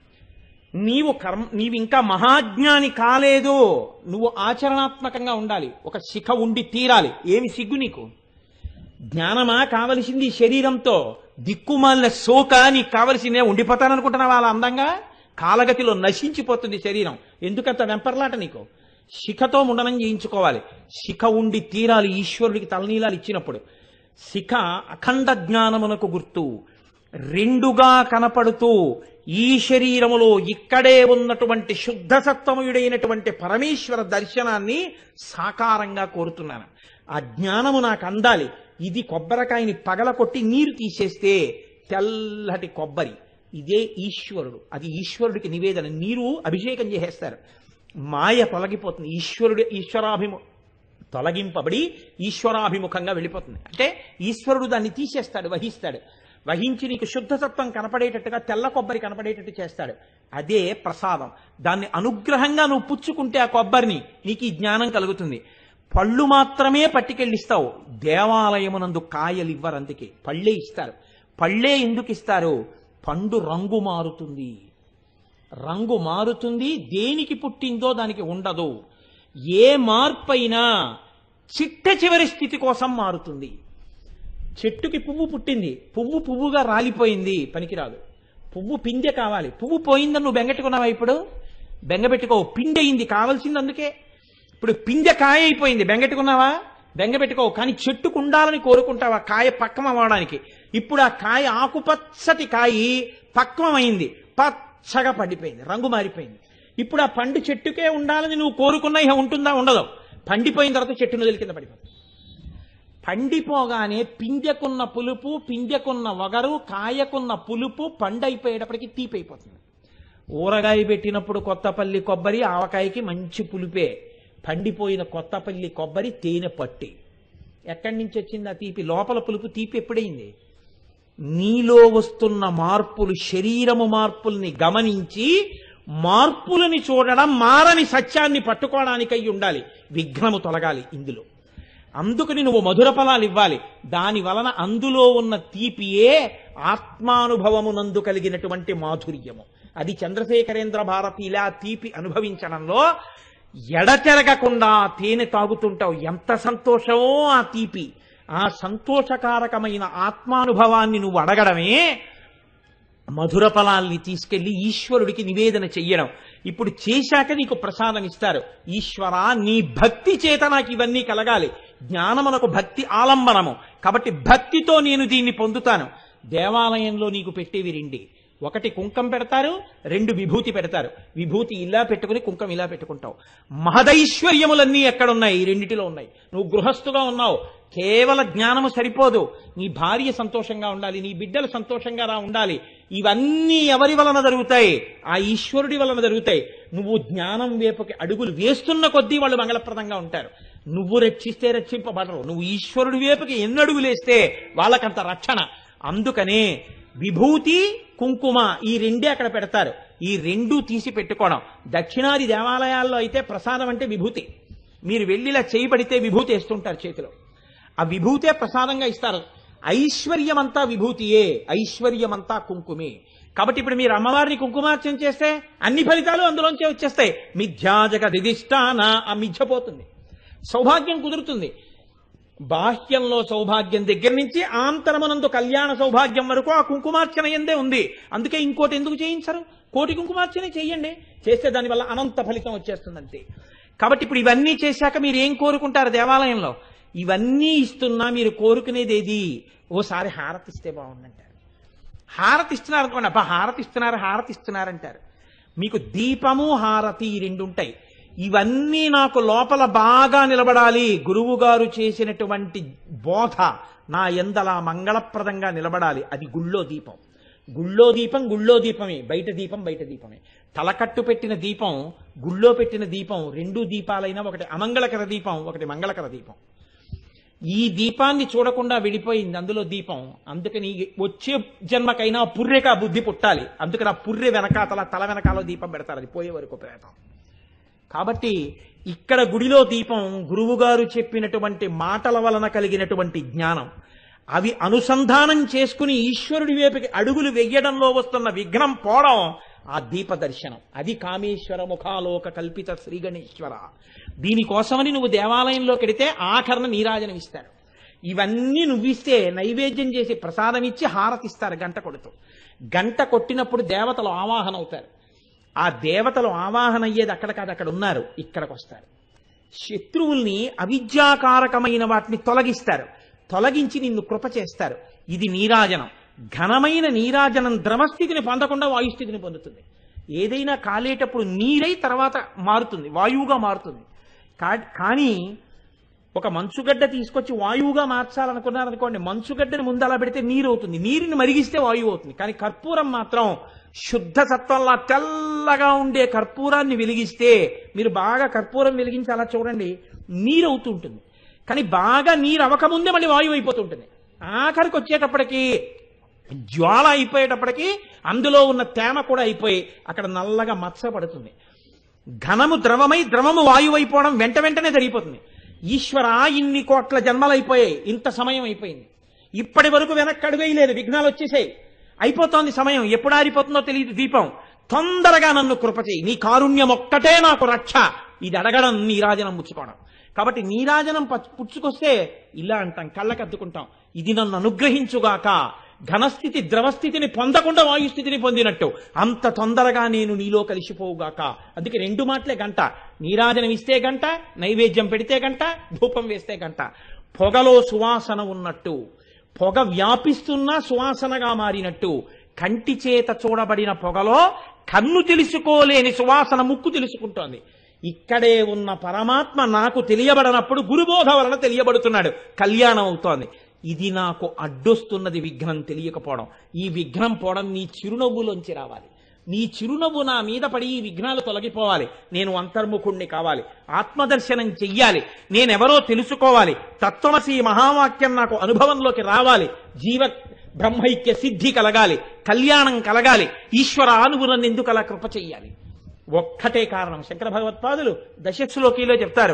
నీవు కర్మ నీవు ఇంకా మహాజ్ఞాని కాలేదు, నువ్వు ఆచరణాత్మకంగా ఉండాలి. ఒక శిఖ ఉండి తీరాలి. ఏమి సిగ్గు నీకు? జ్ఞానమా కావలసింది శరీరంతో? దిక్కుమాలిన శోక నీకు కావలసిందే. ఉండిపోతాననుకుంటున్నావా అలా అందంగా? కాలగతిలో నశించిపోతుంది శరీరం. ఎందుకంత వెంపర్లాట నీకు? శిఖతో ముండనం చేయించుకోవాలి. శిఖ ఉండి తీరాలి ఈశ్వరుడికి తలనీలాలు ఇచ్చినప్పుడు. శిఖ అఖండ జ్ఞానమునకు గుర్తు. రెండుగా కనపడుతూ ఈ శరీరములో ఇక్కడే ఉన్నటువంటి శుద్ధ సత్వమయుడైనటువంటి పరమేశ్వర దర్శనాన్ని సాకారంగా కోరుతున్నాను. ఆ జ్ఞానము నాకు అందాలి. ఇది కొబ్బరికాయని పగలకొట్టి నీరు తీసేస్తే తెల్లటి కొబ్బరి, ఇదే ఈశ్వరుడు. అది ఈశ్వరుడికి నివేదన. నీరు అభిషేకం చేసేస్తారు, మాయ తొలగిపోతుంది. ఈశ్వరుడు ఈశ్వరాభిము తొలగింపబడి ఈశ్వరాభిముఖంగా వెళ్ళిపోతుంది. అంటే ఈశ్వరుడు దాన్ని తీసేస్తాడు, వహిస్తాడు. వహించి నీకు శుద్ధసత్వం కనపడేటట్టుగా తెల్ల కొబ్బరి కనపడేటట్టు చేస్తాడు. అదే ప్రసాదం. దాన్ని అనుగ్రహంగా నువ్వు పుచ్చుకుంటే ఆ కొబ్బరిని నీకు ఈ జ్ఞానం కలుగుతుంది. పళ్ళు మాత్రమే పట్టుకెళ్ళిస్తావు. దేవాలయమునందు కాయలు ఇవ్వరు, అందుకే పళ్ళే ఇస్తారు. పళ్ళే ఎందుకు ఇస్తారు? పండు రంగు మారుతుంది, రంగు మారుతుంది. దేనికి పుట్టిందో దానికి ఉండదు. ఏ మార్పైనా చిట్ట చివరి స్థితి కోసం మారుతుంది. చెట్టుకి పువ్వు పుట్టింది, పువ్వు పువ్వుగా రాలిపోయింది, పనికిరాదు. పువ్వు పిందె కావాలి. పువ్వు పోయిందని నువ్వు బెంగెట్టుకున్నావా? ఇప్పుడు బెంగపెట్టుకో, పిందె అయింది, కావాల్సింది అందుకే. ఇప్పుడు పిందె కాయ అయిపోయింది, బెంగెట్టుకున్నావా? బెంగపెట్టుకో. కానీ చెట్టుకు ఉండాలని కోరుకుంటావా కాయ పక్వం అవ్వడానికి? ఇప్పుడు ఆ కాయ ఆకుపచ్చటి కాయ పక్వమైంది, పచ్చగా పండిపోయింది, రంగు మారిపోయింది. ఇప్పుడు ఆ పండు చెట్టుకే ఉండాలని నువ్వు కోరుకున్నా ఇక ఉంటుందా? ఉండదు. పండిపోయిన తర్వాత చెట్టు నదిలి కింద పడిపోతుంది. పండిపోగానే పిందెకున్న పులుపు, పిందెకున్న వగరు, కాయకున్న పులుపు పండైపోయేటప్పటికి తీపైపోతుంది. ఊరగాయ పెట్టినప్పుడు కొత్తపల్లి కొబ్బరి ఆవకాయకి మంచి పులుపే. పండిపోయిన కొత్తపల్లి కొబ్బరి తేనె పట్టి. ఎక్కడి నుంచి వచ్చింది ఆ తీపి? లోపల పులుపు తీపి ఎప్పుడైంది? నీలో వస్తున్న మార్పులు, శరీరము మార్పుల్ని గమనించి మార్పులని చూడడం, మారని సత్యాన్ని పట్టుకోవడానికై ఉండాలి. విఘ్నము తొలగాలి ఇందులో. అందుకని నువ్వు మధుర ఫలాలు ఇవ్వాలి. దాని వలన అందులో ఉన్న తీపియే ఆత్మానుభవమునందు కలిగినటువంటి మాధుర్యము. అది చంద్రశేఖరేంద్ర భారతి ఇలా తీపి అనుభవించడంలో ఎడతెరగకుండా తేనె తాగుతుంటావు. ఎంత సంతోషమో ఆ తీపి. ఆ సంతోషకారకమైన ఆత్మానుభవాన్ని నువ్వు అడగడమే మధుర ఫలాల్ని తీసుకెళ్లి ఈశ్వరుడికి నివేదన చెయ్యడం. ఇప్పుడు చేశాక నీకు ప్రసాదం ఇస్తారు. ఈశ్వరా, నీ భక్తి చేత నాకు ఇవన్నీ కలగాలి. జ్ఞానమునకు భక్తి ఆలంబనము కాబట్టి భక్తితో నేను దీన్ని పొందుతాను. దేవాలయంలో నీకు పెట్టేవి రెండే. ఒకటి కుంకం పెడతారు, రెండు విభూతి పెడతారు. విభూతి ఇలా పెట్టుకుని కుంకం ఇలా పెట్టుకుంటావు. మహదైశ్వర్యములన్నీ ఎక్కడున్నాయి? ఈ రెండిటిలో ఉన్నాయి. నువ్వు గృహస్థుగా ఉన్నావు, కేవల జ్ఞానము సరిపోదు. నీ భార్య సంతోషంగా ఉండాలి, నీ బిడ్డలు సంతోషంగా రా ఉండాలి. ఇవన్నీ ఎవరి వలన జరుగుతాయి? ఆ ఈశ్వరుడి వలన జరుగుతాయి. నువ్వు జ్ఞానం వైపుకి అడుగులు వేస్తున్న కొద్దీ వాళ్ళు మంగళప్రదంగా ఉంటారు. నువ్వు రక్షిస్తే రక్షింపబడరు. నువ్వు ఈశ్వరుడి వైపుకి ఎన్ని అడుగులేస్తే వాళ్ళకంత రక్షణ. అందుకనే విభూతి, కుంకుమ ఈ రెండే అక్కడ పెడతారు. ఈ రెండు తీసి పెట్టుకోవడం. దక్షిణాది దేవాలయాల్లో అయితే ప్రసాదం అంటే విభూతి. మీరు వెళ్ళిలా చేయబడితే విభూతి వేస్తుంటారు చేతిలో. ఆ విభూతే ప్రసాదంగా ఇస్తారు. ఐశ్వర్యమంతా విభూతియే, ఐశ్వర్యమంతా కుంకుమే. కాబట్టి ఇప్పుడు మీరు అమ్మవారిని కుంకుమార్చన చేస్తే అన్ని ఫలితాలు అందులోంచే వచ్చేస్తాయి. మిథ్యాజగ దిదిష్టాన, ఆ మిథ్య పోతుంది, సౌభాగ్యం కుదురుతుంది. బాహ్యంలో సౌభాగ్యం దగ్గర నుంచి ఆంతరమునందు కళ్యాణ సౌభాగ్యం వరకు ఆ కుంకుమార్చన ఎందే ఉంది. అందుకే ఇంకోటి ఎందుకు చేయించరు? కోటి కుంకుమార్చనే చేయండి. చేస్తే దానివల్ల అనంత ఫలితం వచ్చేస్తుందంతే. కాబట్టి ఇప్పుడు ఇవన్నీ చేశాక మీరు ఏం కోరుకుంటారు దేవాలయంలో? ఇవన్నీ ఇస్తున్నా మీరు కోరుకునేది ఏది? ఓసారి హారతి ఇస్తే బాగుందంటారు. హారతి ఇస్తున్నారు అనుకోండి, అబ్బా హారతి ఇస్తున్నారు హారతి ఇస్తున్నారంటారు. మీకు దీపము హారతి రెండు ఉంటాయి. ఇవన్నీ నాకు లోపల బాగా నిలబడాలి, గురువు గారు చేసినటువంటి బోధ నా యందలా మంగళప్రదంగా నిలబడాలి. అది గుళ్ళో దీపం. గుళ్ళో దీపం గుళ్ళో దీపమే, బయట దీపం బయట దీపమే. తలకట్టు పెట్టిన దీపం, గుళ్ళో పెట్టిన దీపం, రెండు దీపాలైనా ఒకటి అమంగళకర దీపం, ఒకటి మంగళకర దీపం. ఈ దీపాన్ని చూడకుండా విడిపోయింది అందులో దీపం. అందుకని వచ్చే జన్మకైనా పుర్రెక బుద్ధి పుట్టాలి. అందుకని ఆ పుర్రె వెనకాతల తల వెనకాల దీపం పెడతారు, అది పోయే వరకు ప్రేతం. కాబట్టి ఇక్కడ గుడిలో దీపం గురువుగారు చెప్పినటువంటి మాటల వలన కలిగినటువంటి జ్ఞానం, అవి అనుసంధానం చేసుకుని ఈశ్వరుడి వైపుకి అడుగులు వెయ్యడంలో వస్తున్న విఘ్నం పోవడం ఆ దీప దర్శనం. అది కామేశ్వర ముఖాలోక కల్పిత శ్రీగణేశ్వర. దీనికోసమని నువ్వు దేవాలయంలోకి వెడితే ఆఖరణ నీరాజనం ఇస్తారు. ఇవన్నీ నువ్విస్తే నైవేద్యం చేసి ప్రసాదం ఇచ్చి హారతిస్తారు గంట కొడుతూ. గంట కొట్టినప్పుడు దేవతలు ఆవాహన అవుతారు. ఆ దేవతలు ఆవాహన అయ్యేది అక్కడ కాదు, అక్కడ ఉన్నారు, ఇక్కడికి వస్తారు. శత్రువుల్ని అవిద్యాకారకమైన వాటిని తొలగిస్తారు, తొలగించి నిన్ను కృప చేస్తారు. ఇది నీరాజనం. ఘనమైన నీరాజనం ద్రవస్థితిని పొందకుండా వాయుస్థితిని పొందుతుంది. ఏదైనా కాలేటప్పుడు నీరై తర్వాత మారుతుంది, వాయువుగా మారుతుంది. కానీ ఒక మంచుగడ్డ తీసుకొచ్చి వాయువుగా మార్చాలనుకున్నారనుకోండి, మంచుగడ్డని ముందు అలా పెడితే నీరు అవుతుంది, నీరుని మరిగిస్తే వాయువు అవుతుంది. కానీ కర్పూరం మాత్రం శుద్ధ సత్వంలా తెల్లగా ఉండే కర్పూరాన్ని వెలిగిస్తే, మీరు బాగా కర్పూరం వెలిగించి అలా చూడండి, నీరు అవుతూ ఉంటుంది. కానీ బాగా నీరు అవ్వకముందే మళ్ళీ వాయువు అయిపోతుంటుంది. ఆఖరికి వచ్చేటప్పటికి జ్వాల అయిపోయేటప్పటికి అందులో ఉన్న తేమ కూడా అయిపోయి అక్కడ నల్లగా మచ్చ పడుతుంది. ఘనము ద్రవమై ద్రవము వాయువు అయిపోవడం వెంట వెంటనే జరిగిపోతుంది. ఈశ్వర, ఇన్ని కోట్ల జన్మలైపోయాయి, ఇంత సమయం అయిపోయింది, ఇప్పటి వరకు వెనక్కి అడుగేయలేదు, విఘ్నాలు వచ్చేసాయి, అయిపోతోంది సమయం, ఎప్పుడు ఆరిపోతుందో తెలియదు దీపం, తొందరగా నన్ను కృప చేయి, నీ కారుణ్యం ఒక్కటే నాకు రక్ష. ఇది అడగడం నీరాజనం పుచ్చుకోవడం. కాబట్టి నీరాజనం పుచ్చుకొస్తే ఇలా అంటాం, కళ్ళకి అద్దుకుంటాం, ఇది నన్ను అనుగ్రహించుగాక. ఘనస్థితి ద్రవస్థితిని పొందకుండా వాయుస్థితిని పొందినట్టు అంత తొందరగా నేను నీలో కలిసిపోవుగాక. అందుకే రెండు మాటలే గంట. నీరాజనం ఇస్తే గంట, నైవేద్యం పెడితే గంట, ధూపం వేస్తే గంట. పొగలో సువాసన ఉన్నట్టు, పొగ వ్యాపిస్తున్నా సువాసనగా మారినట్టు, కంటి చేత చూడబడిన పొగలో కన్ను తెలుసుకోలేని సువాసన ముక్కు తెలుసుకుంటోంది. ఇక్కడే ఉన్న పరమాత్మ నాకు తెలియబడనప్పుడు గురుబోధ వలన తెలియబడుతున్నాడు, కళ్యాణం అవుతోంది. ఇది నాకు అడ్డొస్తున్నది విఘ్నం తెలియకపోవడం. ఈ విఘ్నం పోవడం నీ చిరునవ్వులోంచి రావాలి. నీ చిరునవ్వు నా మీద పడి ఈ విఘ్నాలు తొలగిపోవాలి. నేను అంతర్ముఖుణ్ణి కావాలి, ఆత్మదర్శనం చెయ్యాలి, నేనెవరో తెలుసుకోవాలి, తత్వమసి మహావాక్యం నాకు అనుభవంలోకి రావాలి, జీవ బ్రహ్మైక్య సిద్ధి కలగాలి, కళ్యాణం కలగాలి. ఈశ్వర, నువ్వు నన్ను ఎందుకు అలా కృప చెయ్యాలి? ఒక్కటే కారణం. శంకర భగవత్పాదులు దశశ్లోకిలో చెప్తారు,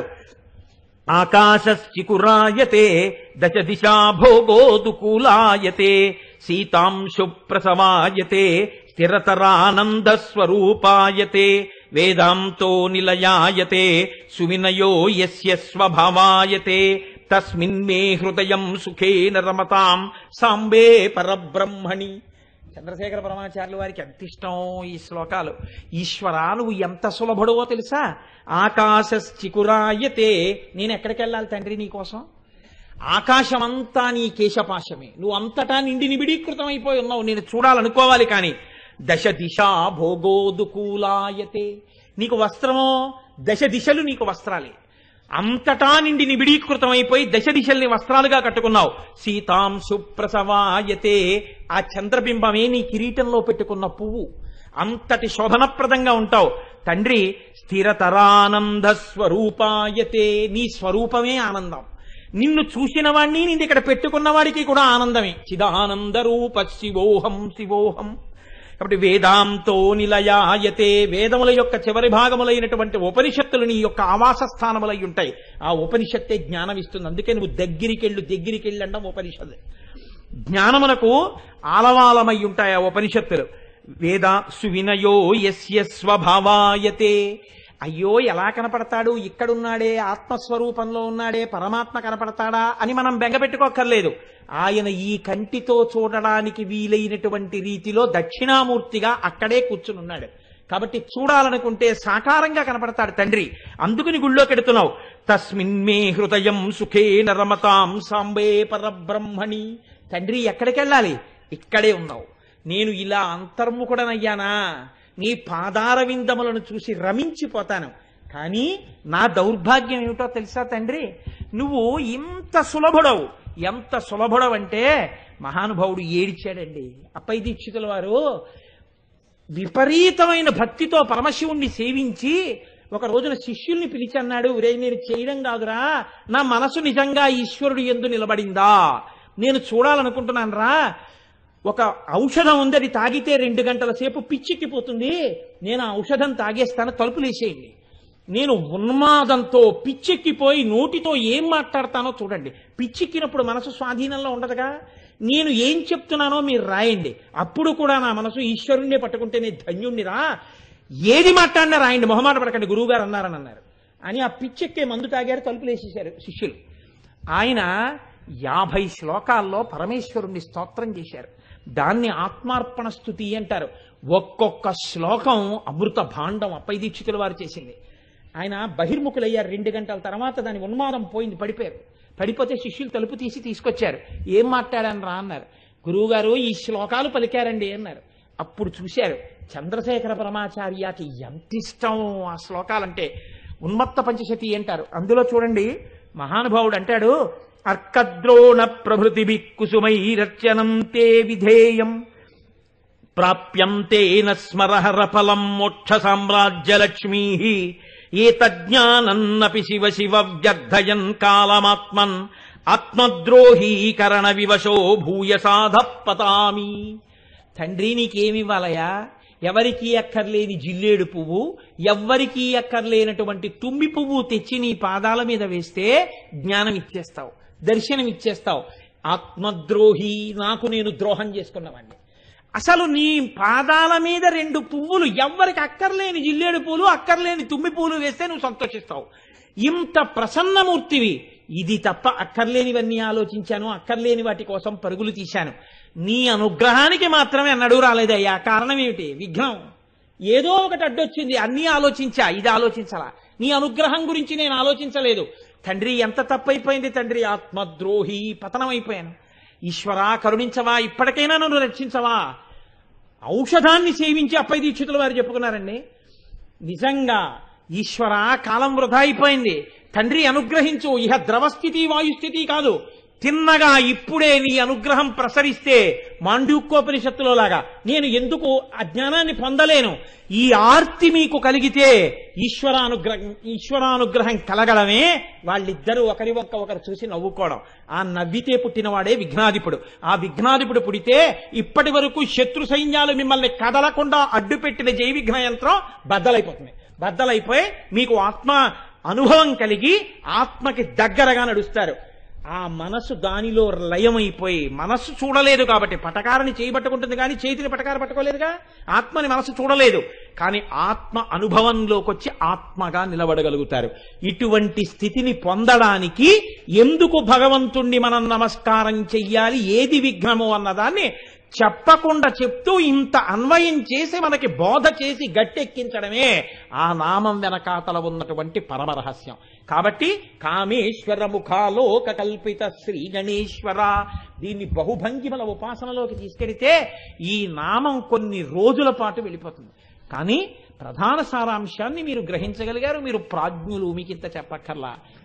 ఆకాశశ్చికురాయతే దశ దిశా భోగోదుకూలాయతే సీతాంశు ప్రసవాయతే స్థిరతరానంద స్వరూపాయతే వేదాంతో నిలయాయతే సువినయో యస్య స్వభావాయతే తస్మిన్ మే హృదయం సుఖేన రమతాం సాంబే పరబ్రహ్మణి. చంద్రశేఖర పరమాచార్యుల వారికి ఎంత ఇష్టం ఈ శ్లోకాలు. ఈశ్వర, నువ్వు ఎంత సులభుడో తెలుసా? ఆకాశశ్చికురాయతే, నేను ఎక్కడికి వెళ్ళాలి తండ్రి నీకోసం? ఆకాశమంతా నీ కేశపాశమే, నువ్వు అంతటా నిండి నిబిడీకృతం అయిపోయి ఉన్నావు, నేను చూడాలనుకోవాలి. కానీ దశ దిశా భోగోదుకూలాయతే, నీకు వస్త్రమో దశ దిశలు నీకు వస్త్రాలే, అంతటా నిండి నిబిడీకృతం అయిపోయి దశ దిశల్ని వస్త్రాలుగా కట్టుకున్నావు. సీతాంశు ప్రసవాయతే, ఆ చంద్రబింబమే నీ కిరీటంలో పెట్టుకున్న పువ్వు, అంతటి శోభనప్రదంగా ఉంటావు. తండ్రి స్థిరతరానంద స్వరూపాయతే, నీ స్వరూపమే ఆనందం. నిన్ను చూసిన వాడిని, నేను ఇక్కడ పెట్టుకున్న వాడికి కూడా ఆనందమే. చిదానంద రూప శివోహం శివోహం. కాబట్టి వేదాంతో నిలయాయతే, వేదముల యొక్క చివరి భాగములైనటువంటి ఉపనిషత్తులు నీ యొక్క ఆవాస స్థానములై ఉంటాయి. ఆ ఉపనిషత్తే జ్ఞానం ఇస్తుంది. అందుకే నువ్వు దగ్గరికెళ్ళు దగ్గరికెళ్ళి అంటాం ఉపనిషత్తు. జ్ఞానమునకు ఆలవాలమై ఉంటాయి ఆ ఉపనిషత్తులు. వేద సువినయో యస్య స్వభావాయతే, అయ్యో ఎలా కనపడతాడు, ఇక్కడున్నాడే, ఆత్మస్వరూపంలో ఉన్నాడే, పరమాత్మ కనపడతాడా అని మనం బెంగపెట్టుకోక్కర్లేదు. ఆయన ఈ కంటితో చూడడానికి వీలైనటువంటి రీతిలో దక్షిణామూర్తిగా అక్కడే కూర్చునున్నాడు. కాబట్టి చూడాలనుకుంటే సాకారంగా కనపడతాడు తండ్రి. అందుకుని గుళ్ళోకి ఎడుతున్నావు. తస్మిన్ మే హృదయం సుఖేన రమతాం సాంబే పరబ్రహ్మణి. తండ్రి ఎక్కడికి వెళ్ళాలి? ఇక్కడే ఉన్నావు. నేను ఇలా అంతర్ముఖుడనయ్యానా? నీ పాదార విందములను చూసి రమించిపోతాను. కానీ నా దౌర్భాగ్యం ఏమిటో తెలుసా తండ్రి, నువ్వు ఇంత సులభుడవు. ఎంత సులభుడవు అంటే మహానుభావుడు ఏడిచాడండి. అప్పై దీక్షితుల వారు విపరీతమైన భక్తితో పరమశివుణ్ణి సేవించి ఒక రోజున శిష్యుల్ని పిలిచి అన్నాడు, రే నేను చేయడం కాదురా, నా మనసు నిజంగా ఈశ్వరుడు యందు నిలబడిందా, నేను చూడాలనుకుంటున్నాను రా. ఒక ఔషధం ఉంది, అది తాగితే రెండు గంటల సేపు పిచ్చెక్కిపోతుంది, నేను ఆ ఔషధం తాగేస్తాను, తలుపులేసేయండి. నేను ఉన్మాదంతో పిచ్చెక్కిపోయి నోటితో ఏం మాట్లాడతానో చూడండి. పిచ్చెక్కినప్పుడు మనసు స్వాధీనంలో ఉండదుగా. నేను ఏం చెప్తున్నానో మీరు రాయండి, అప్పుడు కూడా నా మనసు ఈశ్వరుణ్ణే పట్టుకుంటే నేను ధన్యుణ్ణిరా, ఏది మాట్లాడినా రాయండి, మొహమాట పడకండి, గురువు గారు అన్నారని అన్నారు. అని ఆ పిచ్చెక్కే మందు తాగారు, తలుపులు వేసేశారు శిష్యులు. ఆయన యాభై శ్లోకాల్లో పరమేశ్వరుణ్ణి స్తోత్రం చేశారు. దాన్ని ఆత్మార్పణ స్తుతి అంటారు. ఒక్కొక్క శ్లోకం అమృత భాండం అప్పై దీక్షితుల వారు చేసింది. ఆయన బహిర్ముఖులయ్యారు. రెండు గంటల తర్వాత దాని ఉన్మాదం పోయింది, పడిపోయారు. పడిపోతే శిష్యులు తలుపు తీసి తీసుకొచ్చారు. ఏం మాట్లాడాను రా అన్నారు. గురువుగారు ఈ శ్లోకాలు పలికారండి అన్నారు. అప్పుడు చూశారు చంద్రశేఖర పరమాచార్యకి ఎంత ఇష్టం ఆ శ్లోకాలంటే. ఉన్మత్త పంచశతి అంటారు. అందులో చూడండి, మహానుభావుడు అంటాడు, అర్కద్రోణ ప్రభృతి కుసుమై రచనం తే విధేయం ప్రాప్యంతేన స్మరహర ఫలం మోక్ష సామ్రాజ్యలక్ష్మీ ఏతజ్ఞానన్నపి శివ శివ వ్యర్థయన్ కాలమాత్మన్ ఆత్మద్రోహీకరణ వివశో భూయసాధ పతామి. తండ్రి నీకేమివ్వాలయా? ఎవరికీ అక్కర్లేని జిల్లేడు పువ్వు, ఎవ్వరికీ అక్కర్లేనటువంటి తుమ్మి పువ్వు తెచ్చి నీ పాదాల మీద వేస్తే జ్ఞానం ఇచ్చేస్తావు, దర్శనం ఇచ్చేస్తావు. ఆత్మద్రోహి, నాకు నేను ద్రోహం చేసుకున్నవాడిని. అసలు నీ పాదాల మీద రెండు పువ్వులు, ఎవ్వరికి అక్కర్లేని జిల్లేడు పూలు, అక్కర్లేని తుమ్మి పూలు వేస్తే నువ్వు సంతోషిస్తావు. ఇంత ప్రసన్నమూర్తివి. ఇది తప్ప అక్కర్లేనివన్నీ ఆలోచించాను, అక్కర్లేని వాటి కోసం పరుగులు తీశాను. నీ అనుగ్రహానికి మాత్రమే అన్నడూ రాలేదయ్యా. కారణం ఏమిటి? విఘ్నం. ఏదో ఒకటి అడ్డొచ్చింది, అన్నీ ఆలోచించా, ఇది ఆలోచించలా. నీ అనుగ్రహం గురించి నేను ఆలోచించలేదు. తండ్రి ఎంత తప్పైపోయింది తండ్రి, ఆత్మద్రోహి, పతనమైపోయాను. ఈశ్వరా కరుణించవా, ఇప్పటికైనా నన్ను రక్షించవా. ఔషధాన్ని సేవించి అప్పై దీక్షితుల వారు చెప్పుకున్నారండి. నిజంగా ఈశ్వరా కాలం వృధా అయిపోయింది, తండ్రి అనుగ్రహించు. ఇహ ద్రవస్థితి వాయుస్థితి కాదు, తిన్నగా ఇప్పుడే నీ అనుగ్రహం ప్రసరిస్తే మాండూక్యోపనిషత్తులో లాగా నేను ఎందుకు అజ్ఞానాన్ని పొందలేను. ఈ ఆర్తి మీకు కలిగితే ఈశ్వరానుగ్రహం ఈశ్వరానుగ్రహం కలగడమే. వాళ్ళిద్దరూ ఒకరి ఒక్క ఒకరు చూసి నవ్వుకోవడం. ఆ నవ్వితే పుట్టినవాడే విఘ్నాధిపుడు. ఆ విఘ్నాధిపుడు పుడితే ఇప్పటి వరకు శత్రు సైన్యాలు మిమ్మల్ని కదలకుండా అడ్డుపెట్టిన జై విఘ్న యంత్రం బద్దలైపోతుంది. బద్దలైపోయి మీకు ఆత్మ అనుభవం కలిగి ఆత్మకి దగ్గరగా నడుస్తారు. ఆ మనసు దానిలో లయమైపోయి, మనస్సు చూడలేదు కాబట్టి పటకారని చేయబట్టుకుంటుంది కానీ చేతిని పటకార పట్టుకోలేదుగా. ఆత్మని మనసు చూడలేదు కానీ ఆత్మ అనుభవంలోకి వచ్చి ఆత్మగా నిలబడగలుగుతారు. ఇటువంటి స్థితిని పొందడానికి ఎందుకు భగవంతుణ్ణి మనం నమస్కారం చెయ్యాలి, ఏది విఘ్నమో అన్నదాన్ని చెప్పకుండా చెప్తూ ఇంత అన్వయం చేసి మనకి బోధ చేసి గట్టెక్కించడమే ఆ నామం వెనకాతల ఉన్నటువంటి పరమరహస్యం. కాబట్టి కామేశ్వర ముఖాలోక కల్పిత శ్రీ గణేశ్వర, దీన్ని బహుభంగిమల ఉపాసనలోకి తీసుకెడితే ఈ నామం కొన్ని రోజుల పాటు వెళ్ళిపోతుంది. కానీ ప్రధాన సారాంశాన్ని మీరు గ్రహించగలిగారు. మీరు ప్రాజ్ఞులు, మీకు ఇంత చెప్పక్కర్లా.